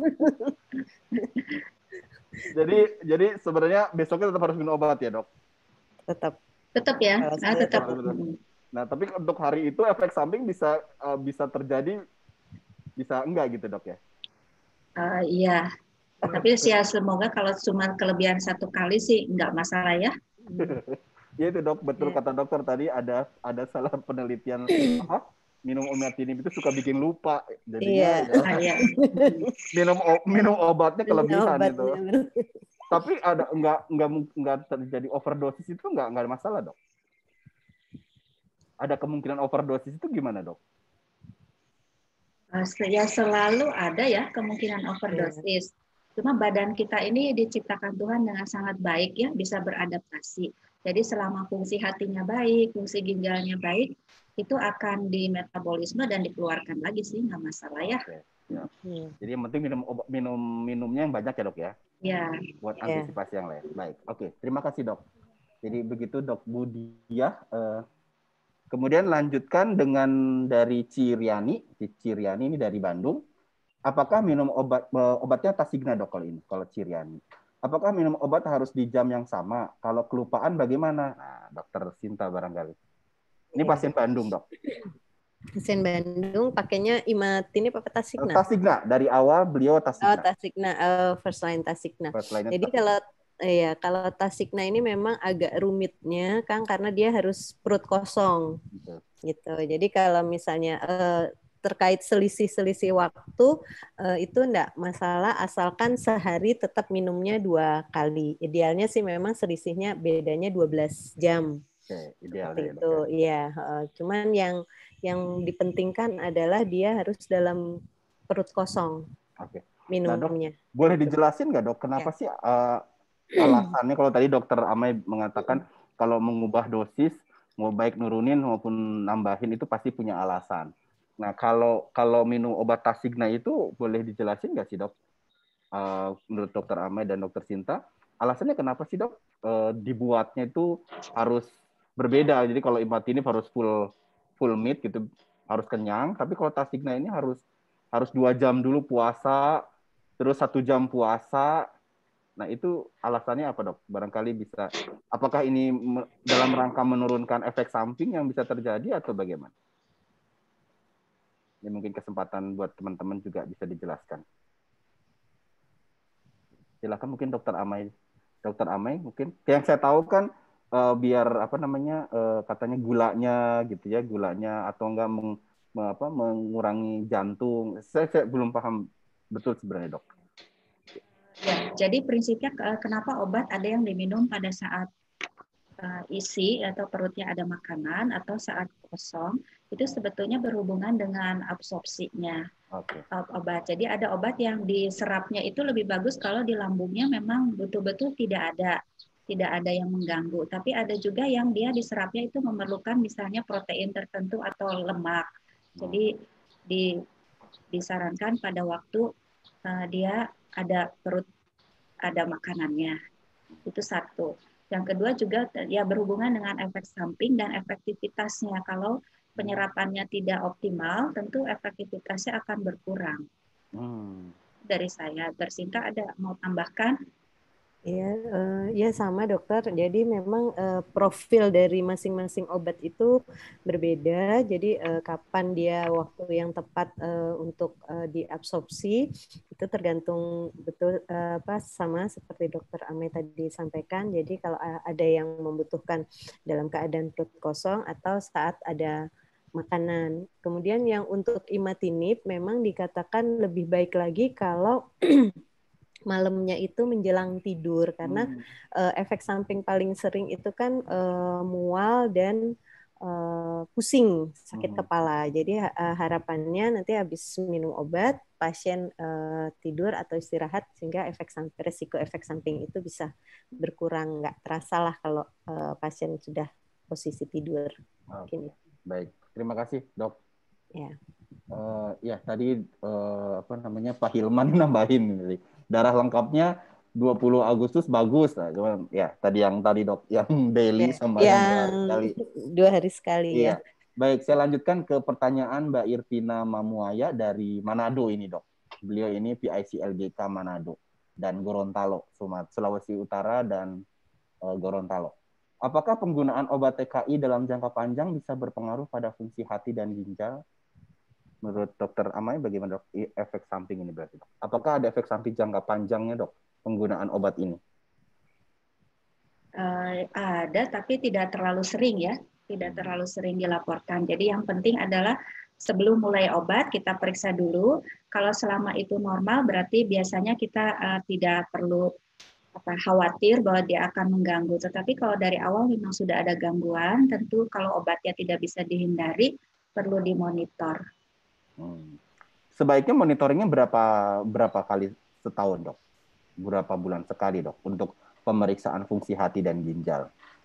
Jadi jadi sebenarnya besoknya tetap harus minum obat ya dok? Tetap. Tetap ya, nah, tetap. Nah tapi untuk hari itu efek samping bisa uh, bisa terjadi, bisa enggak gitu dok ya? Uh, iya, tapi ya semoga kalau cuma kelebihan satu kali sih nggak masalah ya. Ya itu dok, betul kata dokter tadi, ada ada salah penelitian apa? Minum imatinib itu suka bikin lupa, jadinya iya. ya, minum minum obatnya kelebihan obat, itu. Tapi ada enggak enggak enggak terjadi overdosis itu enggak enggak ada masalah dok? Ada kemungkinan overdosis itu gimana dok? Ya selalu ada ya kemungkinan overdosis. Cuma badan kita ini diciptakan Tuhan dengan sangat baik ya, bisa beradaptasi. Jadi selama fungsi hatinya baik, fungsi ginjalnya baik, itu akan dimetabolisme dan dikeluarkan lagi sih, nggak masalah ya. Oke, ya. Hmm. Jadi yang penting minum obat, minum minumnya yang banyak ya dok ya. Ya. Buat antisipasi yang lain. Baik, oke, terima kasih dok. Jadi begitu dok Budiah. Uh, kemudian lanjutkan dengan dari Ciriani, Ciriani ini dari Bandung. Apakah minum obat obatnya Tasigna dok kalau ini? Kalau Ciriani. Apakah minum obat harus di jam yang sama? Kalau kelupaan bagaimana? Nah, dokter Sinta barangkali. Ini pasien Bandung, dok. Pasien Bandung pakainya imatinib apa Tasigna? Tasigna, dari awal beliau Tasigna. Oh, Tasigna, uh, first line Tasigna. First line Jadi Tasigna. kalau ya kalau Tasigna ini memang agak rumitnya, Kang, karena dia harus perut kosong. Betul. Gitu. Jadi kalau misalnya uh, terkait selisih-selisih waktu uh, itu enggak masalah asalkan sehari tetap minumnya dua kali. Idealnya sih memang selisihnya bedanya dua belas jam. Oke, ideal itu iya, uh, cuman yang yang dipentingkan adalah dia harus dalam perut kosong. Oke. Minumnya. Nah, dok, boleh dijelasin nggak dok kenapa ya. sih uh, alasannya kalau tadi dokter Amai mengatakan kalau mengubah dosis mau baik nurunin maupun nambahin itu pasti punya alasan. Nah, kalau kalau minum obat Tasigna itu boleh dijelasin nggak sih dok? Uh, menurut dokter Amai dan dokter Sinta, alasannya kenapa sih dok uh, dibuatnya itu harus berbeda? Jadi kalau imatinib harus full full meat gitu, harus kenyang. Tapi kalau Tasigna ini harus harus dua jam dulu puasa, terus satu jam puasa. Nah itu alasannya apa dok? Barangkali bisa. Apakah ini dalam rangka menurunkan efek samping yang bisa terjadi atau bagaimana? Ini mungkin kesempatan buat teman-teman juga bisa dijelaskan. Silakan mungkin dokter Amai Dokter Amai mungkin. Yang saya tahu kan uh, biar apa namanya uh, katanya gulanya gitu ya, gulanya atau enggak meng, me- apa, mengurangi jantung. Saya, saya belum paham betul sebenarnya, Dok. Ya, jadi prinsipnya eh, kenapa obat ada yang diminum pada saat uh, isi atau perutnya ada makanan atau saat kosong, itu sebetulnya berhubungan dengan absorpsinya Oke. obat. Jadi ada obat yang diserapnya itu lebih bagus kalau di lambungnya memang betul-betul tidak ada tidak ada yang mengganggu. Tapi ada juga yang dia diserapnya itu memerlukan misalnya protein tertentu atau lemak. Jadi di, disarankan pada waktu uh, dia ada perut ada makanannya. Itu satu. Yang kedua juga ya berhubungan dengan efek samping dan efektivitasnya. Kalau penyerapannya tidak optimal, tentu efektivitasnya akan berkurang. Hmm. Dari saya, Bersinta ada mau tambahkan? Ya, uh, ya sama dokter. Jadi memang uh, profil dari masing-masing obat itu berbeda. Jadi uh, kapan dia waktu yang tepat uh, untuk uh, diabsorpsi itu tergantung betul uh, apa sama seperti dokter Ame tadi sampaikan. Jadi kalau ada yang membutuhkan dalam keadaan perut kosong atau saat ada makanan. Kemudian yang untuk imatinib memang dikatakan lebih baik lagi kalau malamnya itu menjelang tidur karena hmm. uh, efek samping paling sering itu kan uh, mual dan uh, pusing, sakit hmm. kepala. Jadi uh, harapannya nanti habis minum obat pasien uh, tidur atau istirahat sehingga efek samping resiko efek samping itu bisa berkurang, nggak terasa lah kalau uh, pasien sudah posisi tidur. Okay. Baik, terima kasih dok. Ya. Uh, ya tadi uh, apa namanya Pak Hilman nambahin nih. Darah lengkapnya dua puluh Agustus bagus lah. Cuman ya tadi yang tadi dok yang daily ya, sama yang dua hari sekali. Dua hari sekali iya. ya. Baik, saya lanjutkan ke pertanyaan Mbak Irvina Mamuaya dari Manado ini dok. Beliau ini P I C L G K Manado dan Gorontalo, Sumatera, Sulawesi Utara dan uh, Gorontalo. Apakah penggunaan obat T K I dalam jangka panjang bisa berpengaruh pada fungsi hati dan ginjal? Menurut dokter Amai bagaimana dok efek samping ini berarti dok? Apakah ada efek samping jangka panjangnya dok penggunaan obat ini? Uh, ada tapi tidak terlalu sering ya, tidak terlalu sering dilaporkan. Jadi yang penting adalah sebelum mulai obat kita periksa dulu. Kalau selama itu normal berarti biasanya kita uh, tidak perlu apa, khawatir bahwa dia akan mengganggu. Tetapi kalau dari awal memang sudah ada gangguan, tentu kalau obatnya tidak bisa dihindari perlu dimonitor. Hmm. Sebaiknya monitoringnya berapa berapa kali setahun dok? Berapa bulan sekali dok untuk pemeriksaan fungsi hati dan ginjal?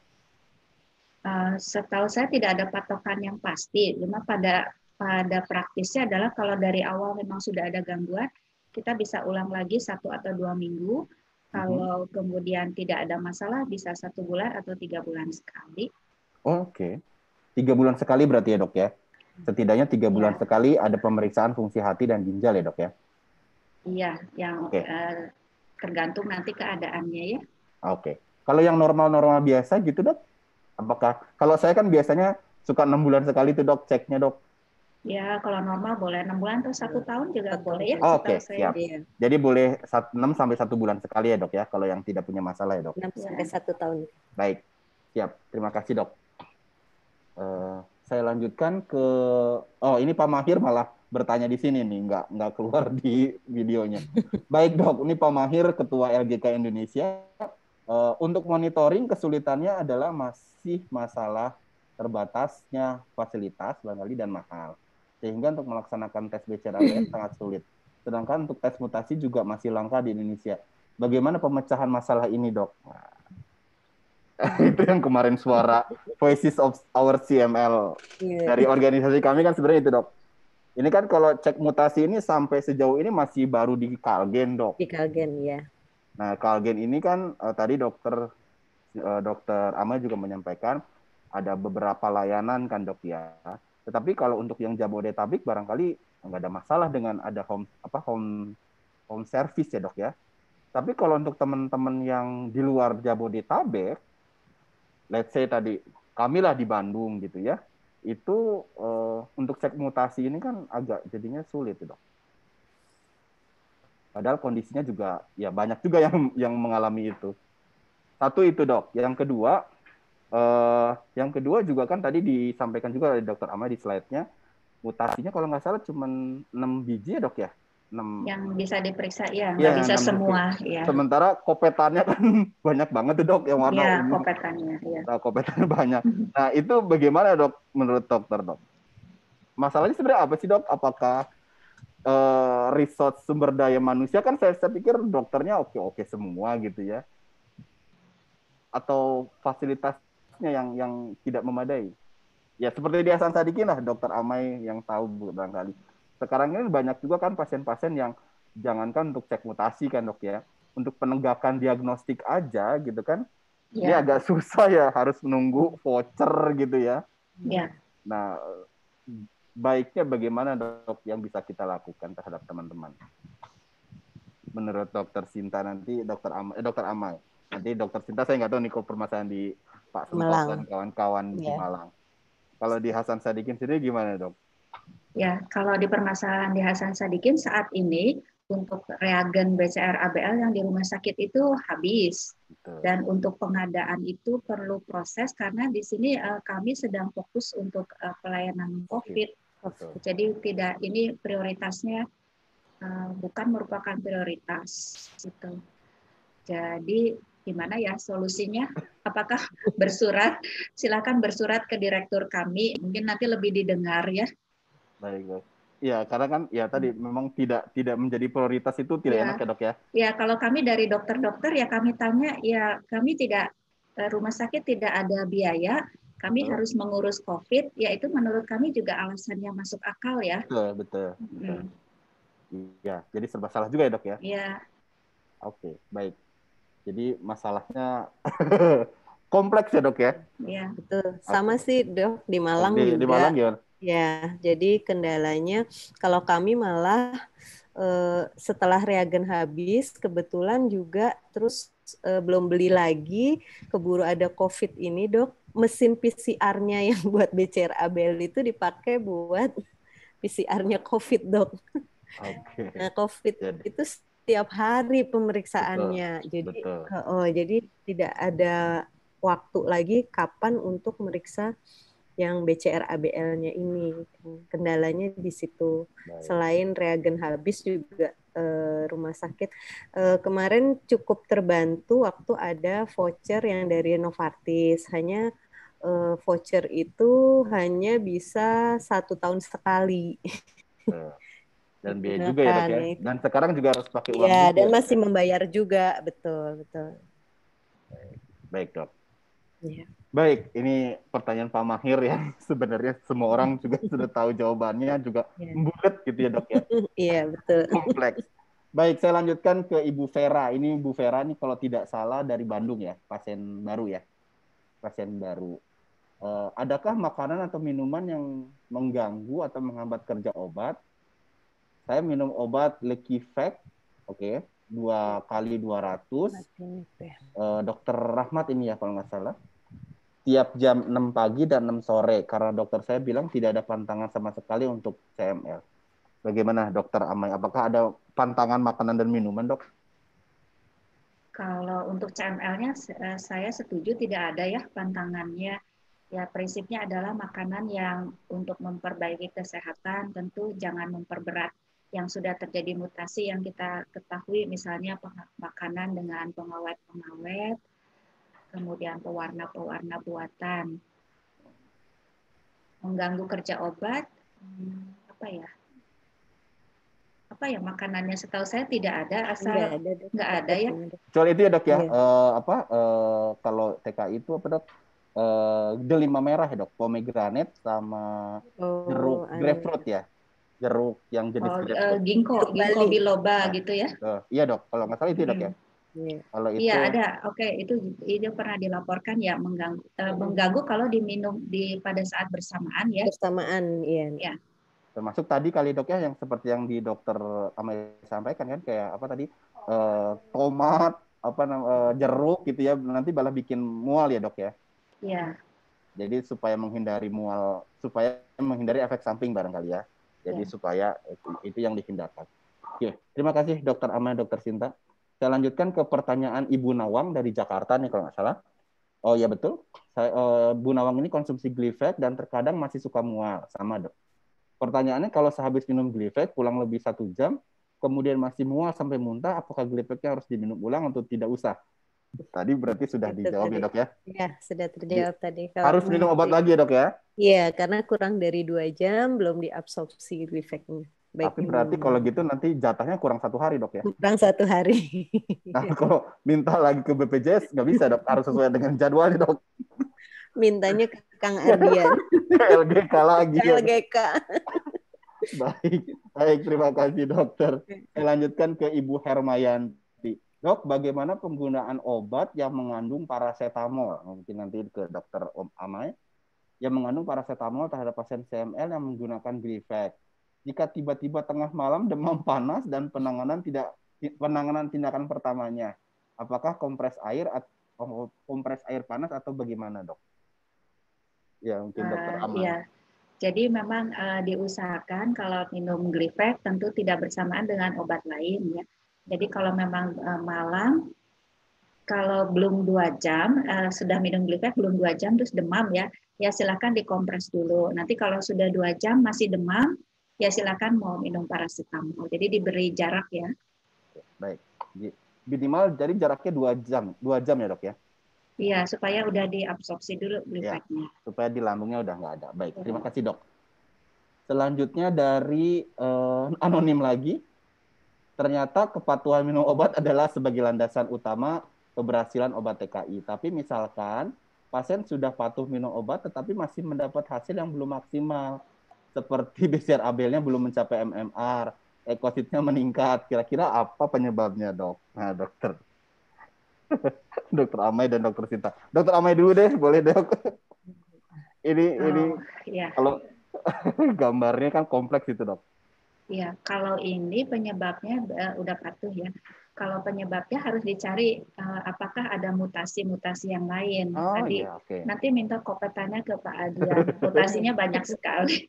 Uh, setahu saya tidak ada patokan yang pasti. Cuma pada pada praktisnya adalah kalau dari awal memang sudah ada gangguan, kita bisa ulang lagi satu atau dua minggu. Kalau mm-hmm. kemudian tidak ada masalah, bisa satu bulan atau tiga bulan sekali. Oh, Oke, okay. tiga bulan sekali berarti ya dok ya? Setidaknya tiga bulan ya. Sekali ada pemeriksaan fungsi hati dan ginjal ya dok ya? Iya, yang okay. uh, tergantung nanti keadaannya ya. Oke. Okay. Kalau yang normal-normal biasa gitu dok? Apakah, kalau saya kan biasanya suka enam bulan sekali tuh dok, ceknya dok. Ya, kalau normal boleh enam bulan atau satu tahun juga boleh ya. Oh, Oke, okay. Siap. Iya. Jadi boleh enam sampai satu bulan sekali ya dok ya, kalau yang tidak punya masalah ya dok? enam sampai satu tahun. Baik, siap. Terima kasih dok. Uh, saya lanjutkan ke oh ini Pak Mahir malah bertanya di sini nih, nggak nggak keluar di videonya. Baik dok, ini Pak Mahir Ketua L G K Indonesia. Uh, untuk monitoring kesulitannya adalah masih masalah terbatasnya fasilitas barangkali dan mahal, sehingga untuk melaksanakan tes B C R A B S sangat sulit. Sedangkan untuk tes mutasi juga masih langka di Indonesia. Bagaimana pemecahan masalah ini dok? Itu yang kemarin suara Voices of Our C M L yeah. Dari organisasi kami kan sebenarnya itu dok. Ini kan kalau cek mutasi ini sampai sejauh ini masih baru di Kalgen dok. Di Kalgen ya. Nah Kalgen ini kan uh, tadi dokter uh, dokter Ama juga menyampaikan ada beberapa layanan kan dok ya. Tetapi kalau untuk yang Jabodetabek barangkali nggak ada masalah dengan ada home apa home home service ya dok ya. Tapi kalau untuk teman-teman yang di luar Jabodetabek, let's say tadi kamilah di Bandung gitu ya, itu uh, untuk cek mutasi ini kan agak jadinya sulit dok. Padahal kondisinya juga ya banyak juga yang yang mengalami itu. Satu itu dok. Yang kedua, eh, yang kedua juga kan tadi disampaikan juga oleh dokter Amai di slide-nya, mutasinya kalau nggak salah cuma enam biji ya dok ya? enam. Yang bisa diperiksa, ya nggak Ya, bisa enam biji. semua. Ya, Sementara kopetannya kan banyak banget tuh dok, yang warna ya ungu. kopetannya. Ya. Nah, kopetannya banyak. Nah, itu bagaimana dok menurut dokter dok? Masalahnya sebenarnya apa sih dok? Apakah eh, resource sumber daya manusia kan saya, saya pikir dokternya oke-oke semua gitu ya? Atau fasilitasnya yang yang tidak memadai? Ya seperti di Hasan Sadikin lah, dokter Amai yang tahu barangkali. Sekarang ini banyak juga kan pasien-pasien yang jangankan untuk cek mutasi kan dok ya, untuk penegakan diagnostik aja gitu kan, ini Ya. agak susah ya, harus menunggu voucher gitu ya. Ya. Nah, baiknya bagaimana dok yang bisa kita lakukan terhadap teman-teman? Menurut dokter Sinta nanti, dokter Amai, eh, dokter Amai. Nanti dokter Sinta saya nggak tahu nih kok permasalahan di Pak Sentok Malang. dan kawan-kawan di Ya. Malang. Kalau di Hasan Sadikin sendiri gimana dok? Ya, kalau di permasalahan di Hasan Sadikin saat ini untuk reagen B C R A B L yang di rumah sakit itu habis. Betul. Dan untuk pengadaan itu perlu proses karena di sini uh, kami sedang fokus untuk uh, pelayanan COVID. Betul. Jadi tidak, ini prioritasnya uh, bukan merupakan prioritas gitu. Jadi gimana ya solusinya? Apakah bersurat? Silakan bersurat ke direktur kami. Mungkin nanti lebih didengar ya. Baik, baik. Ya, karena kan ya tadi memang tidak tidak menjadi prioritas itu tidak ya. enak ya dok ya. Ya, kalau kami dari dokter-dokter ya kami tanya, ya kami tidak, rumah sakit tidak ada biaya, kami Betul. harus mengurus COVID, ya itu menurut kami juga alasannya masuk akal ya. Betul, betul. betul. Hmm. Ya, jadi serba salah juga ya dok ya. Iya. Oke, baik. Jadi masalahnya kompleks ya dok ya. Iya, betul. Sama Oke. sih dok di Malang di, juga. Di Malang ya. Ya, jadi kendalanya kalau kami malah eh, setelah reagen habis, kebetulan juga terus eh, belum beli lagi, keburu ada COVID ini dok, mesin P C R-nya yang buat B C R A B L itu dipakai buat P C R-nya COVID dok. Oke. Nah COVID Jadi, itu setiap hari pemeriksaannya, betul, jadi betul. oh jadi tidak ada waktu lagi kapan untuk meriksa yang B C R A B L-nya ini. Kendalanya di situ. Baik. Selain reagen habis juga eh, rumah sakit eh, kemarin cukup terbantu waktu ada voucher yang dari Novartis. Hanya eh, voucher itu hanya bisa satu tahun sekali. Dan biaya juga ya dok ya. Dan sekarang juga harus pakai uang ya, juga. dan masih membayar juga, betul betul. Baik dok. Ya. Baik, ini pertanyaan Pak Mahir yang sebenarnya semua orang juga sudah tahu jawabannya, juga ya. bulat gitu ya dok ya. Iya betul. Kompleks. Baik, saya lanjutkan ke Ibu Vera. Ini Ibu Vera ini kalau tidak salah dari Bandung ya, pasien baru ya, pasien baru. Uh, adakah makanan atau minuman yang mengganggu atau menghambat kerja obat? Saya minum obat Lekivac, oke, okay, dua kali dua ratus. Uh, Dokter Rahmat ini ya kalau nggak salah. Tiap jam enam pagi dan enam sore, karena dokter saya bilang tidak ada pantangan sama sekali untuk C M L. Bagaimana dokter Amai? Apakah ada pantangan makanan dan minuman, dok? Kalau untuk C M L-nya saya setuju tidak ada ya pantangannya. Ya prinsipnya adalah makanan yang untuk memperbaiki kesehatan tentu jangan memperberat. Yang sudah terjadi mutasi yang kita ketahui misalnya makanan dengan pengawet-pengawet, kemudian pewarna-pewarna buatan, mengganggu kerja obat, apa ya? Apa ya makanannya? Setahu saya tidak ada, asal nggak ada, nggak ada ya. Soal itu ya dok ya, iya. uh, apa uh, kalau T K I itu apa dok? Uh, delima merah ya dok, pomegranate sama oh, jeruk grapefruit ya, jeruk yang jenis oh, grapefruit. Uh, ginkgo, ginkgo biloba nah, gitu ya? Uh, iya dok, kalau nggak salah itu ya dok ya. Yeah. Kalau itu iya ada, oke okay. itu itu pernah dilaporkan ya mengganggu uh, mengganggu kalau diminum di pada saat bersamaan ya. Bersamaan, iya. Ya. Termasuk tadi kali dok ya yang seperti yang di dokter Amai sampaikan kan kayak apa tadi uh, tomat apa uh, jeruk gitu ya nanti malah bikin mual ya dok ya. Iya. Jadi supaya menghindari mual, supaya menghindari efek samping barangkali ya. Jadi ya. Supaya itu, itu yang dihindarkan. Oke, terima kasih dokter Amai, dokter Sinta. Saya lanjutkan ke pertanyaan Ibu Nawang dari Jakarta nih kalau nggak salah. Oh ya betul. Saya, uh, Bu Nawang ini konsumsi Gleevec dan terkadang masih suka mual. Sama dok. Pertanyaannya kalau sehabis minum Gleevec pulang lebih satu jam, kemudian masih mual sampai muntah, apakah Gleevec-nya harus diminum ulang atau tidak usah? Tadi berarti sudah Itu dijawab tadi. ya dok ya? Ya, sudah terjawab tadi. Kalau harus minum obat lagi ya dok ya? Iya, karena kurang dari dua jam belum diabsorpsi Gleevec-nya. Tapi berarti kalau gitu nanti jatahnya kurang satu hari dok ya? Kurang satu hari. Nah kalau minta lagi ke B P J S nggak bisa dok, harus sesuai dengan jadwalnya dok. Mintanya ke Kang Ardian. L G K lagi. L G K. Baik, baik terima kasih dokter. Saya lanjutkan ke Ibu Hermayanti. Dok, bagaimana penggunaan obat yang mengandung paracetamol? Mungkin nanti ke dokter Om Amai. Yang mengandung paracetamol terhadap pasien C M L yang menggunakan Gleevec. Jika tiba-tiba tengah malam demam panas dan penanganan tidak penanganan tindakan pertamanya, apakah kompres air atau kompres air panas atau bagaimana, dok? Ya, mungkin dokter Uh, Amai. ya. Jadi memang uh, diusahakan kalau minum Gleevec tentu tidak bersamaan dengan obat lain ya. Jadi kalau memang uh, malam, kalau belum dua jam uh, sudah minum Gleevec belum dua jam terus demam ya, ya silakan dikompres dulu. Nanti kalau sudah dua jam masih demam, ya silakan mau minum paracetamol. Jadi diberi jarak ya. Baik, minimal jadi jaraknya dua jam, dua jam ya dok ya? Iya, supaya udah diabsorpsi dulu Gleevec-nya. Ya, supaya di lambungnya udah nggak ada. Baik, terima kasih dok. Selanjutnya dari uh, anonim lagi. Ternyata kepatuhan minum obat adalah sebagai landasan utama keberhasilan obat T K I. Tapi misalkan pasien sudah patuh minum obat tetapi masih mendapat hasil yang belum maksimal. Seperti B C R A B L-nya belum mencapai M M R, ekositnya meningkat. Kira-kira apa penyebabnya, dok? Nah, dokter. Dokter Amai dan dokter Sinta. Dokter Amai dulu deh, boleh dok? Ini, oh, ini ya. Kalau gambarnya kan kompleks itu, dok. Ya, kalau ini penyebabnya uh, udah patuh ya. Kalau penyebabnya harus dicari uh, apakah ada mutasi-mutasi yang lain. Oh, Tadi ya, okay. Nanti minta kopetannya ke Pak Adrian. Mutasinya banyak sekali.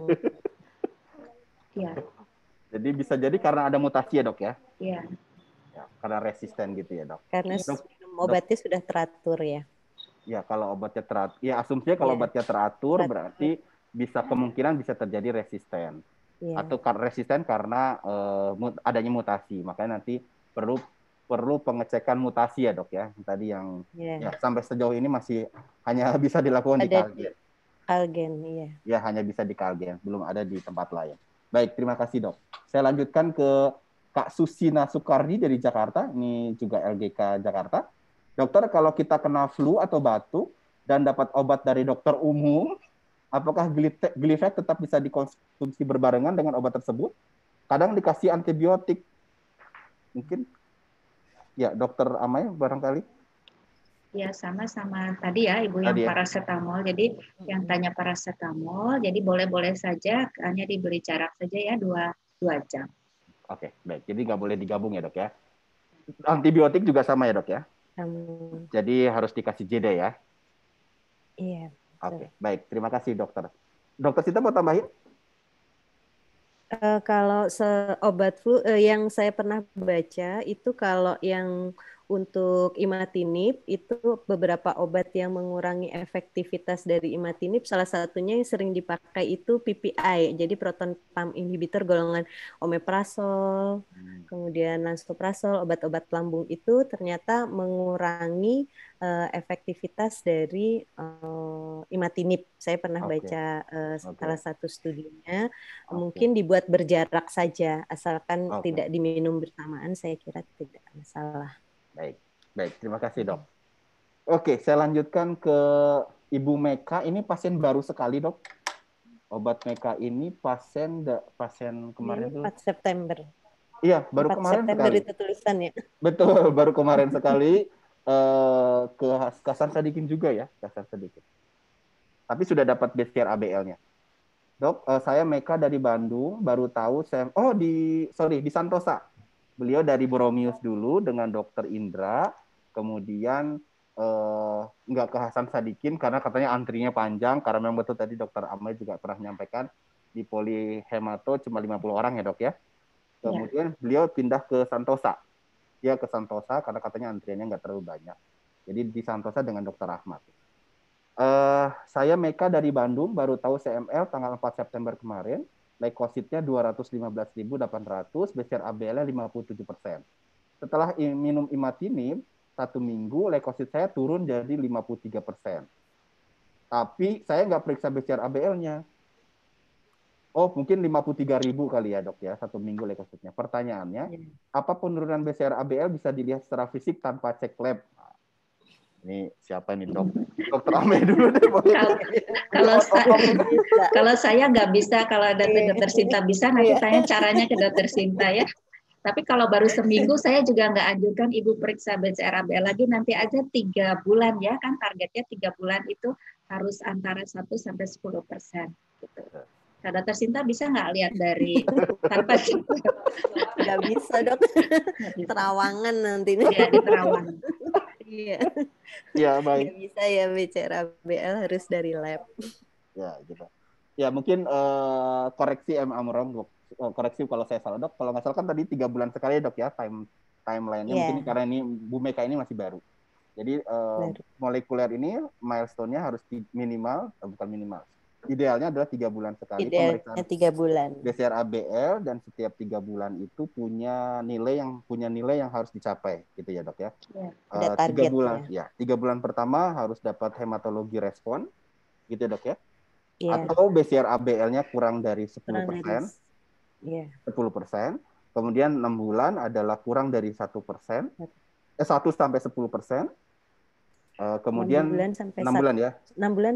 Ya. Jadi bisa jadi karena ada mutasi ya dok ya? Iya. Ya, karena resisten gitu ya dok. Karena dok, obatnya dok, sudah teratur ya. Ya kalau obatnya teratur, ya asumsinya kalau ya. obatnya teratur, teratur berarti bisa kemungkinan bisa terjadi resisten. Yeah. Atau resisten karena uh, adanya mutasi, makanya nanti perlu perlu pengecekan mutasi ya dok ya. Tadi yang yeah. ya, sampai sejauh ini masih hanya bisa dilakukan ada di Kalgen. Kalgen, iya. Ya hanya bisa di Kalgen, belum ada di tempat lain. Baik, terima kasih dok. Saya lanjutkan ke Kak Susina Soekardi dari Jakarta, ini juga L G K Jakarta. Dokter, kalau kita kena flu atau batuk dan dapat obat dari dokter umum, apakah Gleevec tetap bisa dikonsumsi berbarengan dengan obat tersebut? Kadang dikasih antibiotik. Mungkin ya, dokter Amai barangkali. Ya, sama-sama tadi ya Ibu yang ya. Paracetamol. Jadi yang tanya paracetamol, jadi boleh-boleh saja, hanya diberi jarak saja ya dua, dua jam. Oke, baik. Jadi nggak boleh digabung ya dok ya. Antibiotik juga sama ya dok ya? Um. Jadi harus dikasih J D ya? Iya. Oke, okay, baik. Terima kasih, dokter. Dokter Sita mau tambahin? Uh, kalau obat flu uh, yang saya pernah baca itu kalau yang untuk imatinib itu beberapa obat yang mengurangi efektivitas dari imatinib, salah satunya yang sering dipakai itu P P I, jadi proton pump inhibitor golongan omeprazol, hmm. kemudian lansoprazol, obat-obat lambung itu ternyata mengurangi uh, efektivitas dari uh, imatinib. Saya pernah okay. baca uh, okay. salah satu studinya, okay. mungkin dibuat berjarak saja, asalkan okay. tidak diminum bersamaan, saya kira tidak masalah. Baik, baik. Terima kasih dok. Oke, saya lanjutkan ke Ibu Meka. Ini pasien baru sekali dok. Obat Meka ini pasien pasien kemarin tuh. empat September. Iya, baru kemarin September sekali. Itu tulisannya. Betul, baru kemarin sekali uh, ke Hasan Sadikin juga ya, Hasan Sadikin. Tapi sudah dapat B C R A B L-nya. Dok, uh, saya Meka dari Bandung, baru tahu saya oh di sorry di Santosa. Beliau dari Boromius dulu dengan dokter Indra, kemudian eh, nggak ke Hasan Sadikin karena katanya antrinya panjang, karena memang betul tadi dokter Amai juga pernah menyampaikan di polihemato cuma lima puluh orang ya dok ya. Kemudian ya. Beliau pindah ke Santosa. dia ke Santosa karena katanya antriannya nggak terlalu banyak. Jadi di Santosa dengan dokter Ahmad. Uh, saya Meka dari Bandung, baru tahu C M L tanggal empat September kemarin. Leukositnya dua ratus lima belas ribu delapan ratus, B C R A B L-nya lima puluh tujuh persen. Setelah minum imatinib, satu minggu leukosit saya turun jadi lima puluh tiga persen. Tapi saya nggak periksa B C R A B L-nya. Oh, mungkin lima puluh tiga ribu kali ya dok ya, satu minggu leukositnya. Pertanyaannya, apa penurunan B C R A B L bisa dilihat secara fisik tanpa cek lab? Ini siapa nih dok? Dokter Ame dulu deh. Kalau, kalau, kalau saya nggak bisa, kalau ada dokter Sinta bisa, nanti tanya caranya ke dokter Sinta ya. Tapi kalau baru seminggu saya juga nggak anjurkan ibu periksa B C R A B L lagi, nanti aja tiga bulan ya, kan targetnya tiga bulan itu harus antara satu sampai sepuluh persen. Gitu. Nah, dokter Sinta bisa nggak lihat dari tanpa nggak bisa dok, terawangan nanti nih. Ya, di terawangan. Iya. Ya baik. Nggak bisa ya B C R A B L harus dari lab. Ya gitu. Ya mungkin uh, koreksi M Amron dok. Koreksi kalau saya salah dok. Kalau nggak salah kan tadi tiga bulan sekali dok ya time timelinenya. Yeah. Mungkin karena ini Bu Meka ini masih baru. Jadi uh, molekuler ini milestone-nya harus minimal, bukan minimal. Idealnya adalah tiga bulan sekali pemeriksaan tiga bulan B C R A B L, dan setiap tiga bulan itu punya nilai yang punya nilai yang harus dicapai gitu ya dok ya. Ya, uh, ada tiga bulan ya. ya tiga bulan pertama harus dapat hematologi respon gitu dok ya. Ya. Atau B C R A B L-nya kurang dari sepuluh persen, ya. sepuluh persen. Kemudian enam bulan adalah kurang dari satu persen, eh satu sampai sepuluh persen. Uh, kemudian enam bulan sampai enam bulan ya. enam bulan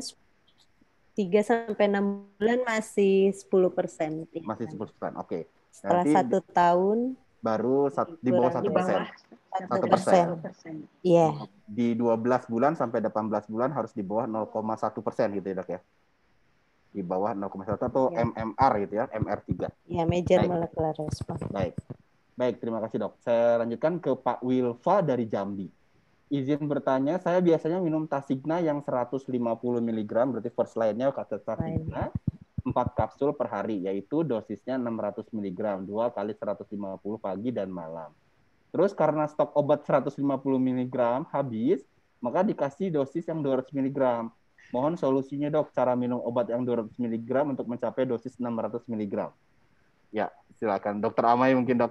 tiga sampai enam bulan masih sepuluh persen. Masih sepuluh persen, oke. Okay. Setelah nanti satu tahun baru satu, di bawah satu persen. Satu persen. Iya. Di dua belas bulan sampai delapan belas bulan harus di bawah nol koma satu persen gitu ya dok ya. Di bawah nol koma satu atau ya. M M R gitu ya, M R tiga. Ya, major molecular response. Baik. Baik, terima kasih dok. Saya lanjutkan ke Pak Wilfa dari Jambi. Izin bertanya, saya biasanya minum Tasigna yang seratus lima puluh miligram, berarti first line-nya kata Tasigna, empat kapsul per hari, yaitu dosisnya enam ratus miligram, dua kali seratus lima puluh pagi dan malam. Terus karena stok obat seratus lima puluh miligram habis, maka dikasih dosis yang dua ratus miligram. Mohon solusinya dok, cara minum obat yang dua ratus miligram untuk mencapai dosis enam ratus miligram. Ya, silakan. Dokter Amai mungkin dok.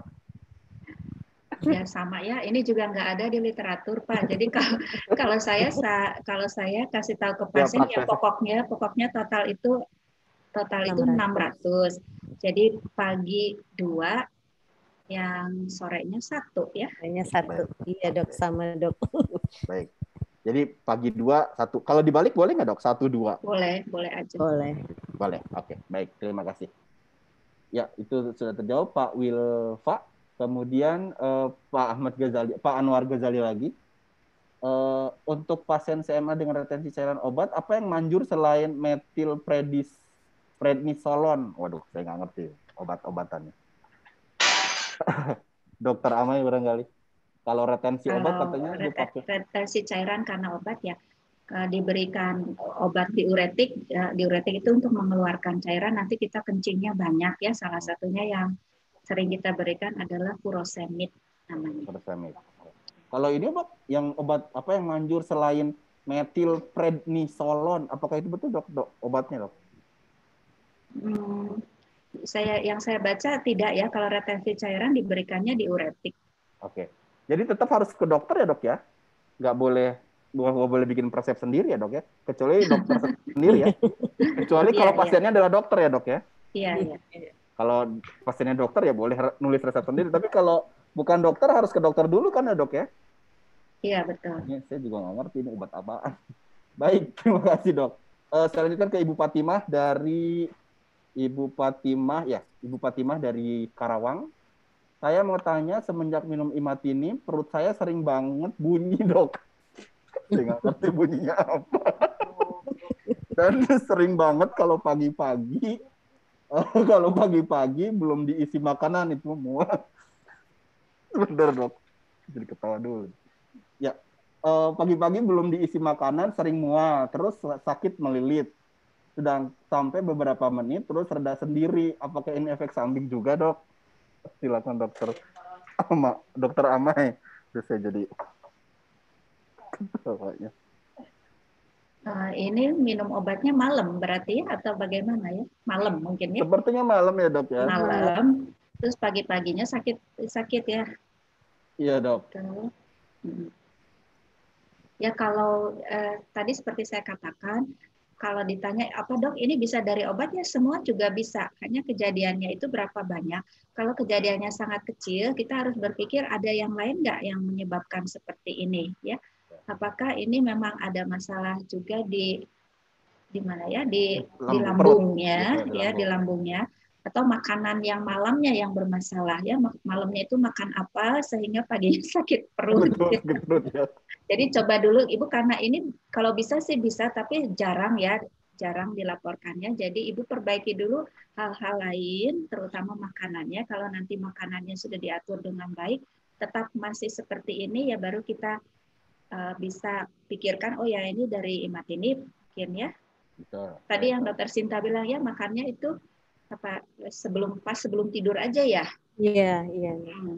Ya sama ya, ini juga nggak ada di literatur Pak. Jadi kalau kalau saya kalau saya kasih tahu ke pasien ya, ya pokoknya pokoknya total itu total itu enam ratus. Jadi pagi dua, yang sorenya satu ya. Hanya satu. Iya dok, sama dok. Baik. Jadi pagi dua satu. Kalau dibalik boleh nggak dok? Satu dua. Boleh, boleh aja. Boleh. Boleh. Oke, baik. Terima kasih. Ya itu sudah terjawab Pak Wilfa. Kemudian eh, Pak Ahmad Ghazali, Pak Anwar Ghazali lagi. Eh, untuk pasien C M A dengan retensi cairan obat, apa yang manjur selain metil predis, prednisolon? Waduh, saya nggak ngerti obat-obatannya. Dokter Amai barangkali. Kalau retensi Kalau obat katanya retensi, retensi cairan karena obat ya diberikan obat diuretik. Diuretik itu untuk mengeluarkan cairan. Nanti kita kencingnya banyak ya. Salah satunya yang sering kita berikan adalah furosemid namanya. Furosemid. Kalau ini obat yang obat apa yang manjur selain metil prednisolon, apakah itu betul dok, dok obatnya dok? Hmm, saya yang saya baca tidak ya, kalau retensi cairan diberikannya diuretik. Oke. Jadi tetap harus ke dokter ya dok ya? Nggak boleh nggak boleh bikin resep sendiri ya dok ya? Kecuali dokter sendiri ya? Kecuali kalau iya, pasiennya iya. adalah dokter ya dok ya? Iya, iya. Kalau pasiennya dokter ya boleh nulis resep sendiri, tapi kalau bukan dokter harus ke dokter dulu kan ya dok ya? Iya betul. Ini saya juga nggak ngerti ini obat apaan. Baik, terima kasih dok. Uh, saya lanjutkan ke Ibu Fatimah dari Ibu Fatimah ya, Ibu Fatimah dari Karawang. Saya mau tanya, semenjak minum imatinib perut saya sering banget bunyi dok. Saya nggak ngerti bunyinya apa. Dan sering banget kalau pagi-pagi. Oh, kalau pagi-pagi belum diisi makanan itu mual. Sebentar dok, jadi ketawa dulu. Ya, pagi-pagi belum diisi makanan sering mual, terus sakit melilit. Sudah sampai beberapa menit, terus reda sendiri. Apakah ini efek samping juga dok? Silakan dokter. sama dokter Amai. Terus saya jadi pokoknya. Uh, ini minum obatnya malam berarti ya, atau bagaimana ya? Malam mungkin ya? Sepertinya malam ya dok ya? Malam, terus pagi-paginya sakit sakit ya? Iya dok. Hmm. Ya kalau eh, tadi seperti saya katakan, kalau ditanya apa dok ini bisa dari obat ya semua juga bisa. Hanya kejadiannya itu berapa banyak. Kalau kejadiannya sangat kecil, kita harus berpikir ada yang lain nggak yang menyebabkan seperti ini ya. Apakah ini memang ada masalah juga di di mana ya di Lambung, di lambungnya perut. ya di lambungnya atau makanan yang malamnya yang bermasalah ya malamnya itu makan apa sehingga paginya sakit perut. Betul, sakit perut ya. Jadi coba dulu Ibu karena ini kalau bisa sih bisa tapi jarang ya jarang dilaporkannya. Jadi Ibu perbaiki dulu hal-hal lain terutama makanannya. Kalau nanti makanannya sudah diatur dengan baik tetap masih seperti ini ya baru kita uh, bisa pikirkan oh ya ini dari imatinib mungkin ya. Betul. Tadi yang dokter Sinta bilang ya makannya itu apa sebelum pas sebelum tidur aja ya? Iya, iya. Hmm.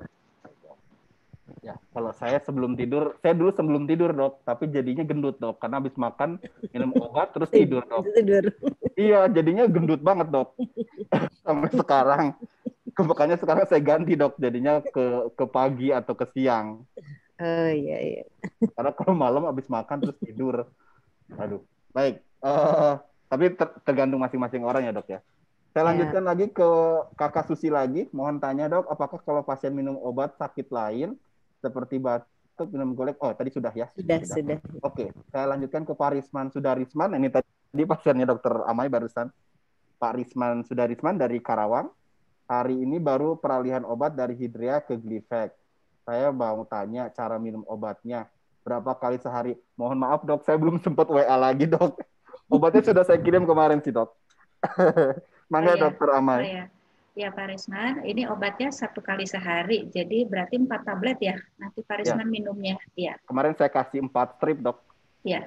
Ya, kalau saya sebelum tidur, saya dulu sebelum tidur dok, tapi jadinya gendut dok, karena habis makan minum obat terus tidur dok. Tidur. Iya, jadinya gendut banget dok. Sampai sekarang, makanya sekarang saya ganti dok, jadinya ke ke pagi atau ke siang. Oh iya iya. Karena kalau malam habis makan terus tidur, aduh. Baik, uh, tapi ter tergantung masing-masing orang ya dok ya. Saya lanjutkan ya. lagi ke Kakak Susi lagi. Mohon tanya dok, apakah kalau pasien minum obat sakit lain seperti batuk, minum golek, oh tadi sudah ya? Sudah, sudah. sudah. Oke, saya lanjutkan ke Pak Risman Sudarisman. Ini tadi pasiennya dokter Amai barusan. Pak Risman Sudarisman dari Karawang. Hari ini baru peralihan obat dari Hidria ke Glifek. Saya mau tanya cara minum obatnya. Berapa kali sehari? Mohon maaf dok, saya belum sempat W A lagi dok. Obatnya sudah saya kirim kemarin sih dok. Mangga oh, ya. Dokter Amai. Oh, ya. Ya Pak Risman, ini obatnya satu kali sehari, jadi berarti empat tablet ya. Nanti Pak Risman ya. minumnya. Ya. Kemarin saya kasih empat strip dok. Ya.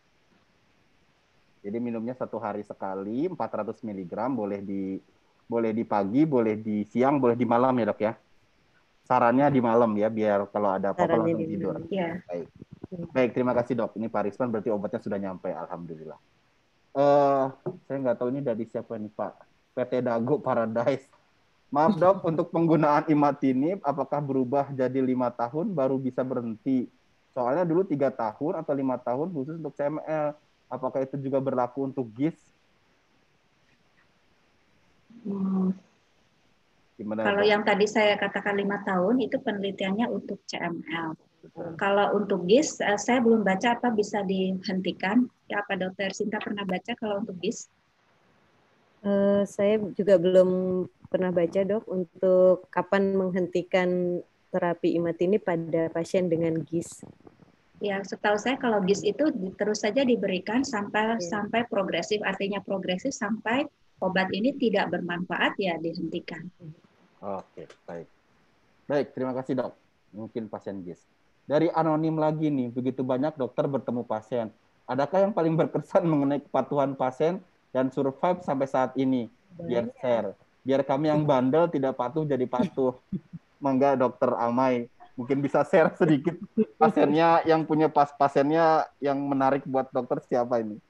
Jadi minumnya satu hari sekali, empat ratus miligram, boleh di boleh di pagi, boleh di siang, boleh di malam ya dok ya. Sarannya di malam ya, biar kalau ada apa-apa langsung tidur. Ya. Baik. Baik, terima kasih dok. Ini Pak Risman berarti obatnya sudah nyampe, alhamdulillah. Uh, saya nggak tahu ini dari siapa nih Pak. P T Dago Paradise. Maaf dok, untuk penggunaan imatinib, apakah berubah jadi lima tahun baru bisa berhenti? Soalnya dulu tiga tahun atau lima tahun khusus untuk C M L. Apakah itu juga berlaku untuk G I S? Hmm. Kalau yang tadi saya katakan lima tahun itu penelitiannya untuk C M L. Betul. Kalau untuk G I S, saya belum baca apa bisa dihentikan. Ya, apa Dokter Sinta pernah baca kalau untuk G I S? Uh, saya juga belum pernah baca dok untuk kapan menghentikan terapi imatinib pada pasien dengan G I S. Ya, setahu saya kalau G I S itu terus saja diberikan sampai ya. sampai progresif, artinya progresif sampai obat ini tidak bermanfaat ya dihentikan. Oke, baik. Baik, terima kasih dok. Mungkin pasien G I S. Dari anonim lagi nih, begitu banyak dokter bertemu pasien. Adakah yang paling berkesan mengenai kepatuhan pasien dan survive sampai saat ini? Biar share. Biar kami yang bandel tidak patuh jadi patuh. Mangga dokter Amai. Mungkin bisa share sedikit pasiennya yang punya pas pasiennya yang menarik buat dokter siapa ini?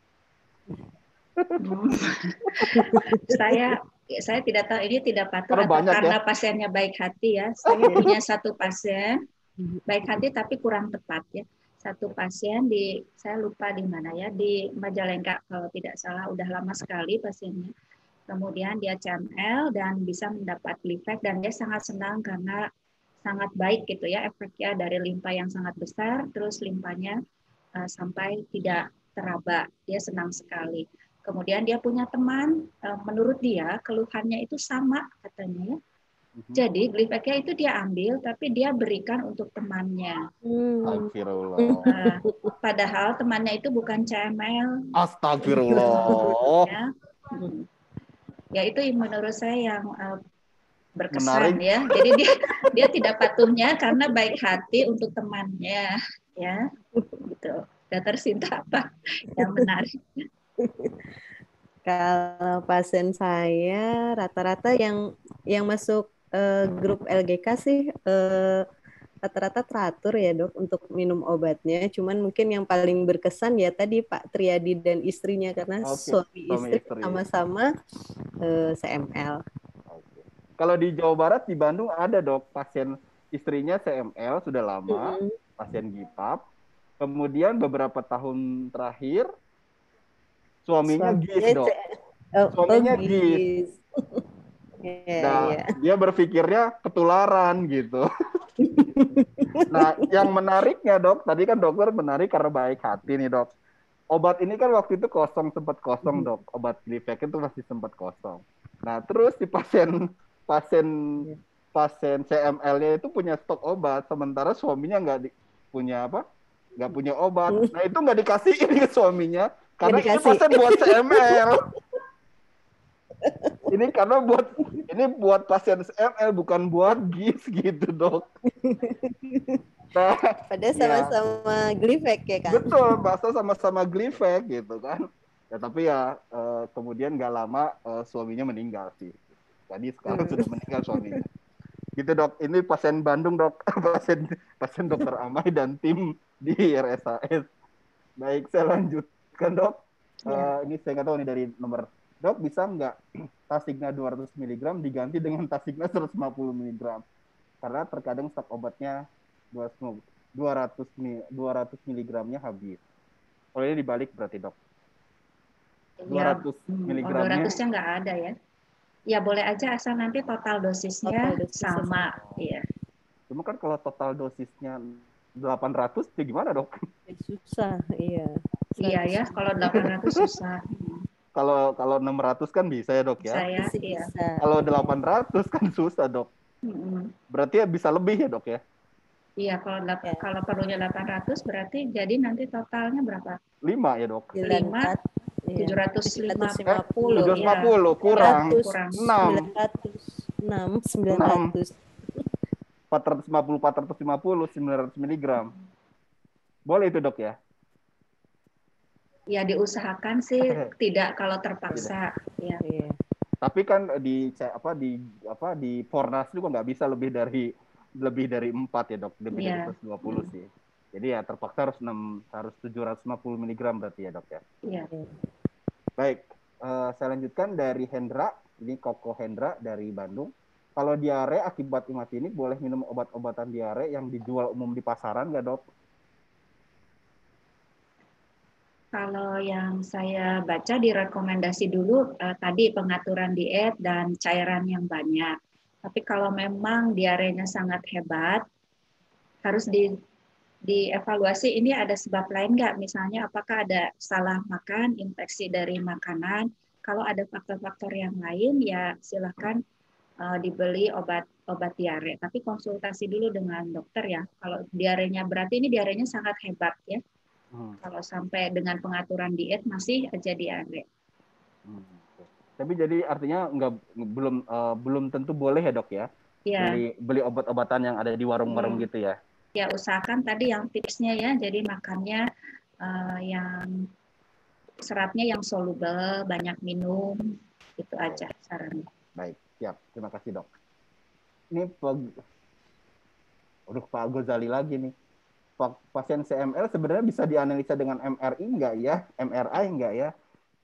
saya saya tidak tahu ini tidak patuh karena atau karena ya? pasiennya baik hati ya. Saya punya satu pasien baik hati tapi kurang tepat ya. Satu pasien di saya lupa di mana ya di Majalengka kalau tidak salah udah lama sekali pasiennya. Kemudian dia C M L dan bisa mendapat Glifek dan dia sangat senang karena sangat baik gitu ya efeknya dari limpa yang sangat besar terus limpanya uh, sampai tidak teraba. Dia senang sekali. Kemudian dia punya teman, uh, menurut dia keluhannya itu sama katanya ya. Jadi Glifeknya itu dia ambil, tapi dia berikan untuk temannya. Astagfirullah. Uh, padahal temannya itu bukan C M L. Astagfirullah. Ya, ya itu menurut saya yang uh, berkesan. Menarik. Ya. Jadi dia dia tidak patuhnya karena baik hati untuk temannya. Ya, gitu. Dokter Sinta apa yang menarik? Kalau pasien saya rata-rata yang yang masuk eh, grup L G K sih eh, rata-rata teratur ya dok untuk minum obatnya. Cuman mungkin yang paling berkesan ya tadi Pak Triadi dan istrinya karena Oke, suami suami istri istri. sama-sama eh, C M L. Oke. Kalau di Jawa Barat, di Bandung ada dok pasien istrinya C M L sudah lama, Mm-mm. pasien G P A P. Kemudian beberapa tahun terakhir suaminya G I S Suaminya dok. C- oh, oh Suaminya G I S. gis. Iya, Nah, iya. dia berpikirnya ketularan gitu. Nah, yang menariknya dok, tadi kan dokter menarik karena baik hati nih dok. Obat ini kan waktu itu kosong, sempat kosong dok. Obat Glivec itu masih sempat kosong. Nah, terus si pasien pasien pasien C M L-nya itu punya stok obat, sementara suaminya nggak di- punya apa? Nggak punya obat. Nah, itu nggak dikasihin ke suaminya karena Nggak ini dikasih. pasien buat C M L. Ini karena buat ini buat pasien C M L bukan buat G I S gitu dok. Nah, Padahal ya sama-sama Glivec ya kan? betul, bahasa sama-sama Glivec gitu kan. Ya tapi ya eh, kemudian nggak lama eh, suaminya meninggal sih. Jadi sekarang Hmm. sudah meninggal suaminya. Gitu dok. Ini pasien Bandung dok, pasien pasien dokter Amai dan tim di R S A S. Baik, saya lanjutkan dok. Ya. Eh, ini saya nggak tahu nih dari nomor. Dok, bisa nggak Tasigna dua ratus miligram diganti dengan Tasigna seratus lima puluh miligram? Karena terkadang stok obatnya dua ratus miligramnya habis. Kalau ini dibalik berarti dok. Ya, dua ratus hmm, oh, miligramnya dua ratus-nya nggak ada ya. Ya boleh aja asal nanti total dosisnya Total dosisnya sama. Iya. Cuma kan kalau total dosisnya delapan ratus, itu gimana dok? Susah, iya. Iya ya, kalau delapan ratus susah. Kalau kalau enam ratus kan bisa ya dok ya. Saya Masih iya. bisa. Kalau delapan ratus kan susah dok. Mm-mm. Berarti ya bisa lebih ya dok ya? Iya, kalau delap- Ya. kalau perlunya delapan ratus berarti jadi nanti totalnya berapa? lima ya dok? lima, tujuh ratus lima puluh. tujuh ratus lima puluh kurang kurang. enam. sembilan ratus enam sembilan enam. ratus empat ratus lima puluh empat ratus lima puluh sembilan ratus miligram. Boleh itu dok ya? Ya diusahakan sih tidak kalau terpaksa. Ya. Iya. Tapi kan di apa di apa di Fornas juga nggak bisa lebih dari lebih dari empat ya dok, lebih Iya. dari seratus dua puluh sih. Jadi ya terpaksa harus enam harus tujuh ratus lima puluh miligram berarti ya dok ya. Iya. Baik, eh, saya lanjutkan dari Hendra. Ini Koko Hendra dari Bandung. Kalau diare akibat imat ini boleh minum obat-obatan diare yang dijual umum di pasaran nggak dok? Kalau yang saya baca di rekomendasi dulu eh, tadi pengaturan diet dan cairan yang banyak. Tapi kalau memang diarenya sangat hebat, harus di dievaluasi ini ada sebab lain nggak? Misalnya apakah ada salah makan, infeksi dari makanan. Kalau ada faktor-faktor yang lain, ya silakan uh, dibeli obat obat diare. Tapi konsultasi dulu dengan dokter ya. Kalau diarenya berarti ini diarenya sangat hebat ya. Hmm. Kalau sampai dengan pengaturan diet masih aja diare. Hmm. Tapi jadi artinya nggak belum uh, belum tentu boleh ya dok ya? Ya. Beli beli obat-obatan yang ada di warung-warung hmm. gitu ya? Ya usahakan tadi yang tipsnya ya, jadi makannya uh, yang seratnya yang soluble, banyak minum, itu aja sarannya. Baik, siap. Terima kasih dok. Ini Pak, aduh Pak Ghazali lagi nih. Pasien C M L sebenarnya bisa dianalisa dengan M R I enggak ya? M R I enggak ya?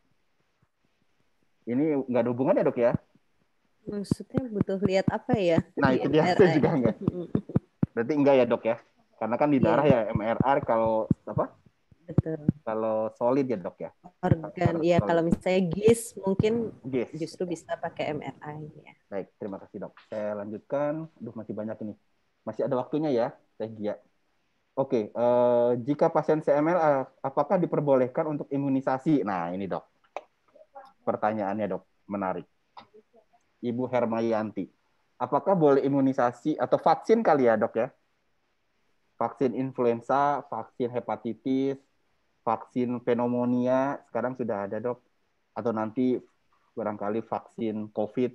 Ini nggak ada hubungannya dok ya? Maksudnya butuh lihat apa ya? Nah itu dia, saya juga enggak. Berarti enggak ya dok ya? Karena kan di darah yeah. ya M R I kalau apa? Betul. Kalau solid ya dok ya? Organ, ya kalau misalnya G I S mungkin G I S. justru bisa pakai M R I. Ya. Baik, terima kasih dok. Saya lanjutkan. Aduh masih banyak ini. Masih ada waktunya ya, Teh Gia. Oke, eh, jika pasien C M L apakah diperbolehkan untuk imunisasi? Nah ini dok. Pertanyaannya dok, menarik. Ibu Hermayanti. Apakah boleh imunisasi atau vaksin kali ya dok ya? Vaksin influenza, vaksin hepatitis, vaksin pneumonia, sekarang sudah ada dok. Atau nanti barangkali vaksin COVID.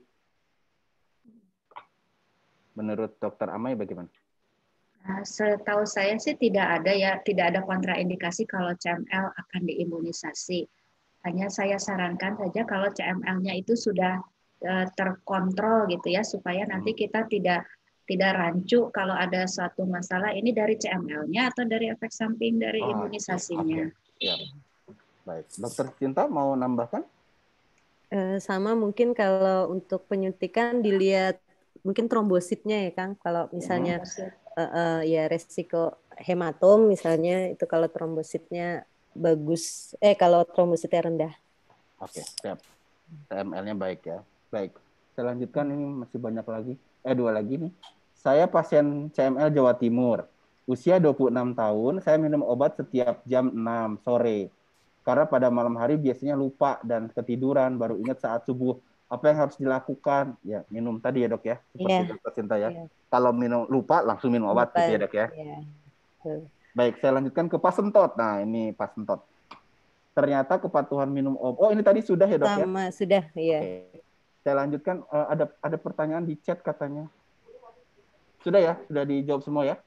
Menurut dokter Amai bagaimana? Nah, setahu saya sih tidak ada ya, tidak ada kontraindikasi kalau C M L akan diimunisasi. Hanya saya sarankan saja kalau C M L-nya itu sudah uh, terkontrol gitu ya, supaya nanti kita tidak tidak rancu kalau ada suatu masalah ini dari C M L-nya atau dari efek samping dari Oh, imunisasinya. okay. Ya. Baik, Dokter Cinta mau nambahkan? Uh, sama mungkin kalau untuk penyuntikan dilihat mungkin trombositnya ya Kang. Kalau misalnya uh, uh, ya resiko hematom misalnya itu kalau trombositnya bagus, eh kalau trombositnya rendah. Oke, okay, siap. T M L-nya baik ya. Baik. Saya lanjutkan, ini masih banyak lagi. Eh dua lagi nih. Saya pasien C M L Jawa Timur. Usia dua puluh enam tahun, saya minum obat setiap jam enam sore. Karena pada malam hari biasanya lupa dan ketiduran, baru ingat saat subuh. Apa yang harus dilakukan? Ya, minum tadi ya dok ya, seperti yeah. Dokter Cinta ya. Yeah. Kalau minum lupa, langsung minum obat lupa. Gitu ya dok ya. Yeah. Baik, saya lanjutkan ke pasentot. Nah, ini pasentot. Ternyata kepatuhan minum obat. Oh, ini tadi sudah ya dok ya? Sama, sudah, iya. Oke. Saya lanjutkan, uh, ada ada pertanyaan di chat katanya. Sudah ya? Sudah dijawab semua ya?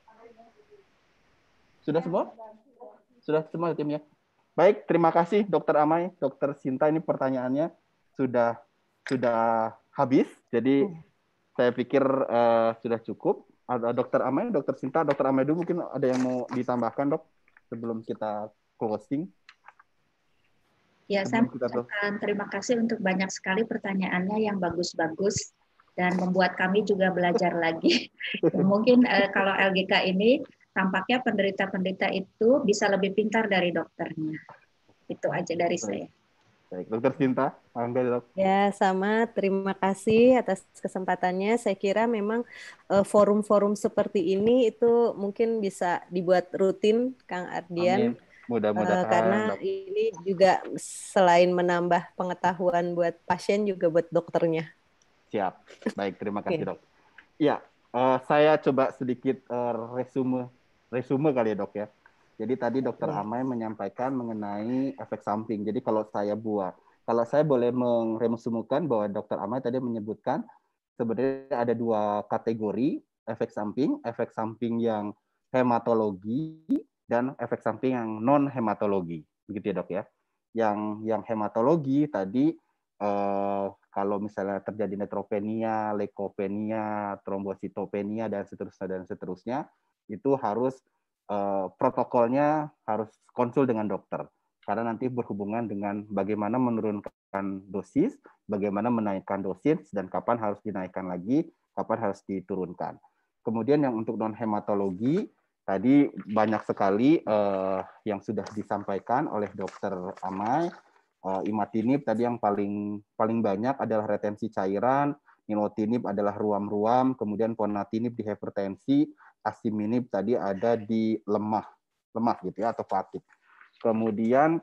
Sudah semua? Sudah semua tim ya? Baik, terima kasih Dokter Amai, Dokter Sinta, ini pertanyaannya sudah sudah habis. Jadi hmm. saya pikir uh, sudah cukup. Ada Dokter Amai, Dokter Sinta, Dokter Amai dulu mungkin ada yang mau ditambahkan dok sebelum kita closing. Ya, saya mengucapkan terima kasih untuk banyak sekali pertanyaannya yang bagus-bagus dan membuat kami juga belajar lagi. Mungkin eh, kalau L G K ini tampaknya penderita-penderita itu bisa lebih pintar dari dokternya. Itu aja dari Baik. saya. Baik, Dokter Cinta, Angga, dok. Ya, sama. Terima kasih atas kesempatannya. Saya kira memang forum-forum uh, seperti ini itu mungkin bisa dibuat rutin, Kang Ardian. Amin. Mudah-mudahan. Uh, karena dok. Ini juga selain menambah pengetahuan buat pasien, juga buat dokternya. Siap. Baik, terima kasih, okay. Dok. Ya, uh, saya coba sedikit uh, resume, resume kali ya, Dok ya. Jadi tadi Dokter yeah. Amai menyampaikan mengenai efek samping. Jadi kalau saya buat, kalau saya boleh meresumekan bahwa Dokter Amai tadi menyebutkan sebenarnya ada dua kategori efek samping, efek samping yang hematologi dan efek samping yang non hematologi, begitu ya dok ya. Yang yang hematologi tadi eh, kalau misalnya terjadi neutropenia, leukopenia, trombositopenia dan seterusnya dan seterusnya itu harus eh, protokolnya harus konsul dengan dokter karena nanti berhubungan dengan bagaimana menurunkan dosis, bagaimana menaikkan dosis dan kapan harus dinaikkan lagi, kapan harus diturunkan. Kemudian yang untuk non hematologi tadi banyak sekali uh, yang sudah disampaikan oleh Dokter Amai. Uh, imatinib tadi yang paling paling banyak adalah retensi cairan, nilotinib adalah ruam-ruam, kemudian ponatinib di hipertensi, asiminib tadi ada di lemah, lemah gitu ya atau fatigue. Kemudian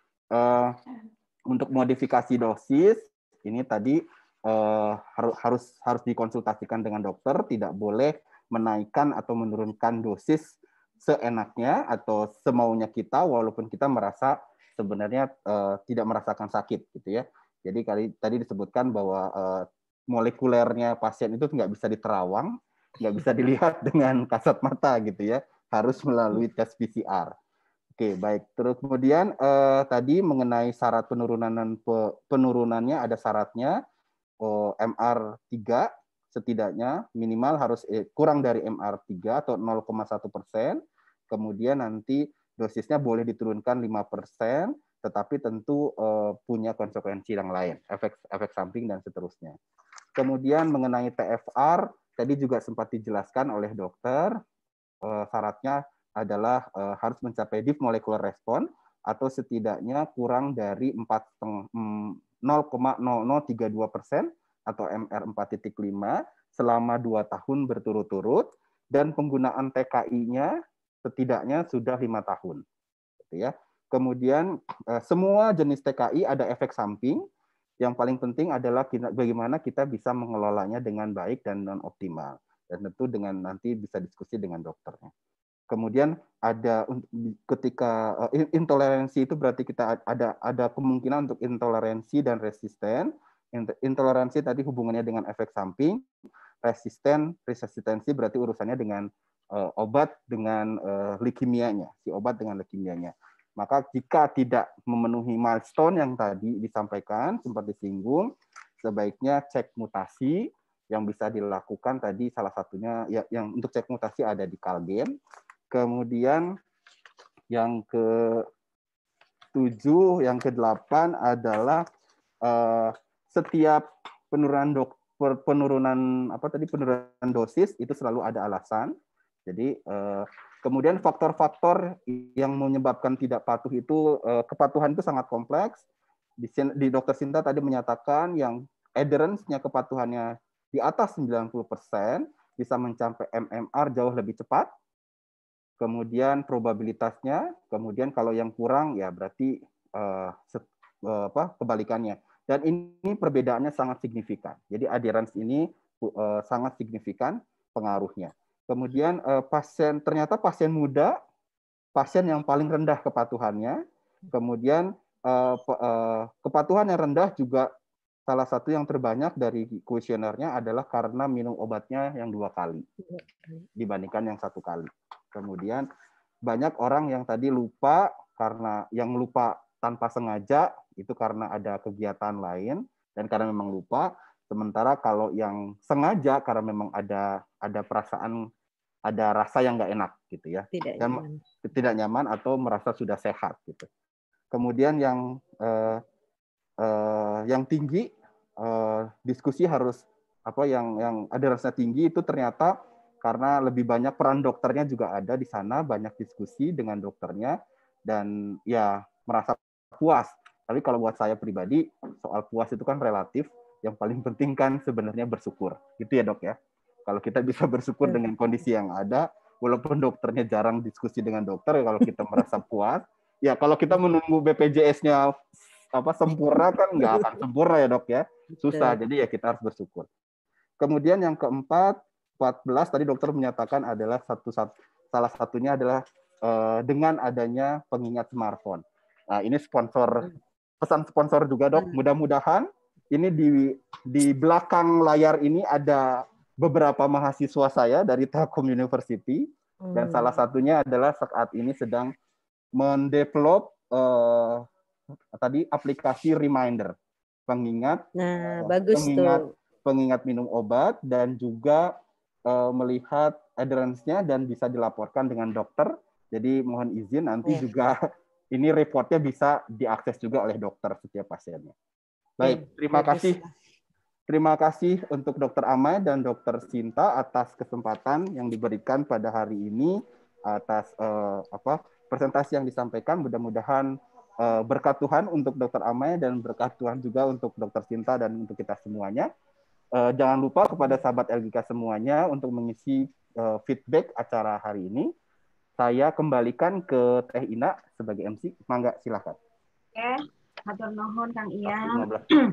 uh, untuk modifikasi dosis ini tadi uh, harus harus dikonsultasikan dengan dokter, tidak boleh menaikkan atau menurunkan dosis seenaknya atau semaunya kita walaupun kita merasa sebenarnya uh, tidak merasakan sakit gitu ya. Jadi kali tadi disebutkan bahwa uh, molekulernya pasien itu nggak bisa diterawang, nggak bisa dilihat dengan kasat mata gitu ya, harus melalui tes P C R. Oke, baik. Terus kemudian uh, tadi mengenai syarat penurunan penurunannya ada syaratnya oh, M R tiga setidaknya minimal harus eh, kurang dari M R tiga atau nol koma satu persen. Kemudian nanti dosisnya boleh diturunkan lima persen, tetapi tentu eh, punya konsekuensi yang lain, efek efek samping dan seterusnya. Kemudian mengenai T F R, tadi juga sempat dijelaskan oleh dokter, eh, syaratnya adalah eh, harus mencapai deep molecular response atau setidaknya kurang dari nol koma nol nol tiga dua persen atau M R empat titik lima selama dua tahun berturut-turut dan penggunaan T K I-nya setidaknya sudah lima tahun. Gitu ya. Kemudian semua jenis T K I ada efek samping. Yang paling penting adalah bagaimana kita bisa mengelolanya dengan baik dan non optimal. Dan tentu dengan nanti bisa diskusi dengan dokternya. Kemudian ada ketika intoleransi itu berarti kita ada ada kemungkinan untuk intoleransi dan resisten. Intoleransi tadi hubungannya dengan efek samping, resisten, resistensi berarti urusannya dengan uh, obat dengan uh, leukemianya, si obat dengan leukemianya. Maka jika tidak memenuhi milestone yang tadi disampaikan, sempat disinggung, sebaiknya cek mutasi yang bisa dilakukan tadi salah satunya ya, yang untuk cek mutasi ada di Kalgen. Kemudian yang ke tujuh, yang ke delapan adalah uh, setiap penurunan dok, penurunan apa tadi penurunan dosis itu selalu ada alasan. Jadi uh, kemudian faktor-faktor yang menyebabkan tidak patuh itu uh, kepatuhan itu sangat kompleks. Di, di Dokter Sinta tadi menyatakan yang adherence-nya kepatuhannya di atas sembilan puluh persen bisa mencapai M M R jauh lebih cepat. Kemudian probabilitasnya, kemudian kalau yang kurang ya berarti uh, set, uh, apa kebalikannya. Dan ini perbedaannya sangat signifikan. Jadi adherence ini uh, sangat signifikan pengaruhnya. Kemudian uh, pasien ternyata pasien muda, pasien yang paling rendah kepatuhannya. Kemudian uh, uh, kepatuhan yang rendah juga salah satu yang terbanyak dari kuesionernya adalah karena minum obatnya yang dua kali dibandingkan yang satu kali. Kemudian banyak orang yang tadi lupa karena yang lupa tanpa sengaja itu karena ada kegiatan lain dan karena memang lupa. Sementara kalau yang sengaja karena memang ada ada perasaan ada rasa yang nggak enak gitu ya, tidak dan nyaman. tidak nyaman atau merasa sudah sehat gitu. Kemudian yang eh, eh, yang tinggi eh, diskusi harus apa yang yang ada rasa tinggi itu ternyata karena lebih banyak peran dokternya juga ada di sana, banyak diskusi dengan dokternya dan ya merasa puas. Tapi kalau buat saya pribadi soal puas itu kan relatif. Yang paling penting kan sebenarnya bersyukur, gitu ya dok ya. Kalau kita bisa bersyukur dengan kondisi yang ada, walaupun dokternya jarang diskusi dengan dokter, kalau kita merasa puas, ya kalau kita menunggu B P J S-nya apa sempurna kan nggak akan sempurna ya dok ya, susah. Jadi ya kita harus bersyukur. Kemudian yang keempat, empat belas tadi dokter menyatakan adalah satu, satu salah satunya adalah uh, dengan adanya pengingat smartphone. Nah ini sponsor pesan sponsor juga dok. Mudah-mudahan ini di di belakang layar ini ada beberapa mahasiswa saya dari Telkom University dan salah satunya adalah saat ini sedang mendevelop uh, tadi aplikasi reminder pengingat. Nah uh, bagus pengingat, tuh. pengingat minum obat dan juga uh, melihat adherence-nya dan bisa dilaporkan dengan dokter. Jadi mohon izin nanti yeah. juga ini reportnya bisa diakses juga oleh dokter setiap pasiennya. Baik, terima yeah, kasih. Terima kasih untuk Dokter Amai dan Dokter Sinta atas kesempatan yang diberikan pada hari ini atas uh, apa presentasi yang disampaikan. Mudah-mudahan uh, berkat Tuhan untuk Dokter Amai dan berkat Tuhan juga untuk Dokter Sinta dan untuk kita semuanya. Uh, jangan lupa kepada sahabat L G K semuanya untuk mengisi uh, feedback acara hari ini. Saya kembalikan ke Teh Ina sebagai M C. Mangga, silakan. Oke, hatur nuhun Kang Ian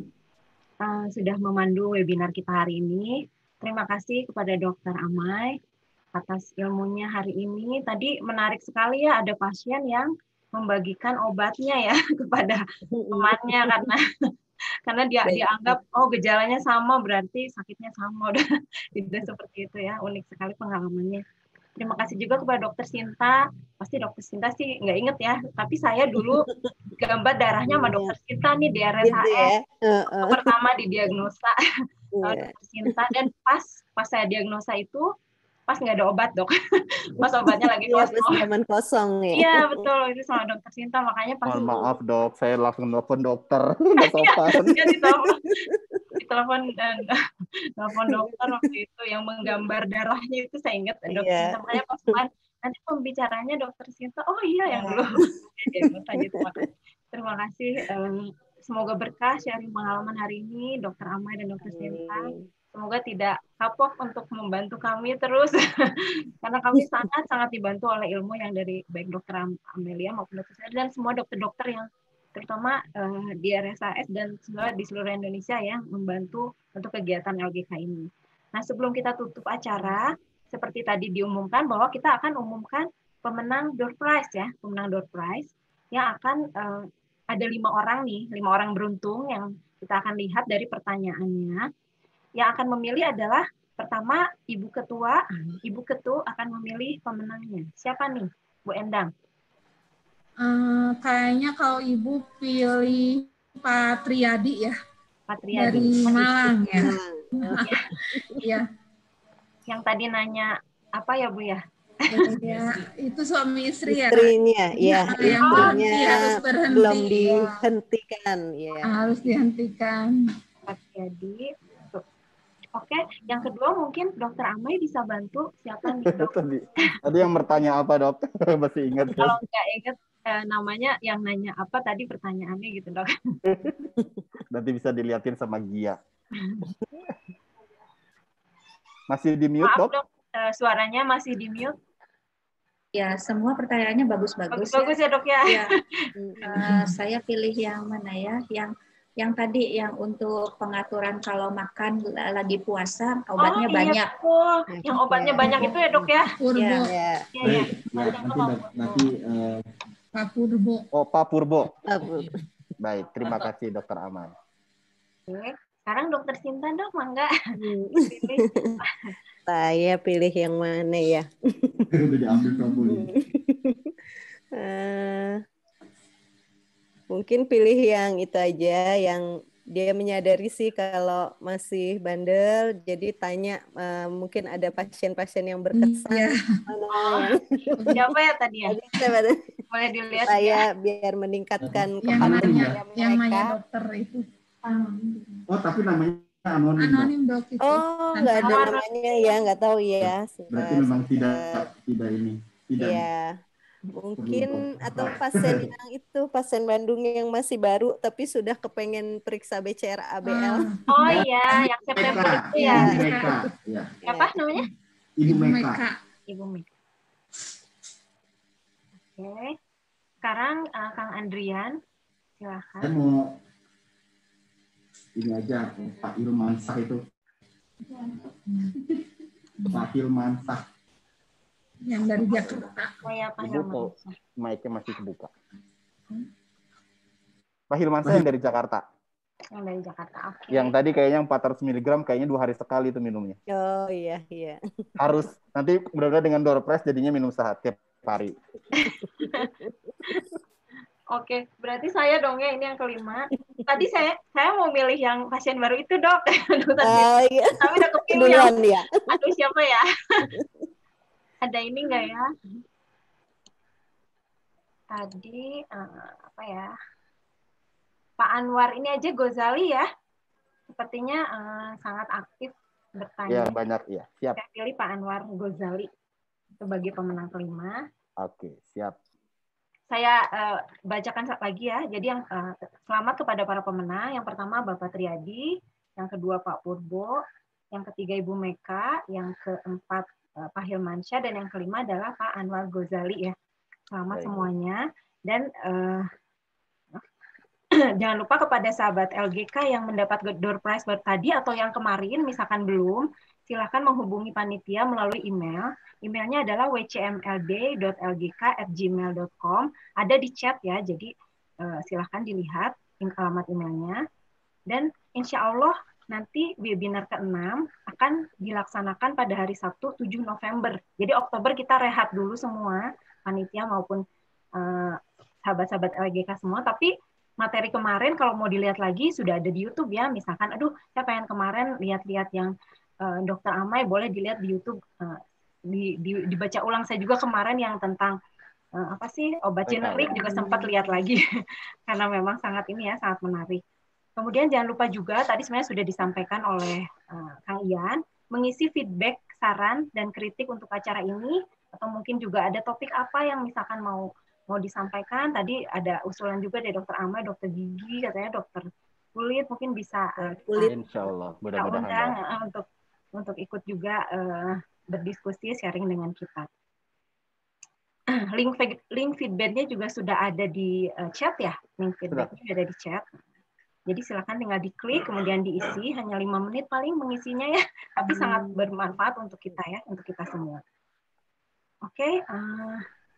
uh, sudah memandu webinar kita hari ini. Terima kasih kepada Dokter Amai atas ilmunya hari ini. Tadi menarik sekali ya, ada pasien yang membagikan obatnya ya kepada temannya karena karena dia dianggap oh gejalanya sama berarti sakitnya sama, udah tidak seperti itu ya. Unik sekali pengalamannya. Terima kasih juga kepada Dokter Sinta. Pasti Dokter Sinta sih nggak inget ya, tapi saya dulu gambar darahnya sama Dokter Sinta nih di R S H S. Gitu ya? uh-uh. Pertama didiagnosa yeah. Dokter Sinta, dan pas pas saya diagnosa itu pas nggak ada obat dok, pas obatnya lagi kosong. Pas zaman kosong ya. Iya betul, itu sama Dokter Sinta, makanya pas. Mohon maaf dok, saya langsung nelfon dokter. Nggak sopan. Iya, ditelepon, ditelepon dan telepon dokter waktu itu yang menggambar darahnya itu saya ingat Dokter yeah. Sinta, makanya pas kemarin nanti pembicaranya Dokter Sinta, oh iya yang dulu. Gitu. Terima kasih. Semoga berkah sharing pengalaman hari ini Dokter Amai dan Dokter Sinta. Semoga tidak kapok untuk membantu kami terus, karena kami sangat-sangat dibantu oleh ilmu yang dari baik Dokter Amelia maupun Dokter Sinta dan semua dokter-dokter yang terutama uh, di R S H S dan semua di seluruh Indonesia yang membantu untuk kegiatan L G K ini. Nah sebelum kita tutup acara, seperti tadi diumumkan bahwa kita akan umumkan pemenang door prize ya, pemenang door prize yang akan uh, ada lima orang nih, lima orang beruntung yang kita akan lihat dari pertanyaannya. Yang akan memilih adalah pertama Ibu Ketua, Ibu Ketua akan memilih pemenangnya. Siapa nih, Bu Endang? Uh, kayaknya kalau Ibu pilih Pak Triadi ya. Pak Triadi. Dari Malang ya. Iya. Yang tadi nanya apa ya Bu ya? Ya, itu suami istri ya. Istrinya, ya, Yang istrinya harus berhenti. belum dihentikan, ya. Harus dihentikan. Pak Triadi. Oke, yang kedua mungkin Dokter Amai bisa bantu siapa nih Dok? tadi, tadi yang bertanya apa Dok? Masih ingat Kalau kan? nggak ingat eh, namanya yang nanya apa tadi pertanyaannya gitu Dok. Nanti bisa dilihatin sama Gia. Masih di mute Maaf Dok? Dok, eh, suaranya masih di mute. Ya, semua pertanyaannya bagus-bagus ya. Bagus-bagus ya Dok ya. Ya. Uh, saya pilih yang mana ya? Yang yang tadi yang untuk pengaturan kalau makan lagi puasa obatnya oh, iya, banyak. Oh, yang obatnya ya. banyak itu ya Dok ya? Purbo. Ya. Ya, Baik, ya. ya, nanti nanti uh, Pak Purbo. Oh, Pak Purbo. Abu. Baik, terima kasih Dokter Amai. Oke. Sekarang Dokter Sinta Dok, mangga. Saya pilih yang mana ya? udah diambil kamu nih. Uh, mungkin pilih yang itu aja, yang dia menyadari sih kalau masih bandel, jadi tanya uh, mungkin ada pasien-pasien yang berkesan. Iya. Oh, siapa ya tadi ya? Boleh dilihat Saya ya? biar meningkatkan Yang kepatuhan nanya, yang nanya mereka. dokter itu. Oh, tapi namanya anonim. Anonim Dok itu. Oh, nggak ada namanya ya, nggak tahu ya. Berarti memang tidak tidak ini, tidak. Iya. Mungkin atau pasien yang itu pasien Bandung yang masih baru tapi sudah kepengen periksa B C R A B L. Oh iya, yang September itu ya. Ibu Meka, ya. Apa namanya? Ibu Meka. Ibu Meka. Oke. Sekarang uh, Kang Andrian, silahkan. Saya mau ini aja Pak Hilmansah itu. Pak Hilmansah. Yang dari Jakarta. Saya Pak Ibu kok Hilman. mic-nya masih kebuka. Pak Hilmansah yang dari Jakarta. Yang dari Jakarta, oke. Yang tadi kayaknya empat ratus miligram, kayaknya dua hari sekali itu minumnya. Oh iya, iya. Harus, nanti mudah-mudahan dengan door press jadinya minum sehat tiap hari. Oke, berarti saya dong ya, ini yang kelima. Tadi saya saya mau milih yang pasien baru itu Dok. Aduh, tadi, Oh, iya. tapi udah kepilih Duluan yang, ya. aduh siapa ya? Ada ini enggak ya? Tadi uh, apa ya? Pak Anwar ini aja Gozali ya. Sepertinya uh, sangat aktif bertanya. Ya, banyak ya. Siap. Saya pilih Pak Anwar Gozali sebagai pemenang kelima. Oke, siap. Saya uh, bacakan lagi ya. Jadi yang uh, selamat kepada para pemenang. Yang pertama Bapak Triadi, yang kedua Pak Purbo, yang ketiga Ibu Meka, yang keempat uh, Pak Hilmansyah, dan yang kelima adalah Pak Anwar Gozali ya. Selamat Baik. Semuanya. Dan uh, jangan lupa kepada sahabat L G K yang mendapat door prize baru tadi atau yang kemarin, misalkan belum, silakan menghubungi panitia melalui email. Emailnya adalah w c m l d dot l g k at gmail dot com. Ada di chat ya, jadi uh, silakan dilihat alamat emailnya. Dan insya Allah nanti webinar keenam akan dilaksanakan pada hari Sabtu tujuh November. Jadi Oktober kita rehat dulu semua, panitia maupun uh, sahabat-sahabat L G K semua, tapi materi kemarin kalau mau dilihat lagi sudah ada di YouTube ya. Misalkan, aduh, saya pengen kemarin lihat-lihat yang uh, Dokter Amai, boleh dilihat di YouTube. Uh, di, di, dibaca ulang saya juga kemarin yang tentang uh, apa sih obat generik juga sempat lihat lagi karena memang sangat ini ya sangat menarik. Kemudian jangan lupa juga tadi sebenarnya sudah disampaikan oleh uh, Kang Ian mengisi feedback, saran dan kritik untuk acara ini atau mungkin juga ada topik apa yang misalkan mau mau disampaikan. Tadi ada usulan juga dari Dokter Amai, Dokter Gigi, katanya Dokter Kulit mungkin bisa uh, Kulit Insya Allah, kita mudah-mudahan undang uh, untuk untuk ikut juga uh, berdiskusi, sharing dengan kita. Link link feedbacknya juga sudah ada di uh, chat ya, link feedbacknya sudah ada di chat. Jadi silakan tinggal diklik, kemudian diisi, hanya lima menit paling mengisinya ya, tapi hmm. sangat bermanfaat untuk kita ya, untuk kita semua. Oke, okay, uh,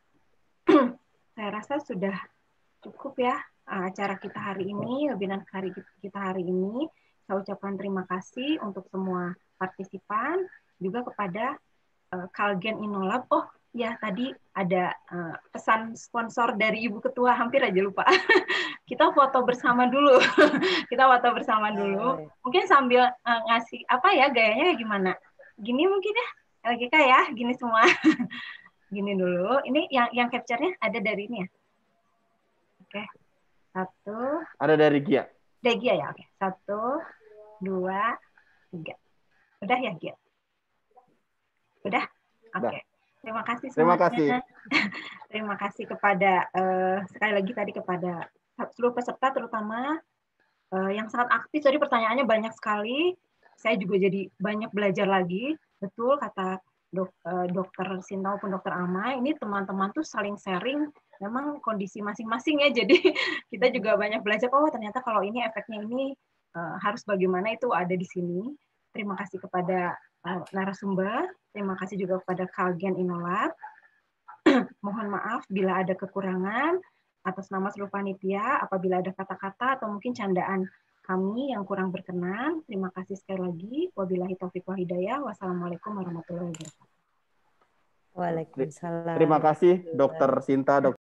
saya rasa sudah cukup ya uh, acara kita hari ini, webinar hari kita hari ini. Saya ucapkan terima kasih untuk semua partisipan, juga kepada uh, Kalgen Inolab. Oh, Ya, tadi ada uh, pesan sponsor dari Ibu Ketua, hampir aja lupa. Kita foto bersama dulu. Kita foto bersama dulu. Mungkin sambil uh, ngasih, apa ya, gayanya kayak gimana? Gini mungkin ya, L G K ya, gini semua. Gini dulu. Ini yang yang capture-nya ada dari ini ya? Oke. Satu. Ada dari Gia. Dari Gia ya, oke. Satu, dua, tiga. Udah ya, Gia? Udah? Oke. Okay. Terima kasih semuanya. Terima kasih. Terima kasih kepada uh, sekali lagi tadi kepada seluruh peserta, terutama uh, yang sangat aktif. Tadi pertanyaannya banyak sekali. Saya juga jadi banyak belajar lagi. Betul kata dok, uh, dokter Sinta maupun dokter Ama. Ini teman-teman tuh saling sharing. Memang kondisi masing-masing ya. Jadi kita juga banyak belajar. Oh ternyata kalau ini efeknya ini uh, harus bagaimana itu ada di sini. Terima kasih kepada uh, narasumber. Terima kasih juga kepada Kalgen Inolab. Mohon maaf bila ada kekurangan atas nama seluruh panitia, apabila ada kata-kata atau mungkin candaan kami yang kurang berkenan. Terima kasih sekali lagi. Wabillahi taufiq wal hidayah. Wassalamualaikum warahmatullahi wabarakatuh. Waalaikumsalam. Terima kasih Dokter Sinta, Dokter